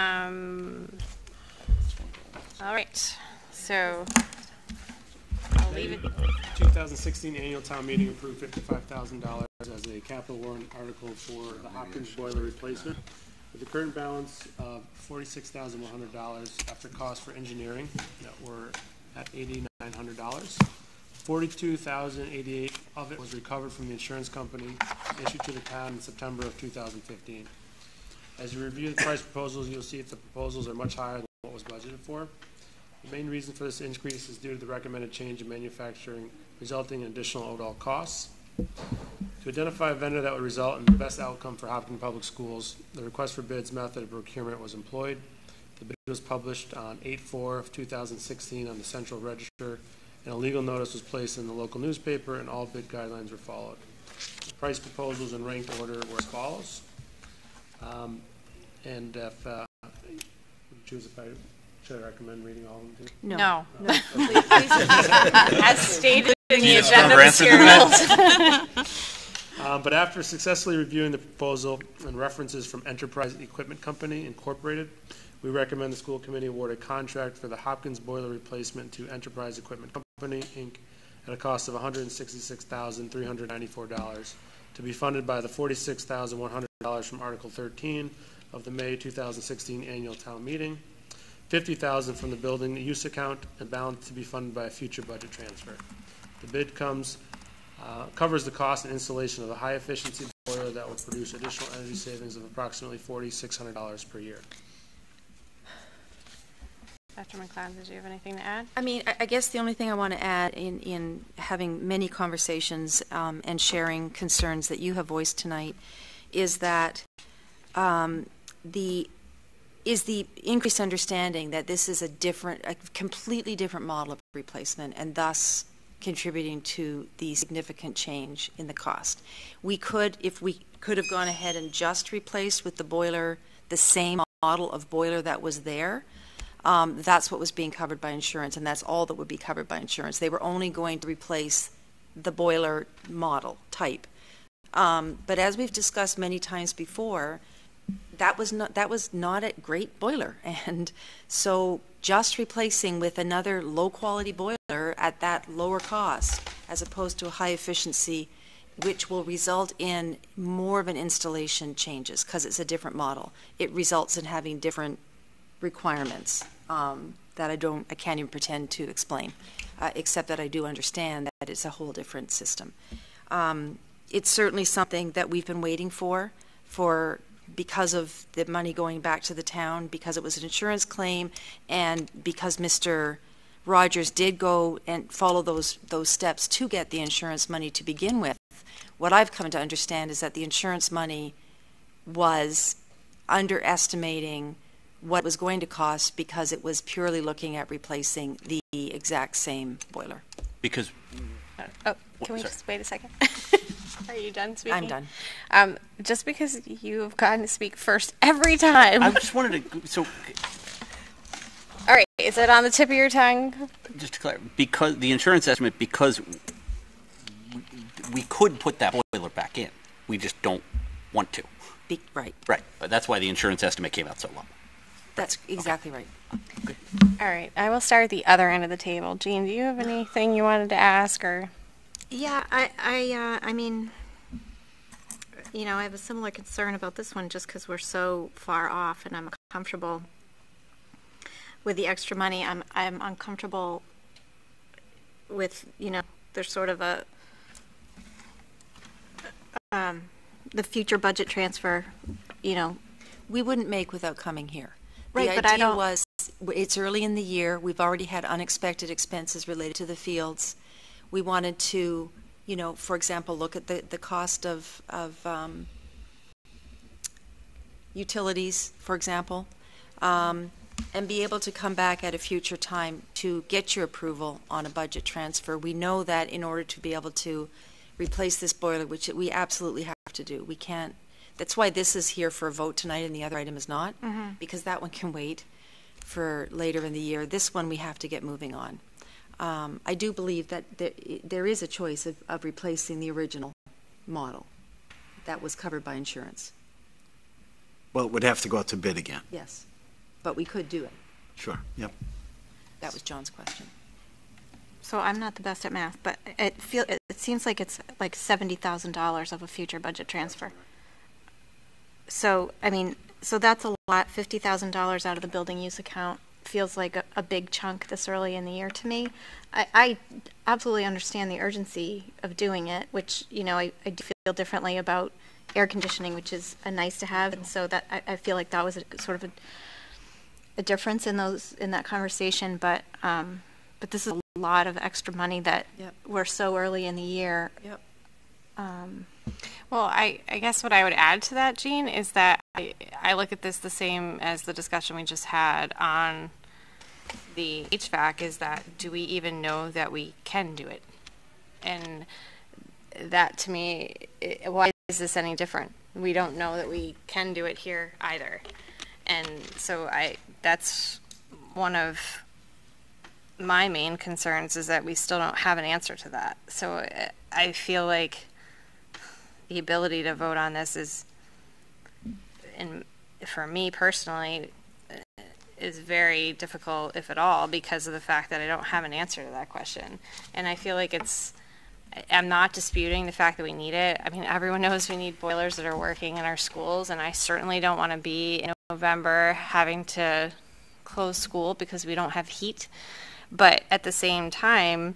Um, all right, so I'll leave it. twenty sixteen annual town meeting approved fifty-five thousand dollars as a capital warrant article for the Hopkins boiler replacement, with a current balance of forty-six thousand one hundred dollars after costs for engineering that were at eighty-nine hundred dollars. forty-two thousand eighty-eight of it was recovered from the insurance company issued to the town in September of two thousand fifteen. As you review the price proposals, you'll see that the proposals are much higher than what was budgeted for. The main reason for this increase is due to the recommended change in manufacturing, resulting in additional overall costs. To identify a vendor that would result in the best outcome for Hopkins Public Schools, the request for bids method of procurement was employed. The bid was published on eight four of two thousand sixteen on the Central Register, and a legal notice was placed in the local newspaper, and all bid guidelines were followed. The price proposals in ranked order were as follows. Um, and if, uh, choose if I should I recommend reading all of them too? No. No. No. Please, please. As stated in the agenda materials. Um, but after successfully reviewing the proposal and references from Enterprise Equipment Company, Incorporated, we recommend the school committee award a contract for the Hopkins boiler replacement to Enterprise Equipment Company, Incorporated at a cost of one hundred sixty-six thousand three hundred ninety-four dollars to be funded by the forty-six thousand one hundred dollars from Article thirteen of the May two thousand sixteen annual town meeting, fifty thousand dollars from the building use account, and balance to be funded by a future budget transfer. The bid comes uh, covers the cost and installation of a high-efficiency boiler that will produce additional energy savings of approximately four thousand six hundred dollars per year. Doctor McLeod, did you have anything to add? I mean, I, I guess the only thing I want to add in, in having many conversations um, and sharing concerns that you have voiced tonight is that um, the is the increased understanding that this is a different, a completely different model of replacement, and thus contributing to the significant change in the cost. We could, if we could have gone ahead and just replaced with the boiler, the same model of boiler that was there, um, that's what was being covered by insurance, and that's all that would be covered by insurance. They were only going to replace the boiler model type. Um, but as we've discussed many times before, that was not that was not a great boiler, and so just replacing with another low quality boiler at that lower cost as opposed to a high efficiency, which will result in more of an installation changes because it's a different model. It results in having different requirements um, that I don't I can't even pretend to explain, uh, except that I do understand that it's a whole different system. Um, it's certainly something that we've been waiting for for because of the money going back to the town, because it was an insurance claim, and because Mister Rogers did go and follow those those steps to get the insurance money to begin with. What I've come to understand is that the insurance money was underestimating what it was going to cost because it was purely looking at replacing the exact same boiler. Because Oh, can we sorry. just wait a second? Are you done speaking? I'm done. Um, just because you've gotten to speak first every time. I just wanted to, so All right, is it on the tip of your tongue? just to clarify, because the insurance estimate, because we, we could put that boiler back in, we just don't want to. Be, right. Right, but that's why the insurance estimate came out so low. That's exactly right. All right, I will start at the other end of the table. Jean, do you have anything you wanted to ask, or? Yeah, I, I, uh, I mean, you know, I have a similar concern about this one just because we're so far off, and I'm uncomfortable with the extra money. I'm, I'm uncomfortable with, you know, there's sort of a, um, the future budget transfer, you know. We wouldn't make without coming here. Right, the but I idea don't- was, it's early in the year. We've already had unexpected expenses related to the fields. We wanted to, you know, for example, look at the, the cost of, of um, utilities, for example, um, and be able to come back at a future time to get your approval on a budget transfer. We know that in order to be able to replace this boiler, which we absolutely have to do, we can't. That's why this is here for a vote tonight and the other item is not, Mm-hmm. because that one can wait for later in the year. This one we have to get moving on. Um, I do believe that there, there is a choice of, of replacing the original model that was covered by insurance. Well, it would have to go out to bid again. Yes, but we could do it. Sure, yep. That was John's question. so I'm not the best at math, but it feel it, it seems like it's like seventy thousand dollars of a future budget transfer. So I mean, so that's a lot. Fifty thousand dollars out of the building use account feels like a, a big chunk this early in the year to me. I, I absolutely understand the urgency of doing it, which you know I, I do feel differently about air conditioning, which is a nice to have, and so that I, I feel like that was a, sort of a, a difference in those in that conversation. But um, but this is a lot of extra money that Yep. we're so early in the year. Yep. Um, Well, I, I guess what I would add to that, Jean, is that I, I look at this the same as the discussion we just had on the H V A C, is that do we even know that we can do it? And that to me, it, why is this any different? We don't know that we can do it here either. And so I that's one of my main concerns, is that we still don't have an answer to that. So uh, I feel like the ability to vote on this is, and for me personally, is very difficult, if at all, because of the fact that I don't have an answer to that question. And I feel like it's, I'm not disputing the fact that we need it. I mean, everyone knows we need boilers that are working in our schools, and I certainly don't want to be in November having to close school because we don't have heat. But at the same time,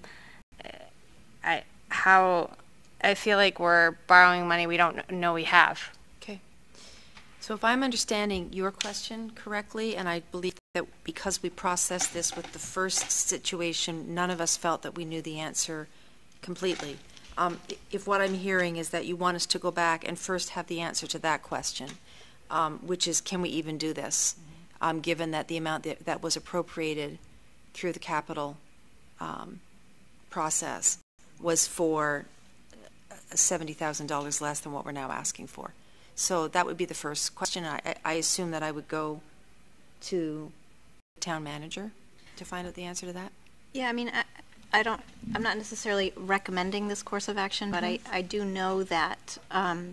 I how I feel like we're borrowing money we don't know we have. Okay. So if I'm understanding your question correctly, and I believe that because we processed this with the first situation, none of us felt that we knew the answer completely. Um, if what I'm hearing is that you want us to go back and first have the answer to that question, um, which is, can we even do this, um, given that the amount that, that was appropriated through the capital um, process was for seventy thousand dollars less than what we're now asking for. So that would be the first question. I, I assume that I would go to the town manager to find out the answer to that. yeah, I mean, I, I don't, I'm not necessarily recommending this course of action, but I, I do know that um,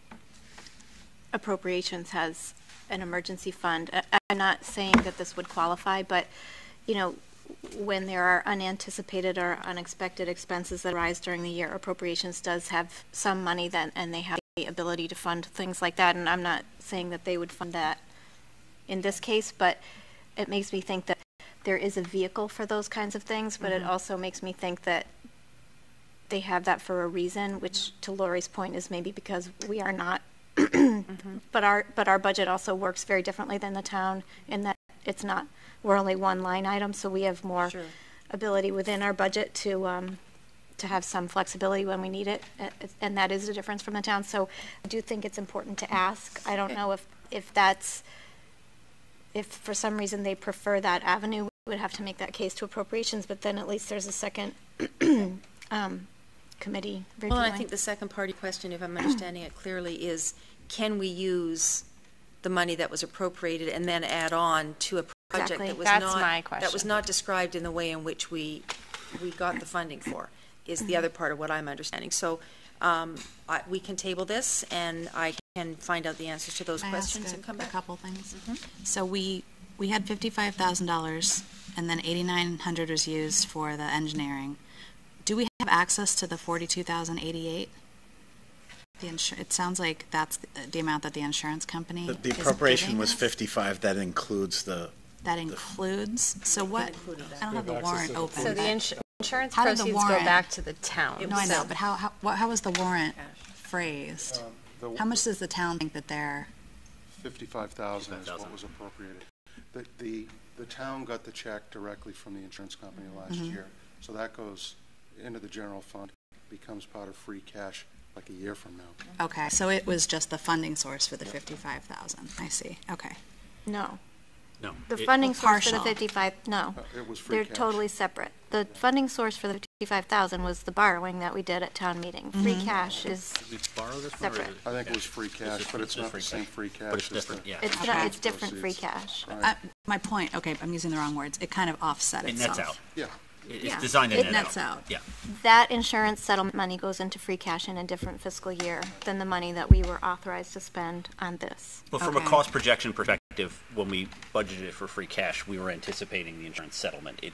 appropriations has an emergency fund. I, I'm not saying that this would qualify, but, you know, when there are unanticipated or unexpected expenses that arise during the year, appropriations does have some money then, and they have the ability to fund things like that. And I'm not saying that they would fund that in this case, but it makes me think that there is a vehicle for those kinds of things, but Mm-hmm. it also makes me think that they have that for a reason, which to Lori's point is maybe because we are not, Mm-hmm. but our, but our budget also works very differently than the town in that it's not, we're only one line item, so we have more Sure. ability within our budget to um, to have some flexibility when we need it, uh, and that is a difference from the town. So I do think it's important to ask. I don't Okay. know if if that's if for some reason they prefer that avenue, we would have to make that case to appropriations. But then at least there's a second um, committee reviewing. Well, and I think the second party question, if I'm understanding it clearly, is can we use the money that was appropriated and then add on to a project Exactly. that was That's not my that was question. not described in the way in which we we got the funding for, is the other part of what I'm understanding. So um, I, we can table this, and I can find out the answers to those Can I ask questions a, and come a back. couple things. So we we had fifty-five thousand dollars, and then eighty-nine hundred was used for the engineering. Do we have access to the forty-two thousand eighty-eight? The insur- it sounds like that's the, the amount that the insurance company The, the is appropriation giving was us. fifty-five. That includes the. That includes. So what? I don't have the warrant open. So the but- ins- insurance How did the proceeds go warrant- back to the town. No, I know, but how how what, how was the warrant phrased? Um, the- How much does the town think that they're? fifty-five thousand is what was appropriated. The, the, the town got the check directly from the insurance company last Mhm. year, so that goes into the general fund, becomes part of free cash like a year from now. Okay, so it was just the funding source for the fifty-five thousand. I see. Okay. No. No. The it- funding source for the Partial. fifty-five, no. Uh, It was free They're cash. totally separate. The funding source for the fifty-five thousand was the borrowing that we did at town meeting. Free Mhm. cash is, Did we borrow this one, or Separate. is I think it was cash? free cash, It's but it's just not free the same cash. free cash. But it's as different, the- yeah. it's, Okay. not, it's different free Proceeds. cash. Right. Uh, my point. Okay, I'm using the wrong words. It kind of offset It itself. nets out. Yeah. It- Yeah. It's designed to It net nets out. out. Yeah. That insurance settlement money goes into free cash in a different fiscal year than the money that we were authorized to spend on this. But from Okay. a cost projection perspective, when we budgeted for free cash, we were anticipating the insurance settlement. It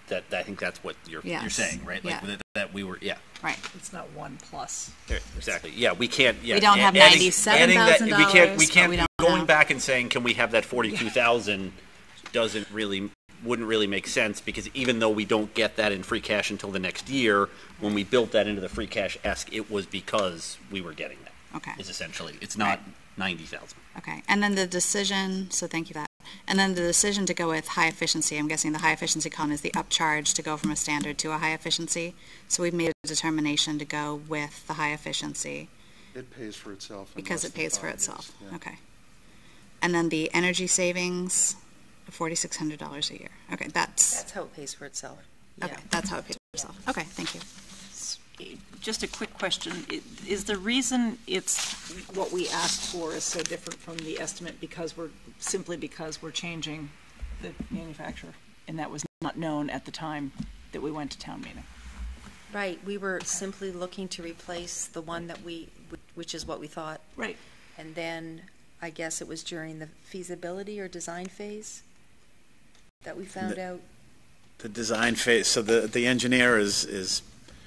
That, I think that's what you're, you're Yes. saying, right? Like Yeah. that, that we were, yeah. Right. It's not one plus. Yeah, exactly. Yeah, we can't. Yeah, We don't have adding- ninety-seven adding that- thousand We can't. We dollars, can't. but we don't Going know. back and saying, can we have that forty-two thousand? Doesn't really, wouldn't really make sense, because even though we don't get that in free cash until the next year, when we built that into the free cash ask, it was because we were getting that. Okay. Is essentially, it's not ninety thousand. Okay, and then the decision, so thank you for that. And then the decision to go with high efficiency, I'm guessing the high efficiency column is the upcharge to go from a standard to a high efficiency. So we've made a determination to go with the high efficiency It pays for itself. in because less it than pays for five itself. years, yeah. Okay. And then the energy savings, forty-six hundred dollars a year. Okay, that's, That's how it pays for itself. okay, that's how it pays for itself. Okay, thank you. Just a quick question. I- Is the reason it's, what we asked for is so different from the estimate because we're, simply because we're changing the manufacturer? And that was not known at the time that we went to town meeting? Right, we were simply looking to replace the one that we, which is what we thought. Right. And then, I guess it was during the feasibility or design phase that we found The- out. The design phase, so the, the engineer is, is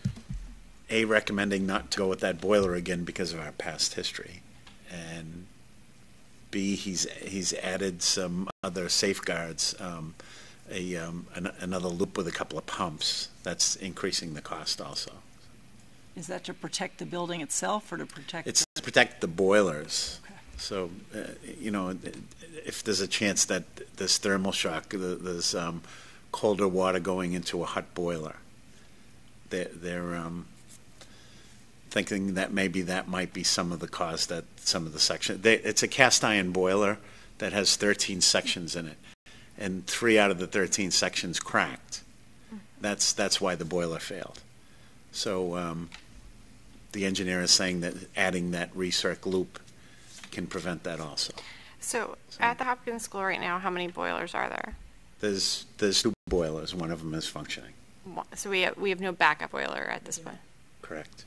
A, recommending not to go with that boiler again because of our past history. And B, he's, he's added some other safeguards, um, a, um, an, another loop with a couple of pumps. That's increasing the cost also. Is that to protect the building itself or to protect? It's the- to protect the boilers. Okay. So, uh, you know, if there's a chance that this thermal shock, the- there's um, colder water going into a hot boiler, they're, they're um, thinking that maybe that might be some of the cause that some of the section. They, it's a cast iron boiler that has thirteen sections in it, and three out of the thirteen sections cracked. That's that's why the boiler failed. So um, the engineer is saying that adding that recirc loop can prevent that also. So at the Hopkins School right now, how many boilers are there? There's there's two boilers. One of them is functioning. One- So we have, we have no backup boiler at this point. Correct.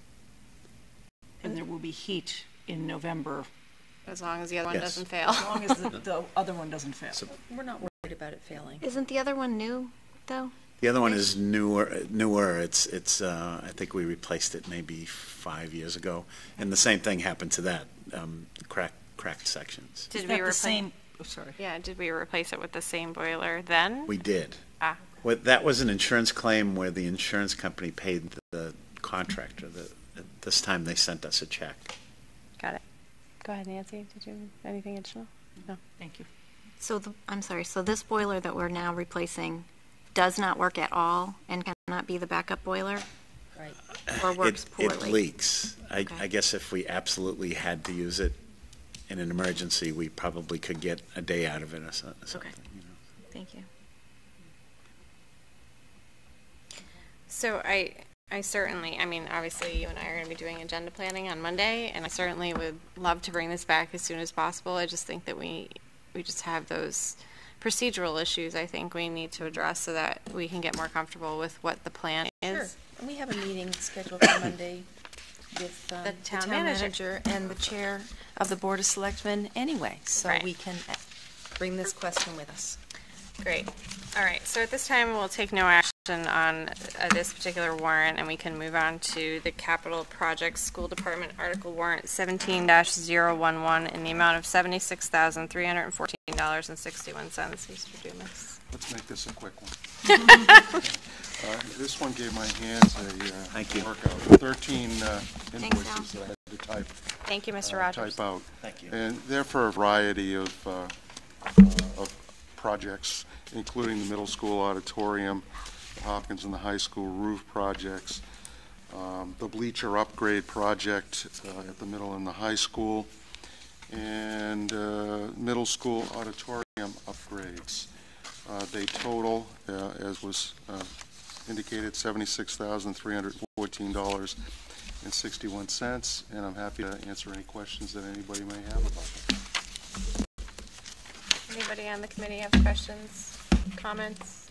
And there will be heat in November, As long as the other one Yes. doesn't fail. as long as the, the other one doesn't fail. So We're not worried about it failing. Isn't the other one new, though? the other one is newer. Newer. It's it's. Uh, I think we replaced it maybe five years ago, and the same thing happened to that. Um, cracked cracked sections. Did Is we that the replace? same, oh, sorry. Yeah, did we replace it with the same boiler then? We did. Ah. Well, that was an insurance claim where the insurance company paid the contractor. The, this time they sent us a check. Got it. Go ahead, Nancy. Did you anything additional? No. Thank you. So, the, I'm sorry, so this boiler that we're now replacing does not work at all and cannot be the backup boiler? Right. Or works it, poorly? It leaks. I, Okay. I guess if we absolutely had to use it in an emergency, we probably could get a day out of it or so- or something. Okay. You know. Thank you. So I, I certainly, I mean, obviously you and I are going to be doing agenda planning on Monday, and I certainly would love to bring this back as soon as possible. I just think that we, we just have those procedural issues I think we need to address so that we can get more comfortable with what the plan is. Sure. And we have a meeting scheduled for Monday with um, The the town town manager. manager and the chair of the Board of Selectmen anyway, so Right. we can uh, bring this question with us. Great. All right, so at this time, we'll take no action on uh, this particular warrant, and we can move on to the Capital Projects School Department Article Warrant seventeen dash zero one one in the amount of seventy-six thousand, three hundred and fourteen dollars and sixty-one cents. Mister Dumas. Let's make this a quick one. Uh, This one gave my hands a uh, Thank you. workout. Thirteen uh, invoices that I had to type. Thank you, Mister uh, Rogers. Type out. Thank you. And they're for a variety of, uh, uh, of projects, including the middle school auditorium, the Hopkins and the high school roof projects, um, the bleacher upgrade project uh, at the middle and the high school, and uh, middle school auditorium upgrades. Uh, They total, uh, as was uh, indicated, seventy-six thousand, three hundred fourteen dollars and sixty-one cents, and I'm happy to answer any questions that anybody may have about that. Anybody on the committee have questions, comments?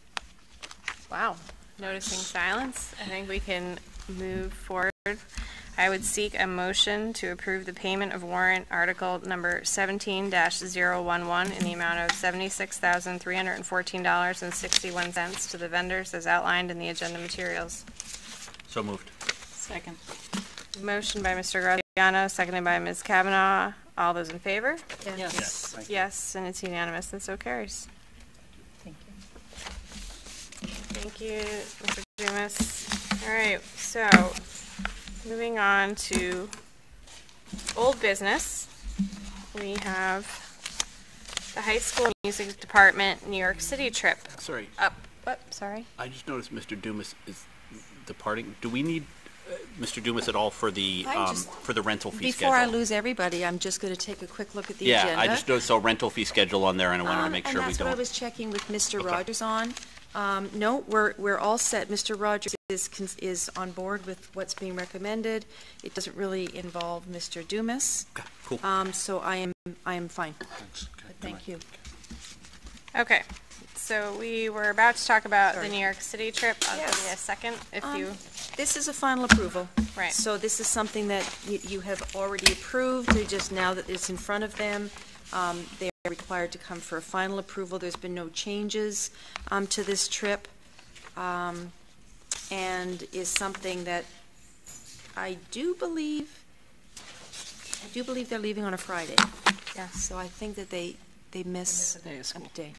Wow, noticing silence. I think we can move forward. I would seek a motion to approve the payment of warrant article number seventeen dash zero one one in the amount of seventy-six thousand three hundred and fourteen dollars and sixty-one cents to the vendors as outlined in the agenda materials. So moved. Second. Motion by Mister Graziano, seconded by Miz Kavanaugh. All those in favor? Yes. Yes. Thank you. Yes, and it's unanimous, and so carries. Thank you. Thank you, Mister Dumas. All right, so moving on to old business, we have the high school music department New York City trip. Sorry, Up, what, sorry? I just noticed Mister Dumas is departing. Do we need uh, Mister Dumas at all for the, I um, just- for the rental fee schedule? Before I lose everybody, I'm just going to take a quick look at the Yeah, agenda. I just noticed a rental fee schedule on there, and I wanted to Um, make sure we And that's what I don't. was checking with Mister Okay. Rogers on. Um, No, we're, we're all set. Mister Rogers is, cons- is on board with what's being recommended. It doesn't really involve Mister Dumas. Okay, cool. Um, So I am, I am fine. Thanks. Okay, But good thank night. you. Okay, so we were about to talk about Sorry. the New York City trip. I'll give Yes. you a second if Um, you, This is a final approval. Right. So this is something that you, you have already approved. They just, now that it's in front of them, um, they're required to come for a final approval. There's been no changes um, to this trip, um, and is something that I do believe, I do believe they're leaving on a Friday. Yeah. So I think that they, they miss a day of school. a day.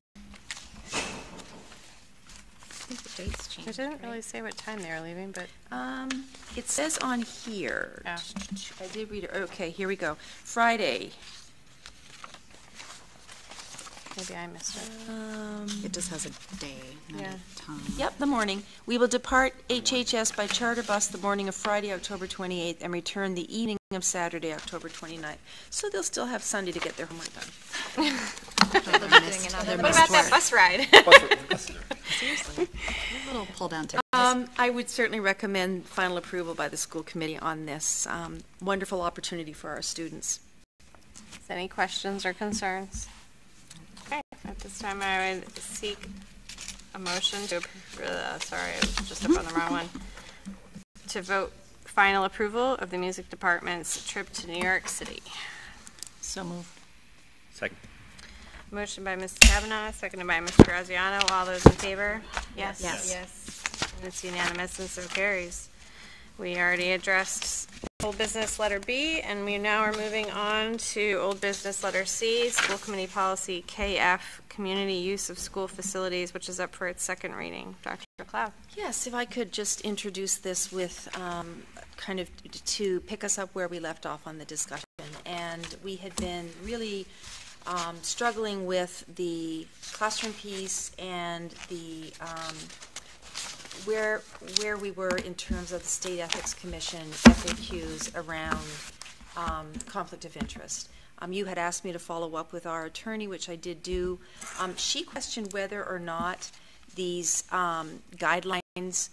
I think the dates it changed. didn't really say what time they were leaving, but Um, it says on here. Oh. I did read it. Okay, here we go. Friday. maybe I missed it. Um, It just has a day, not Yeah. a time. Yep, the morning. We will depart H H S by charter bus the morning of Friday, October twenty-eighth, and return the evening of Saturday, October twenty-ninth. So they'll still have Sunday to get their homework done. Another missed- another What missed about that work. bus ride? Seriously. A little pull down ticket. Um, I would certainly recommend final approval by the school committee on this um, wonderful opportunity for our students. Any questions or concerns? Okay, at this time I would seek a motion to, appro- uh, sorry, I was just up on the wrong one, to vote final approval of the music department's trip to New York City. So moved. Second. Motion by Missus Kavanaugh, seconded by Mister Graziano. All those in favor? Yes. Yes. Yes. And it's unanimous and so carries. We already addressed old business letter B, and we now are moving on to old business letter C, school committee policy K F, community use of school facilities, which is up for its second reading. Doctor McLeod. Yes, if I could just introduce this with um, kind of to pick us up where we left off on the discussion. And we had been really um, struggling with the classroom piece and the um, where where we were in terms of the State Ethics Commission F A Qs around um, conflict of interest. Um, you had asked me to follow up with our attorney, which I did do. Um, she questioned whether or not these um, guidelines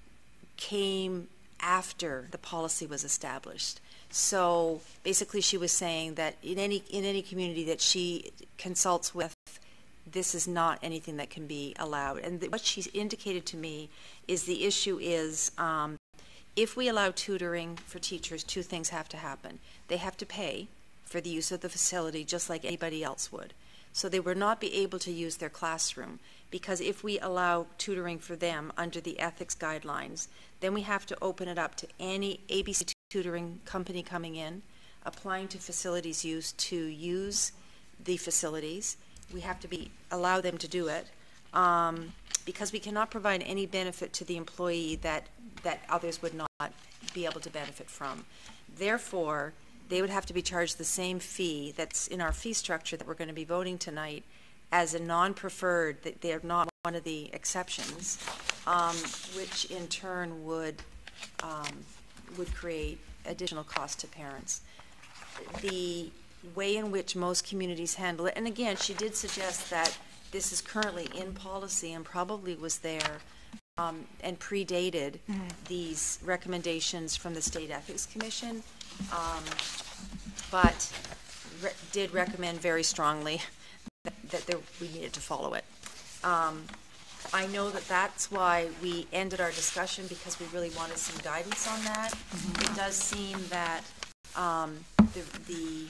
came after the policy was established. So basically, she was saying that in any in any community that she consults with, this is not anything that can be allowed. And th- what she's indicated to me is the issue is um, if we allow tutoring for teachers, two things have to happen. They have to pay for the use of the facility just like anybody else would. So they will not be able to use their classroom, because if we allow tutoring for them under the ethics guidelines, then we have to open it up to any A B C tutoring company coming in, applying to facilities use to use the facilities. We have to be allow them to do it, um, because we cannot provide any benefit to the employee that that others would not be able to benefit from. Therefore, they would have to be charged the same fee that's in our fee structure that we're going to be voting tonight as a non-preferred, that they're not one of the exceptions, um, which in turn would um, would create additional cost to parents. The way in which most communities handle it, and again, she did suggest that this is currently in policy and probably was there um, and predated mm-hmm. these recommendations from the State Ethics Commission, um, but re- did recommend very strongly that, that there, we needed to follow it. Um, I know that that's why we ended our discussion, because we really wanted some guidance on that. It does seem that um, the, the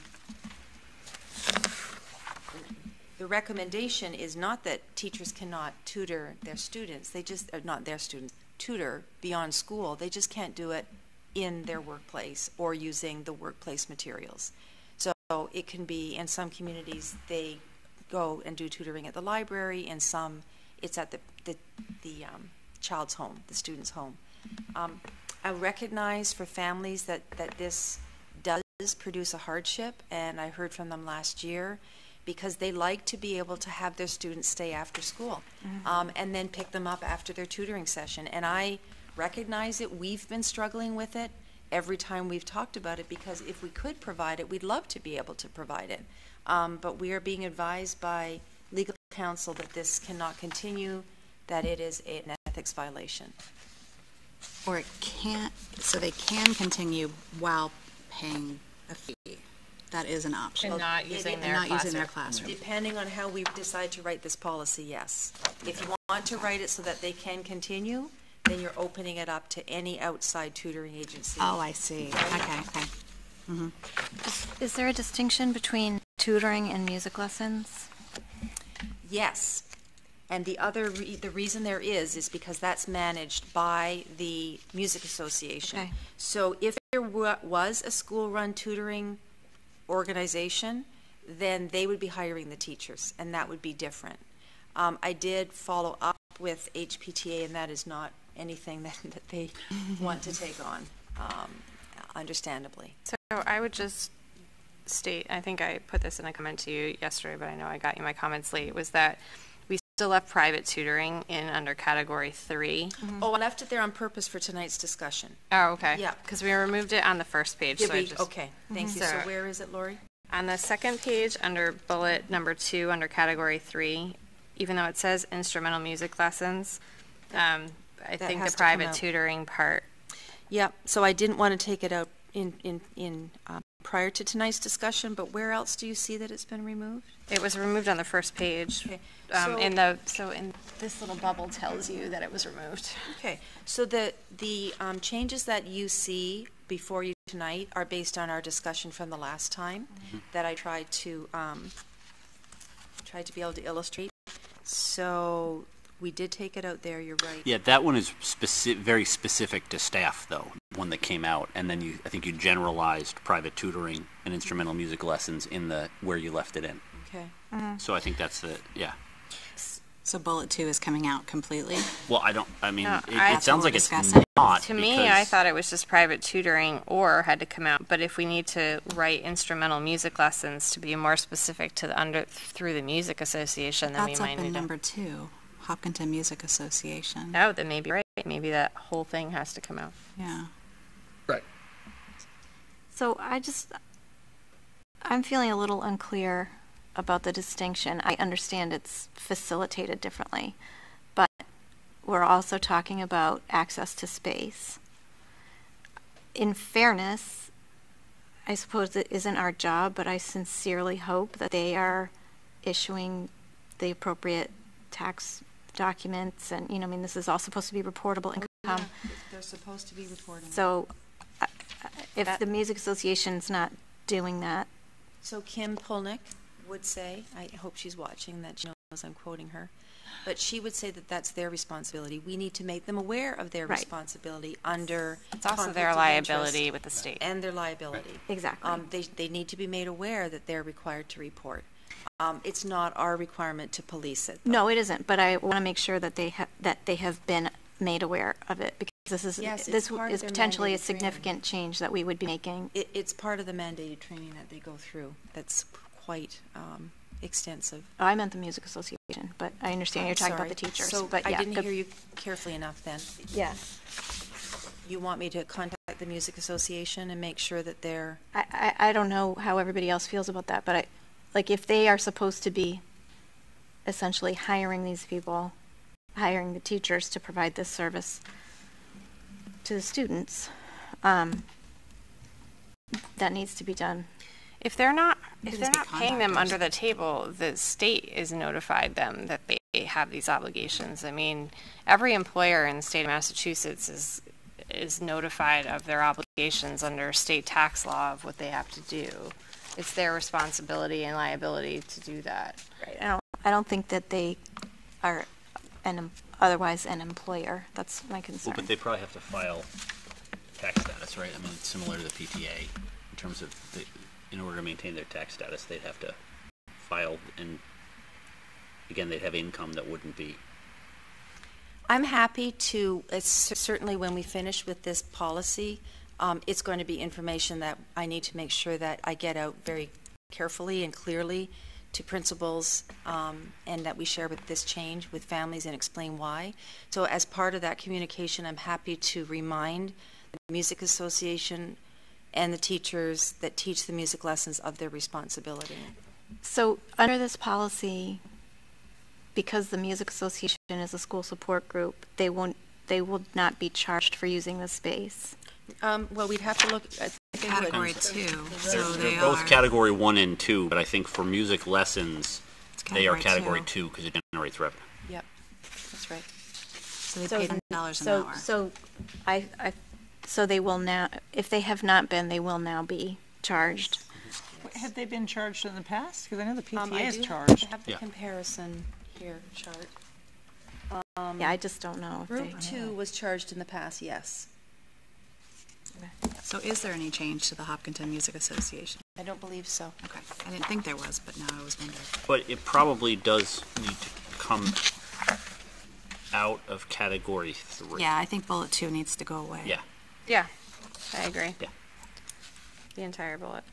the recommendation is not that teachers cannot tutor their students. They just, or not their students, tutor beyond school. They just can't do it in their workplace or using the workplace materials. So it can be, in some communities, they go and do tutoring at the library. In some, it's at the, the, the um, child's home, the student's home. Um, I recognize for families that, that this does produce a hardship, and I heard from them last year, because they like to be able to have their students stay after school, mm-hmm. um, and then pick them up after their tutoring session. And I recognize it. We've been struggling with it every time we've talked about it, because if we could provide it, we'd love to be able to provide it. Um, but we are being advised by legal counsel that this cannot continue, that it is an ethics violation. Or it can't, so they can continue while paying a fee. That is an option. And not using and their not classroom. using their classroom. Depending on how we decide to write this policy, yes. If you want to write it so that they can continue, then you're opening it up to any outside tutoring agency. Oh, I see. Okay, okay. Mm-hmm. Is, is there a distinction between tutoring and music lessons? Yes. And the other, re the reason there is, is because that's managed by the Music Association. Okay. So if there wa was a school-run tutoring organization, then they would be hiring the teachers, and that would be different. Um, I did follow up with H P T A, and that is not anything that, that they want to take on, um, understandably. So I would just state, I think I put this in a comment to you yesterday, but I know I got you my comments late, was that we still left private tutoring in under category three. Mm-hmm. Oh, I left it there on purpose for tonight's discussion. Oh, okay. Yeah. Because we removed it on the first page. Did so we? I just, Okay, thank mm-hmm. you. So So where is it, Lori? on the second page, under bullet number two, under category three, even though it says instrumental music lessons, um, I That think has the to come private out. tutoring part. Yep, so I didn't want to take it out in, in, in uh, prior to tonight's discussion, but where else do you see that it's been removed? It was removed on the first page. Okay, Um, so- in the so in this little bubble tells you that it was removed. Okay, so the, the um, changes that you see before you tonight are based on our discussion from the last time that I tried to, um, tried to be able to illustrate. So we did take it out there, you're right. Yeah, that one is speci- very specific to staff, though, one that came out, and then you, I think you generalized private tutoring and instrumental music lessons in the where you left it in. Okay. So I think that's the yeah. So bullet two is coming out completely? Well, I don't. I mean, No, it, I- it sounds like it's Discussing. not. To me, because- I thought it was just private tutoring or had to come out. But if we need to write instrumental music lessons to be more specific to the under through the Music Association, then That's we up might in need number two, Hopkinton Music Association. to. Oh, then maybe right. Maybe that whole thing has to come out. Yeah. Right. So I just, I'm feeling a little unclear about the distinction. I understand it's facilitated differently, but we're also talking about access to space. In fairness, I suppose it isn't our job, but I sincerely hope that they are issuing the appropriate tax documents, and, you know, I mean, this is all supposed to be reportable income. They're supposed to be reporting. So uh, if That- the Music Association's not doing that, So Kim Polnick would say, I hope she's watching, that she knows I'm quoting her, but she would say that that's their responsibility. We need to make them aware of their Right. responsibility under It's also conflict their of liability interest with the state. and their liability. exactly. Um, they, they need to be made aware that they're required to report. Um, it's not our requirement to police it. though. No, it isn't, but I want to make sure that they have, that they have been made aware of it, because this is, Yes, it's this part of is their potentially a mandated training. significant change that we would be making. It, it's part of the mandated training that they go through. That's quite um, extensive. Oh, I meant the Music Association, but I understand you're I'm talking sorry. about the teachers. So but I yeah, didn't good- hear you carefully enough then. Yeah. You want me to contact the Music Association and make sure that they're... I, I, I don't know how everybody else feels about that, but I, like, if they are supposed to be essentially hiring these people, hiring the teachers to provide this service to the students, um, that needs to be done. If they're not, if Could they're just be not paying them contractors. under the table, the state is notified them that they have these obligations. I mean, every employer in the state of Massachusetts is is notified of their obligations under state tax law of what they have to do. It's their responsibility and liability to do that. Right. I don't, I don't think that they are an em- otherwise an employer. That's my concern. Well, but they probably have to file tax status, right? I mean, it's similar to the P T A in terms of the, in order to maintain their tax status, they'd have to file, and again, they'd have income that wouldn't be. I'm happy to, it's certainly when we finish with this policy, um, it's going to be information that I need to make sure that I get out very carefully and clearly to principals, um, and that we share with this change with families and explain why. So as part of that communication, I'm happy to remind the Music Association and the teachers that teach the music lessons of their responsibility. So under this policy, because the Music Association is a school support group, they won't, they will not be charged for using the space. Um, well, we'd have to look at Category two, so They're they both are. category one and two, but I think for music lessons, they are category category two because it generates revenue. Yep, that's right. So they So pay ten dollars an so, hour. So, I, I, so they will now, if they have not been, they will now be charged. Have they been charged in the past? Because I know the P T A Um, I is do charged. have the Yeah. comparison here chart. Um, Yeah, I just don't know if Group they. two was charged in the past, yes. So is there any change to the Hopkinton Music Association? I don't believe so. Okay, I didn't think there was, but now I was wondering. But it probably does need to come out of category three. Yeah, I think bullet two needs to go away. Yeah. Yeah, I agree. Yeah. The entire bullet.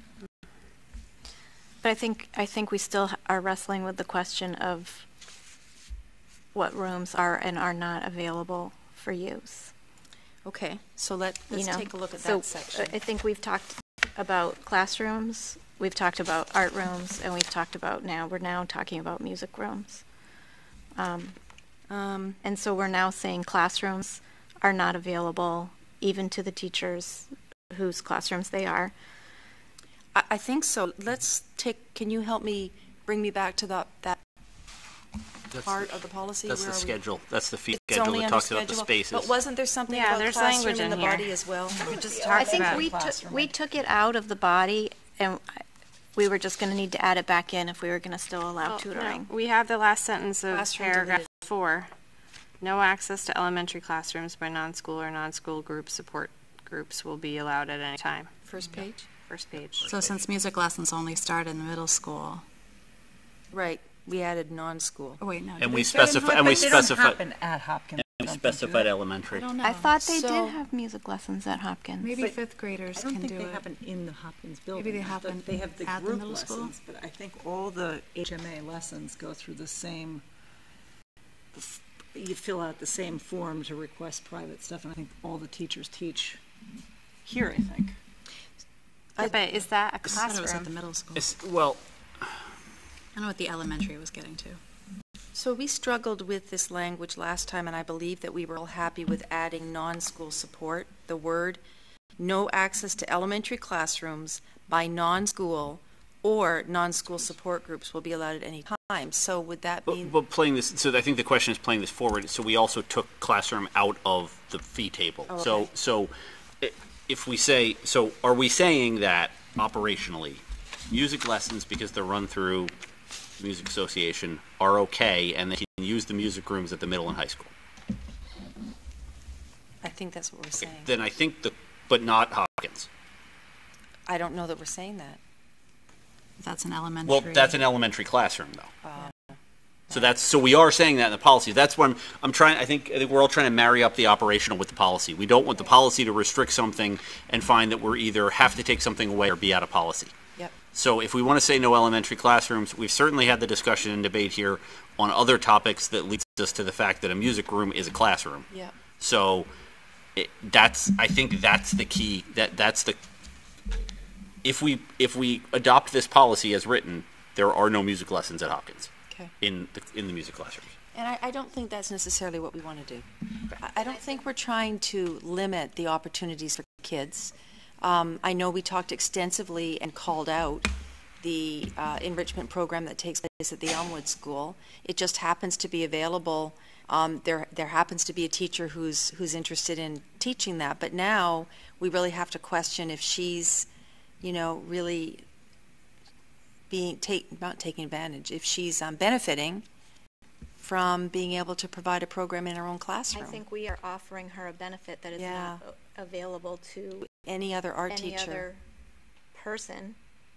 But I think, I think we still are wrestling with the question of what rooms are and are not available for use. Okay, so let, You let's know, take a look at so that section. I think we've talked about classrooms, we've talked about art rooms, and we've talked about now, we're now talking about music rooms. Um, Um, and so we're now saying classrooms are not available even to the teachers whose classrooms they are. I, I think so. Let's take, can you help me, bring me back to the, that That's part the- of the policy? That's Where the are we? schedule. That's the fee It's schedule only that under talks about the schedule? spaces. But wasn't there something Yeah, about there's classroom language in in the here. body as well? We just I talked think about we took, we took it out of the body, and we were just going to need to add it back in if we were going to still allow Well, tutoring. no, we have the last sentence of Classroom paragraph deleted. four. No access to elementary classrooms by non-school or non-school group support groups will be allowed at any time. First page? First page. So since music lessons only start in the middle school. Right, we added non-school. Oh, wait, no. And did we they say in specify, Hop- and we They don't specify, happen at Hopkins. we I don't think, do specified they? elementary. I don't know. I thought they So- did have music lessons at Hopkins. Maybe But fifth graders I don't can think do they it. happen in the Hopkins building. Maybe they The- happen They have the at the group middle school? lessons, but I think all the H M A lessons go through the same, you fill out the same form to request private stuff, and I think all the teachers teach here, I think. Yeah, but is that a I thought it was at the classroom? middle school. It's, well, I don't know what the elementary was getting to. So we struggled with this language last time, and I believe that we were all happy with adding non-school support, the word, no access to elementary classrooms by non-school or non-school support groups will be allowed at any time. So would that but, mean, but playing this, so I think the question is playing this forward. So we also took classroom out of the fee table. Oh, So, okay. so i- if we say, so are we saying that operationally, music lessons, because they're run through Music Association, are okay, and they can use the music rooms at the middle and high school? I think that's what we're Okay, saying. then I think the, but not Hopkins. I don't know that we're saying that. That's an elementary. Well, that's an elementary classroom, though. Uh, So that's, so we are saying that in the policy. That's what I'm, I'm trying, I think, I think we're all trying to marry up the operational with the policy. We don't want the policy to restrict something and find that we're either have to take something away or be out of policy. Yep. So if we want to say no elementary classrooms, we've certainly had the discussion and debate here on other topics that leads us to the fact that a music room is a classroom. Yep. So it, that's, I think that's the key, that, that's the, if we, if we adopt this policy as written, there are no music lessons at Hopkins Okay. in the, in the music classrooms. And I, I don't think that's necessarily what we want to do. I, I don't think we're trying to limit the opportunities for kids. Um, I know we talked extensively and called out the uh, enrichment program that takes place at the Elmwood School. It just happens to be available. Um, there, there happens to be a teacher who's who's interested in teaching that. But now we really have to question if she's, you know, really being take not taking advantage. If she's um, benefiting from being able to provide a program in her own classroom. I think we are offering her a benefit that is Yeah. not a- available to Any other art any teacher. other person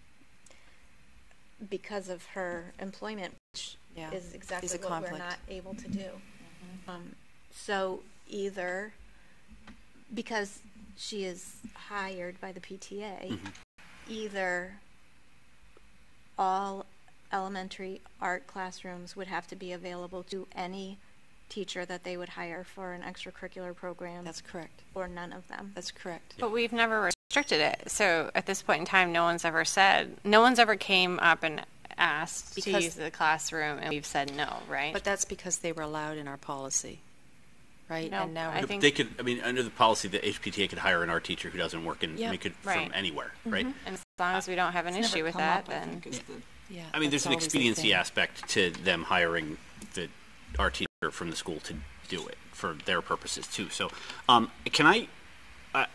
because of her employment, which Yeah, is exactly is a what conflict. we're not able to do. Um, so either because she is hired by the P T A, Mhm. either all elementary art classrooms would have to be available to any teacher that they would hire for an extracurricular program. That's correct. Or none of them. That's correct. But we've never restricted it. So at this point in time, no one's ever said, no one's ever came up and asked to Because- use the classroom, and we've said no, right? But that's because they were allowed in our policy, right? No, and now I No, think- they could. I mean, under the policy, the H P T A could hire an art teacher who doesn't work in. Yeah. I mean, could Right. from anywhere, right? And as long as we don't have an It's never issue with come that, up, I then think, is the- yeah, I mean, there's that's an always the expediency thing. aspect to them hiring the art teacher from the school to do it for their purposes too. So, um, can I? Uh,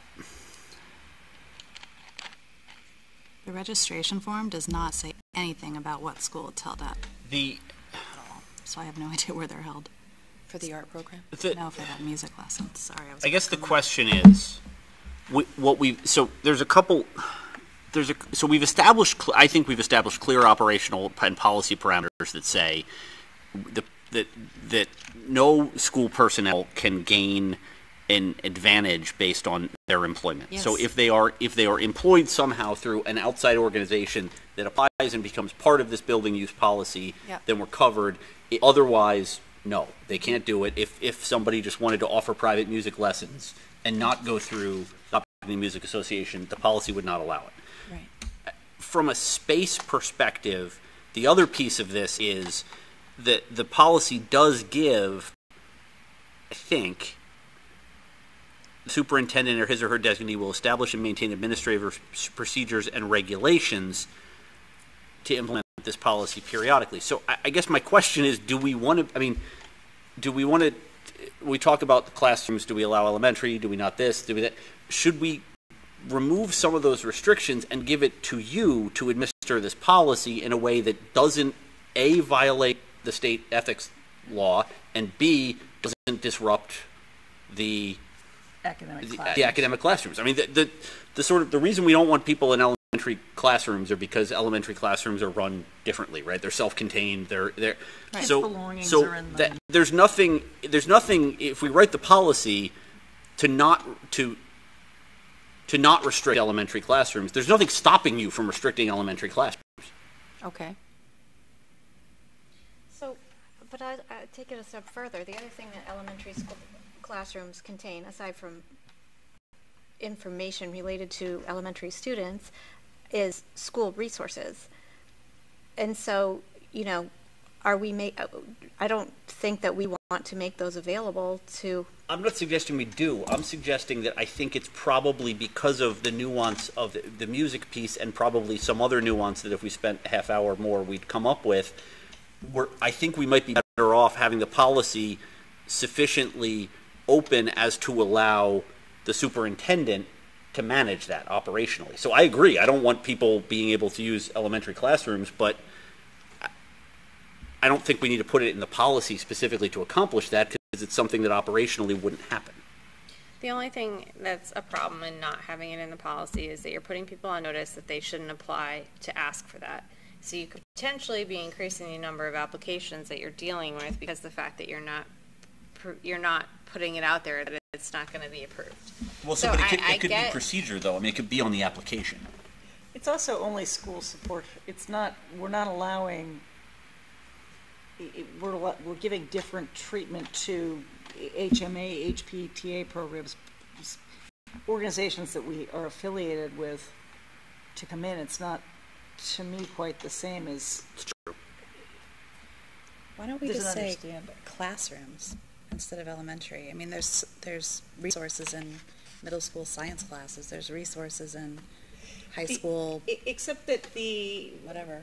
The registration form does not say anything about what school it's held at the at all, so I have no idea where they're held. For the art program? the, No, for that music lesson. Sorry, I was. I guess the question is, we, what we so there's a couple. There's a so we've established. cl- I think we've established clear operational and policy parameters that say the, that that no school personnel can gain an advantage based on their employment. So Yes. if they are if they are employed somehow through an outside organization that applies and becomes part of this building use policy, Yep. then we're covered. I- otherwise, no, they can't do it. If if somebody just wanted to offer private music lessons and not go through the Music Association, the policy would not allow it. Right. From a space perspective, the other piece of this is that the policy does give, I think, the superintendent or his or her designee will establish and maintain administrative procedures and regulations to implement this policy periodically. So I, I guess my question is, do we want to, I mean, do we want to, we talk about the classrooms, do we allow elementary, do we not this, do we that? Should we remove some of those restrictions and give it to you to administer this policy in a way that doesn't, A, violate the state ethics law, and B, doesn't disrupt the Academic the, classrooms. the academic classrooms? I mean, the, the the sort of the reason we don't want people in elementary classrooms are because elementary classrooms are run differently, right? They're self-contained. They're they're Kids' so belongings so are in that them. there's nothing there's nothing if we write the policy to not to to not restrict elementary classrooms. There's nothing stopping you from restricting elementary classrooms. Okay. So, but I, I take it a step further. The other thing that elementary school classrooms contain, aside from information related to elementary students, is school resources. And so, you know, are we make? I don't think that we want to make those available to. I'm not suggesting we do. I'm suggesting that I think it's probably because of the nuance of the, the music piece and probably some other nuance that if we spent a half hour more we'd come up with. We're, I think we might be better off having the policy sufficiently open as to allow the superintendent to manage that operationally. So I agree. I don't want people being able to use elementary classrooms, but I don't think we need to put it in the policy specifically to accomplish that because it's something that operationally wouldn't happen. the only thing that's a problem in not having it in the policy is that you're putting people on notice that they shouldn't apply to ask for that. So you could potentially be increasing the number of applications that you're dealing with because of the fact that you're not pr- you're not putting it out there that it's not going to be approved. Well, so, So but it I- could, I it could get- be procedure, though. I mean, it could be on the application. It's also only school support. It's not, we're not allowing, i- i- we're, allo- we're giving different treatment to H M A, H P T A programs, s- organizations that we are affiliated with to come in. It's not, to me, quite the same as. It's true. Why don't we There's just an say understanding. classrooms instead of elementary? I mean, there's there's resources in middle school science classes. There's resources in high school, E- Except that the, whatever.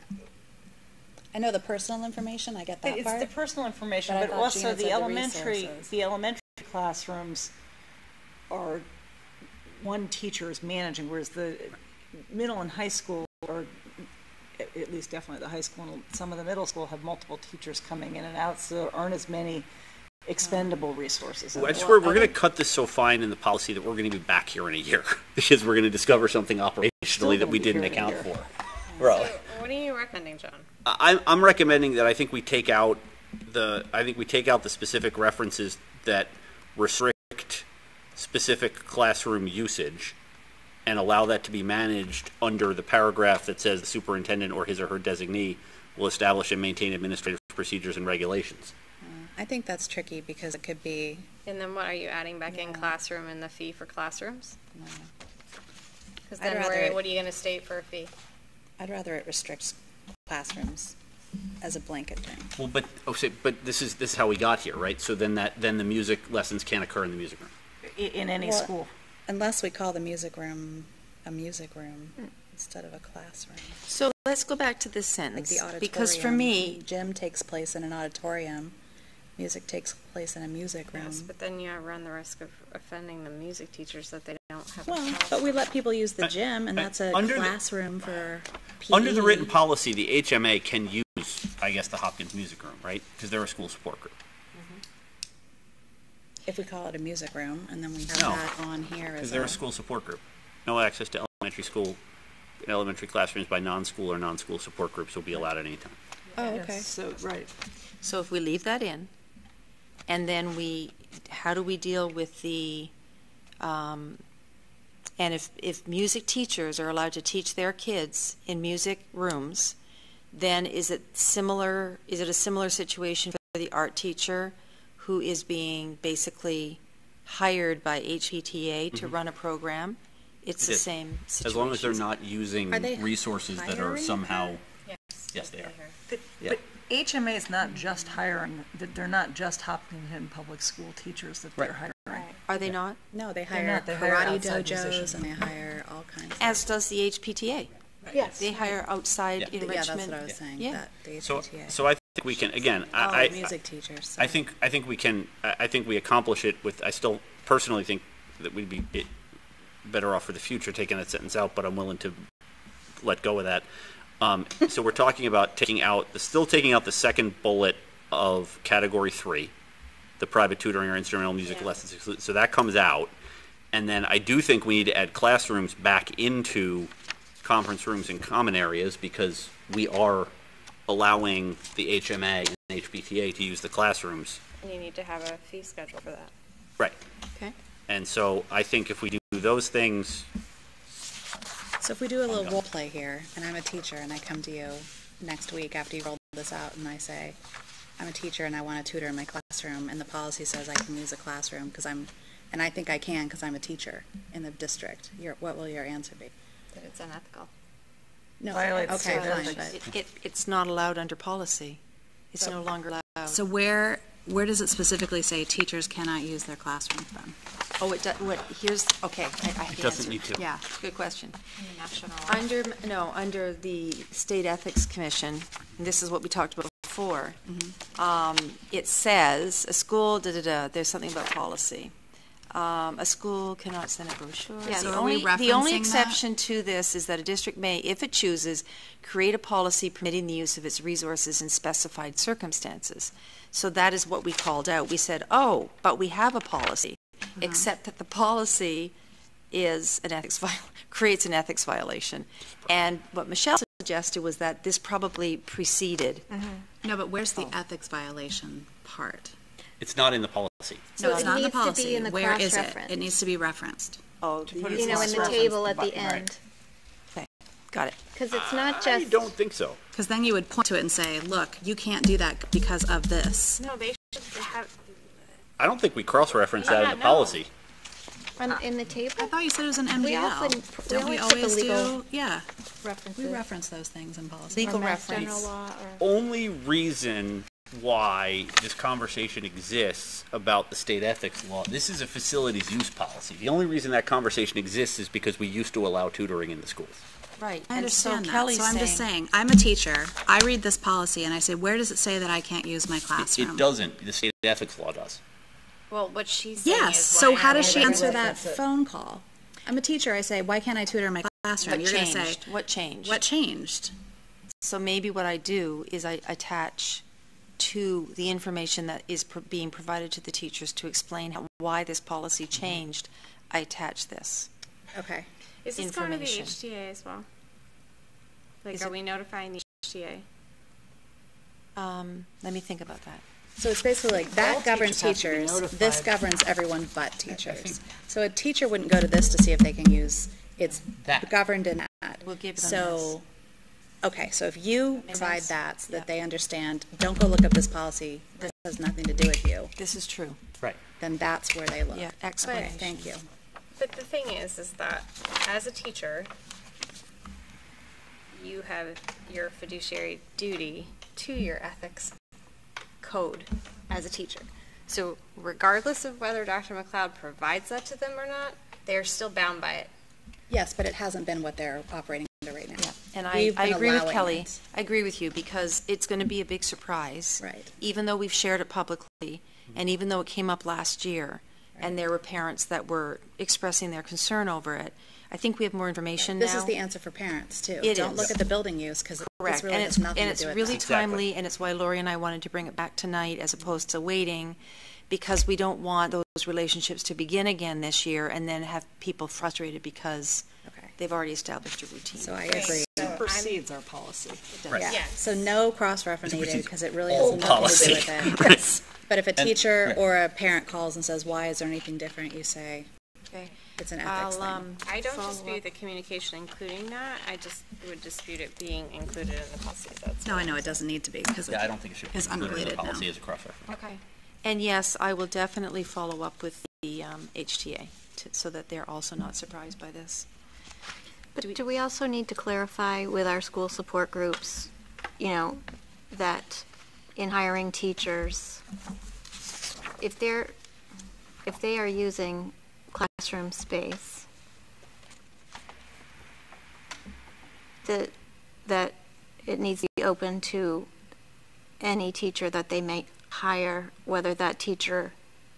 I know the personal information, I get that it's part. the personal information, But I but thought also Gina said the the elementary, resources. the elementary classrooms are one teacher is managing, whereas the middle and high school, or at at least definitely the high school and some of the middle school have multiple teachers coming in and out, so there aren't as many expendable resources. I swear, we're going to cut this so fine in the policy that we're going to be back here in a year because we're going to discover something operationally that we didn't account for. Right. What are you recommending, John? I'm, I'm recommending that I think we take out the, I think we take out the specific references that restrict specific classroom usage and allow that to be managed under the paragraph that says the superintendent or his or her designee will establish and maintain administrative procedures and regulations. I think that's tricky because it could be, And then what are you adding back in classroom and the fee for classrooms? Because I'd then rather where, it- what are you going to state for a fee? I'd rather it restricts classrooms as a blanket thing. Well, but, oh, say, but this is, this is how we got here, right? So then that, then the music lessons can't occur in the music room. I- In any Well, school. Unless we call the music room a music room instead of a classroom. So let's go back to this Like sentence. the auditorium. Because for me, Gym takes place in an auditorium, music takes place in a music room. Yes, but then you run the risk of offending the music teachers that they don't have. a Well, policy. but we let people use the I- gym, and I- that's a under the- classroom for P E. Under the written policy, the H M A can use, I guess, the Hopkins Music Room, right? Because they're a school support group. If we call it a music room, and then we have No. that on here Because as they're a, a school support group. No access to elementary school, elementary classrooms by non-school or non-school support groups will be allowed at any time. oh, okay. So, right. So if we leave that in, and then we, how do we deal with the, um, and if, if music teachers are allowed to teach their kids in music rooms, then is it similar, is it a similar situation for the art teacher who is being basically hired by H P T A to Mhm. run a program? It's It the is. same situation. As long as they're not using Are they resources that are hiring somehow, Yes. yes, they are. But, Yeah. but H M A is not just hiring, that they're not just Hopkinton Public School teachers that they're hiring. Are they not? no, they They're hire not, they hire karate outside dojos, musicians. and they hire all kinds of. As does the H P T A. Yes. They hire outside Yeah. Yeah, enrichment. that's what I was saying, Yeah. that, the So, H P T A. so I think we can, again, Oh, I, I, music teachers. I think, I think we can, I I think we accomplish it with, I still personally think that we'd be it- better off for the future taking that sentence out, but I'm willing to let go of that. Um, so we're talking about taking out, the still taking out the second bullet of category three, the private tutoring or instrumental music Yeah. lessons exclu- so that comes out. And then I do think we need to add classrooms back into conference rooms and common areas because we are allowing the H M A and H P T A to use the classrooms. And you need to have a fee schedule for that. Right. Okay. And so I think if we do those things, So if we do a little role play here, and I'm a teacher, and I come to you next week after you rolled this out, and I say, I'm a teacher and I want to tutor in my classroom, and the policy says I can use a classroom because I'm, and I think I can because I'm a teacher in the district, your, what will your answer be? That it's unethical. No, Violates okay, state fine, ethics. but. It, it, it's not allowed under policy. It's no longer allowed. So where, where does it specifically say teachers cannot use their classrooms then? Oh, it does, what, here's, okay, I, I have It the doesn't answer. need to. Yeah, good question. National. Under, no, under the State Ethics Commission, and this is what we talked about before, um, it says, a school, da-da-da, there's something about policy. Um, a school cannot send a brochure. Yeah, The so are we only, the only referencing that? exception to this is that a district may, if it chooses, create a policy permitting the use of its resources in specified circumstances. So that is what we called out. We said, oh, but we have a policy, except that the policy is an ethics viol- creates an ethics violation. And what Michelle suggested was that this probably preceded. No, but where's the ethics violation part? it's not in the policy. So It's it not in the needs to be policy. in the Where is it? cross-reference. It needs to be referenced. Oh, put the it use You know, in the of- table at the Right. end. Got it. Because it's not I just, don't think so. Because then you would point to it and say, look, you can't do that because of this. No, they should have, I don't think we cross-reference that in Yeah, the no. policy. on- in the table I thought you said it was an M D L. We often- we Don't we always put the always legal do? Yeah, references. we reference those things in policy. Legal or Mass reference. General law or. Only reason why this conversation exists about the state ethics law, this is a facilities use policy. The only reason that conversation exists is because we used to allow tutoring in the schools. Right. I And so understand that. Kelly's So I'm just saying- saying, I'm a teacher, I read this policy and I say, where does it say that I can't use my It, classroom? it doesn't. The state ethics law does. Well, what she's saying Yes, is so why how aren't does she we answer regulating- that phone call? I'm a teacher, I say, why can't I tutor in my classroom? What You're going to say, changed? What changed? what changed? So maybe what I do is I attach to the information that is pro- being provided to the teachers to explain how, why this policy changed, I attach this. Okay. Is this going to the information. H T A as well? Like, Is are it- we notifying the H T A? Um, let me think about that. So it's basically like, that All governs teachers have to be teachers, notified. this governs everyone but teachers. So a teacher wouldn't go to this to see if they can use, it's That. governed in that. We'll give them So, okay, so if you And provide that's- that so yeah. that they understand, don't go look up this policy, this has nothing to do with you, This is true. Right. then that's where they look. Yeah, Okay, explanation. thank you. But the thing is, is that as a teacher, you have your fiduciary duty to your ethics code as a teacher. So regardless of whether Doctor McLeod provides that to them or not, they're still bound by it. Yes, but it hasn't been what they're operating under right now. Yeah, and I, We've I been agree with allowing Kelly. it. I agree with you because it's going to be a big surprise. Right. Even though we've shared it publicly, and even though it came up last year, and there were parents that were expressing their concern over it, I think we have more information This now. is the answer for parents, too. It Don't is. look at the building use, because Correct, this really and has it's, nothing and to it's do with really that. Exactly. timely, and it's why Lori and I wanted to bring it back tonight as opposed to waiting, because we don't want those relationships to begin again this year and then have people frustrated because Okay. they've already established a routine. So I agree. It precedes our policy. Right. Yeah, Yes. so no cross-referencing, because it really has Old nothing policy. to do with it. But if a And- teacher right. or a parent calls and says, why is there anything different, you say, Okay. it's an ethics I'll, thing. um, I don't follow dispute up. the communication including that. I just would dispute it being included in the policy. That's No, all. I know, it doesn't need to be, because Yeah, I don't think it should be it's included in the unrelated now. policy as a cross-reference. Okay. And yes, I will definitely follow up with the um, H T A to, so that they're also not surprised by this. But do we also need to clarify with our school support groups, you know, that in hiring teachers, if they're, if they are using classroom space, that, that it needs to be open to any teacher that they may hire, whether that teacher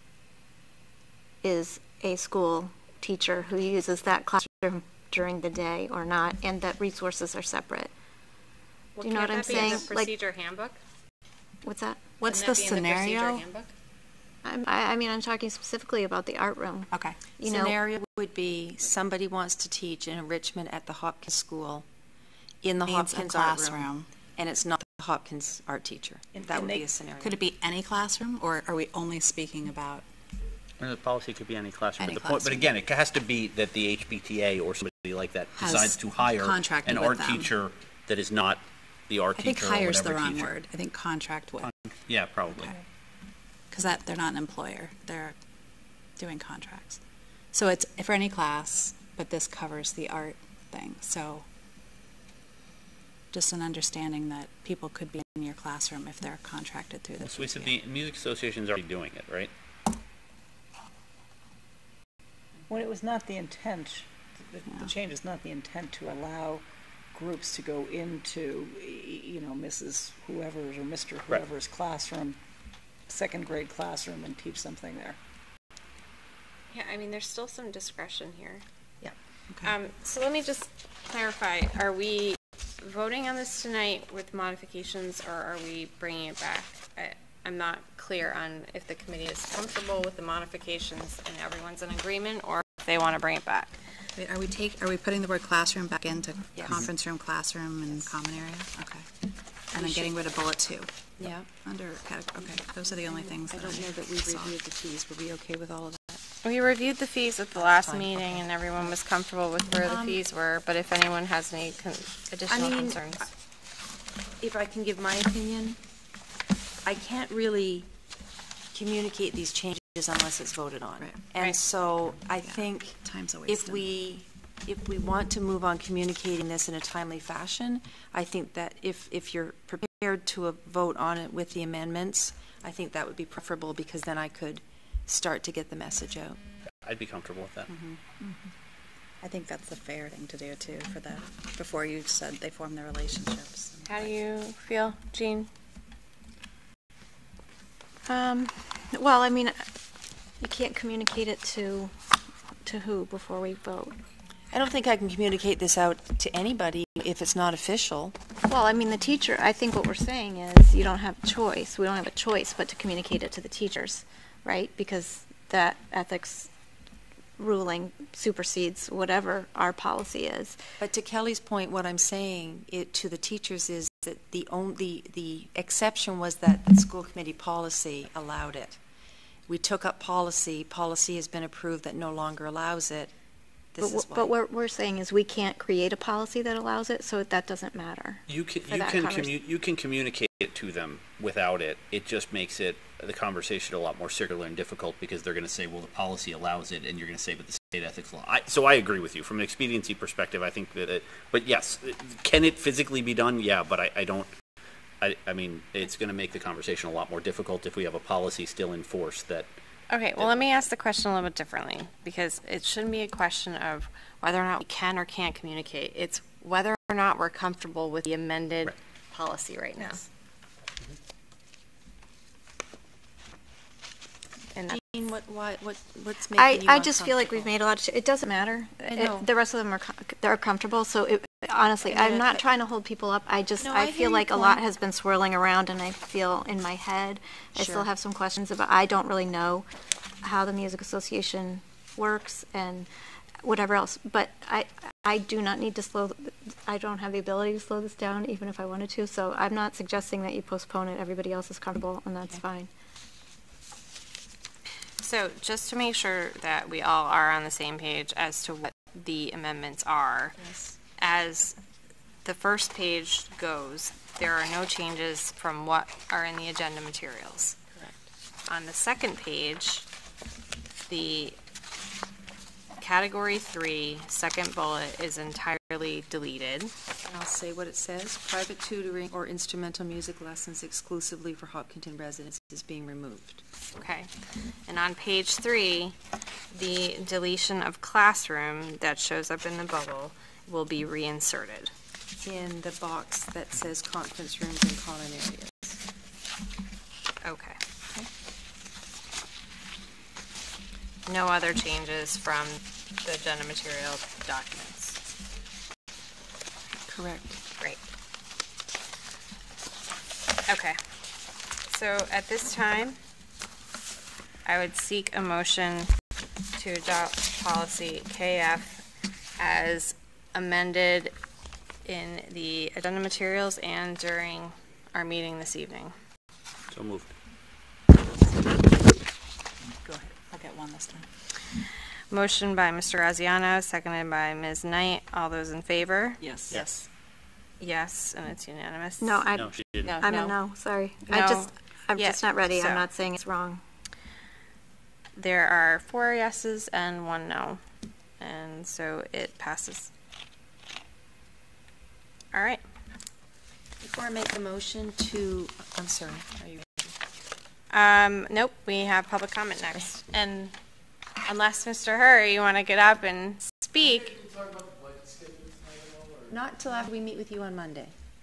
is a school teacher who uses that classroom during the day or not, and that resources are separate. Well, Do you know can't what I'm that be in saying? the Like- procedure handbook? What's that? What's Wouldn't the that be in the procedure scenario? handbook? I'm, I, I mean, I'm talking specifically about the art room. Okay. You know, Scenario would be somebody wants to teach an enrichment at the Hopkins School in the Needs a Hopkins art room, classroom. and it's not the Hopkins art teacher. And- That and would they- be a scenario. Could it be any classroom, or are we only speaking about? And the policy could be any classroom. Any but the point, but classroom. again, it has to be that the H B T A or somebody like that Has decides to hire contracted an with art them. teacher that is not the art I think teacher or hire's the whatever wrong teacher. word. I think contract would, Yeah, probably. because that, they're not an employer, they're doing contracts. So it's for any class, but this covers the art thing, so just an understanding that people could be in your classroom if they're contracted through the So we said P T A. the music association's already doing it, right? When it was not the intent, the, the change is not the intent to allow groups to go into, y- you know, Missus whoever's or Mister Right. whoever's classroom, second grade classroom, and teach something there. Yeah, I mean, there's still some discretion here. Yeah. Okay. Um, so let me just clarify, are we voting on this tonight with modifications, or are we bringing it back? I, I'm not clear on if the committee is comfortable with the modifications and everyone's in agreement, or if they want to bring it back. Wait, are we take, are we putting the word classroom back into Yes. conference room, classroom, and common area? Okay. And then getting rid of bullet two. Yeah. Under, cate- okay, those are the only things I that don't know that we saw. reviewed the fees. Were we okay with all of that? We reviewed the fees at the last Fine, meeting, okay. and everyone was comfortable with where the Um, fees were, but if anyone has any con- additional mean, concerns. If I can give my opinion, I can't really communicate these changes unless it's voted on. Right. And Right. so I think Time's a if waste. we, if we want to move on communicating this in a timely fashion, I think that if, if you're prepared to uh, vote on it with the amendments, I think that would be preferable, because then I could start to get the message out. I'd be comfortable with that. I think that's the fair thing to do too for the, before you said they form their relationships. How do you feel, Jean? Um, well, I mean, you can't communicate it to, to who before we vote? I don't think I can communicate this out to anybody if it's not official. Well, I mean, the teacher, I think what we're saying is you don't have a choice. We don't have a choice but to communicate it to the teachers, right? Because that ethics ruling supersedes whatever our policy is. But to Kelly's point, what I'm saying it, to the teachers is that the only the exception was that the school committee policy allowed it. We took up policy. Policy has been approved that no longer allows it. This But, is why. but what we're saying is we can't create a policy that allows it, so that doesn't matter. You can for you that can convers- commu- you can communicate it to them without it. It just makes it the conversation a lot more circular and difficult because they're going to say, "Well, the policy allows it," and you're going to say, "But the state ethics law." I, so I agree with you from an expediency perspective. I think that, it, but yes, can it physically be done? Yeah, but I, I don't. I, I mean, it's going to make the conversation a lot more difficult if we have a policy still in force that. Okay, well, let me ask the question a little bit differently, because it shouldn't be a question of whether or not we can or can't communicate. It's whether or not we're comfortable with the amended Right. policy right now. And that- Jean, what, why, what, what's making I, you I just feel like we've uncomfortable? made a lot of, ch- it doesn't matter. I It- know. the rest of them are, com- they're comfortable, so it, honestly, I mean, I'm I- not I- trying to hold people up. I just, No, I I hear feel your like a lot point. has been swirling around, and I feel in my head, I still Sure. have some questions about, I don't really know how the Music Association works and whatever else, but I, I do not need to slow, I don't have the ability to slow this down, even if I wanted to, so I'm not suggesting that you postpone it. Everybody else is comfortable, and that's fine. So just to make sure that we all are on the same page as to what the amendments are, Yes. as the first page goes, there are no changes from what are in the agenda materials. Correct. On the second page, the category three, second bullet is entirely deleted. And I'll say what it says. Private tutoring or instrumental music lessons exclusively for Hopkinton residents is being removed. Okay. And on page three, the deletion of classroom that shows up in the bubble will be reinserted. In the box that says conference rooms and common areas. Okay. No other changes from the agenda material documents. Correct. Great. Okay. So at this time, I would seek a motion to adopt policy K F as amended in the agenda materials and during our meeting this evening. So moved. Go ahead. I'll get one this time. Motion by Mister Graziano, seconded by Miz Knight. All those in favor? Yes. Yes. Yes, and it's unanimous. No, I, No, she didn't. I'm a no, sorry. I No. just, I'm Yeah, just not ready. so- I'm not saying it's wrong. There are four yeses and one no, and so it passes. All right. Before I make the motion to, I'm sorry, are you? Um, nope, we have public comment next. And unless, Mister Hurry, you want to get up and speak. Not till after we meet with you on Monday.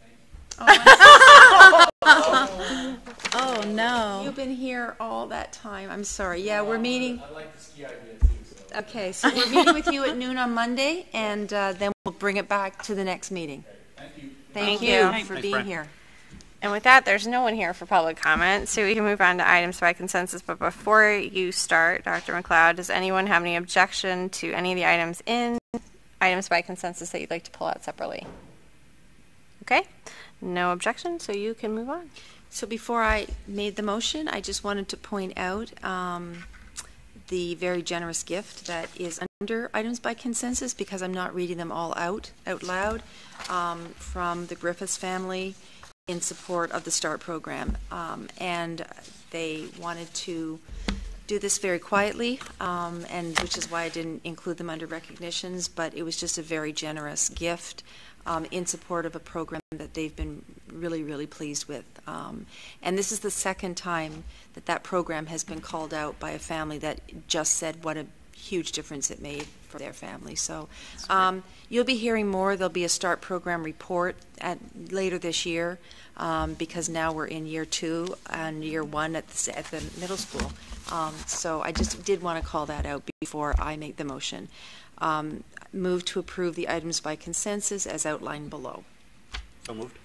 Oh, Oh, no. you've been here all that time. I'm sorry. Yeah, we're meeting. I like the ski idea too. Okay, so we're meeting with you at noon on Monday, and uh, then we'll bring it back to the next meeting. Thank you. Thank Thank you you. for Thanks, being Brian. here. And with that, there's no one here for public comment, so we can move on to items by consensus. But before you start, Doctor McLeod, does anyone have any objection to any of the items in items by consensus that you'd like to pull out separately? Okay, no objection, so you can move on. So before I made the motion, I just wanted to point out um, the very generous gift that is under items by consensus, because I'm not reading them all out out loud, um, from the Griffiths family in support of the START program. Um, and they wanted to do this very quietly, um, and which is why I didn't include them under recognitions, but it was just a very generous gift um, in support of a program that they've been really, really pleased with. Um, and this is the second time that that program has been called out by a family that just said what a huge difference it made for for their family. So um, you'll be hearing more. There'll be a START program report at later this year um, because now we're in year two and year one at the, at the middle school. Um, so I just did want to call that out before I make the motion. Um, move to approve the items by consensus as outlined below. So moved.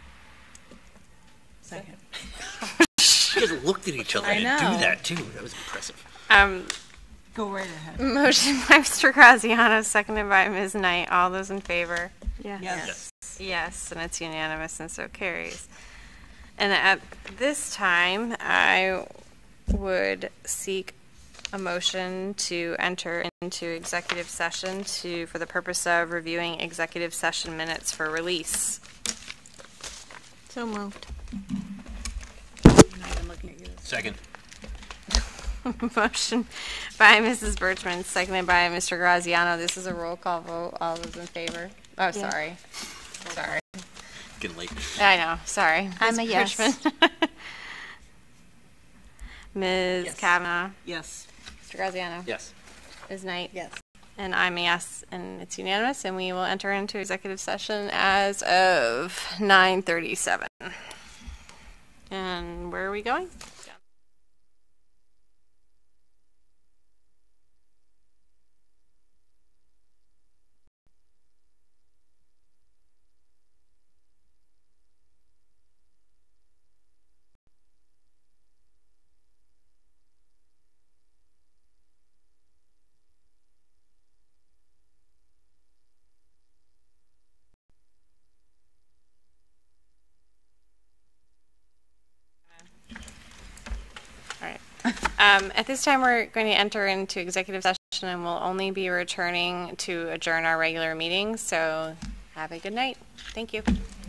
Second. You guys looked at each other I and know. do that too. That was impressive. Um, Go right ahead. motion by Mister Graziano, seconded by Miz Knight. All those in favor? Yes. Yes. Yes, and it's unanimous and so carries. And at this time, I would seek a motion to enter into executive session to, for the purpose of reviewing executive session minutes for release. So moved. Second. Motion by Missus Birchman, seconded by Mister Graziano. This is a roll call vote. All those in favor? Oh, Yeah. sorry. Sorry. Getting late. I know. Sorry. I'm Miz a yes. Birchman. Miz Yes. Kavanaugh. Yes. Mister Graziano. Yes. Miz Knight. Yes. And I'm a yes, and it's unanimous, and we will enter into executive session as of nine thirty-seven. And where are we going? All right. Um, at this time, we're going to enter into executive session, and we'll only be returning to adjourn our regular meeting. So have a good night. Thank you.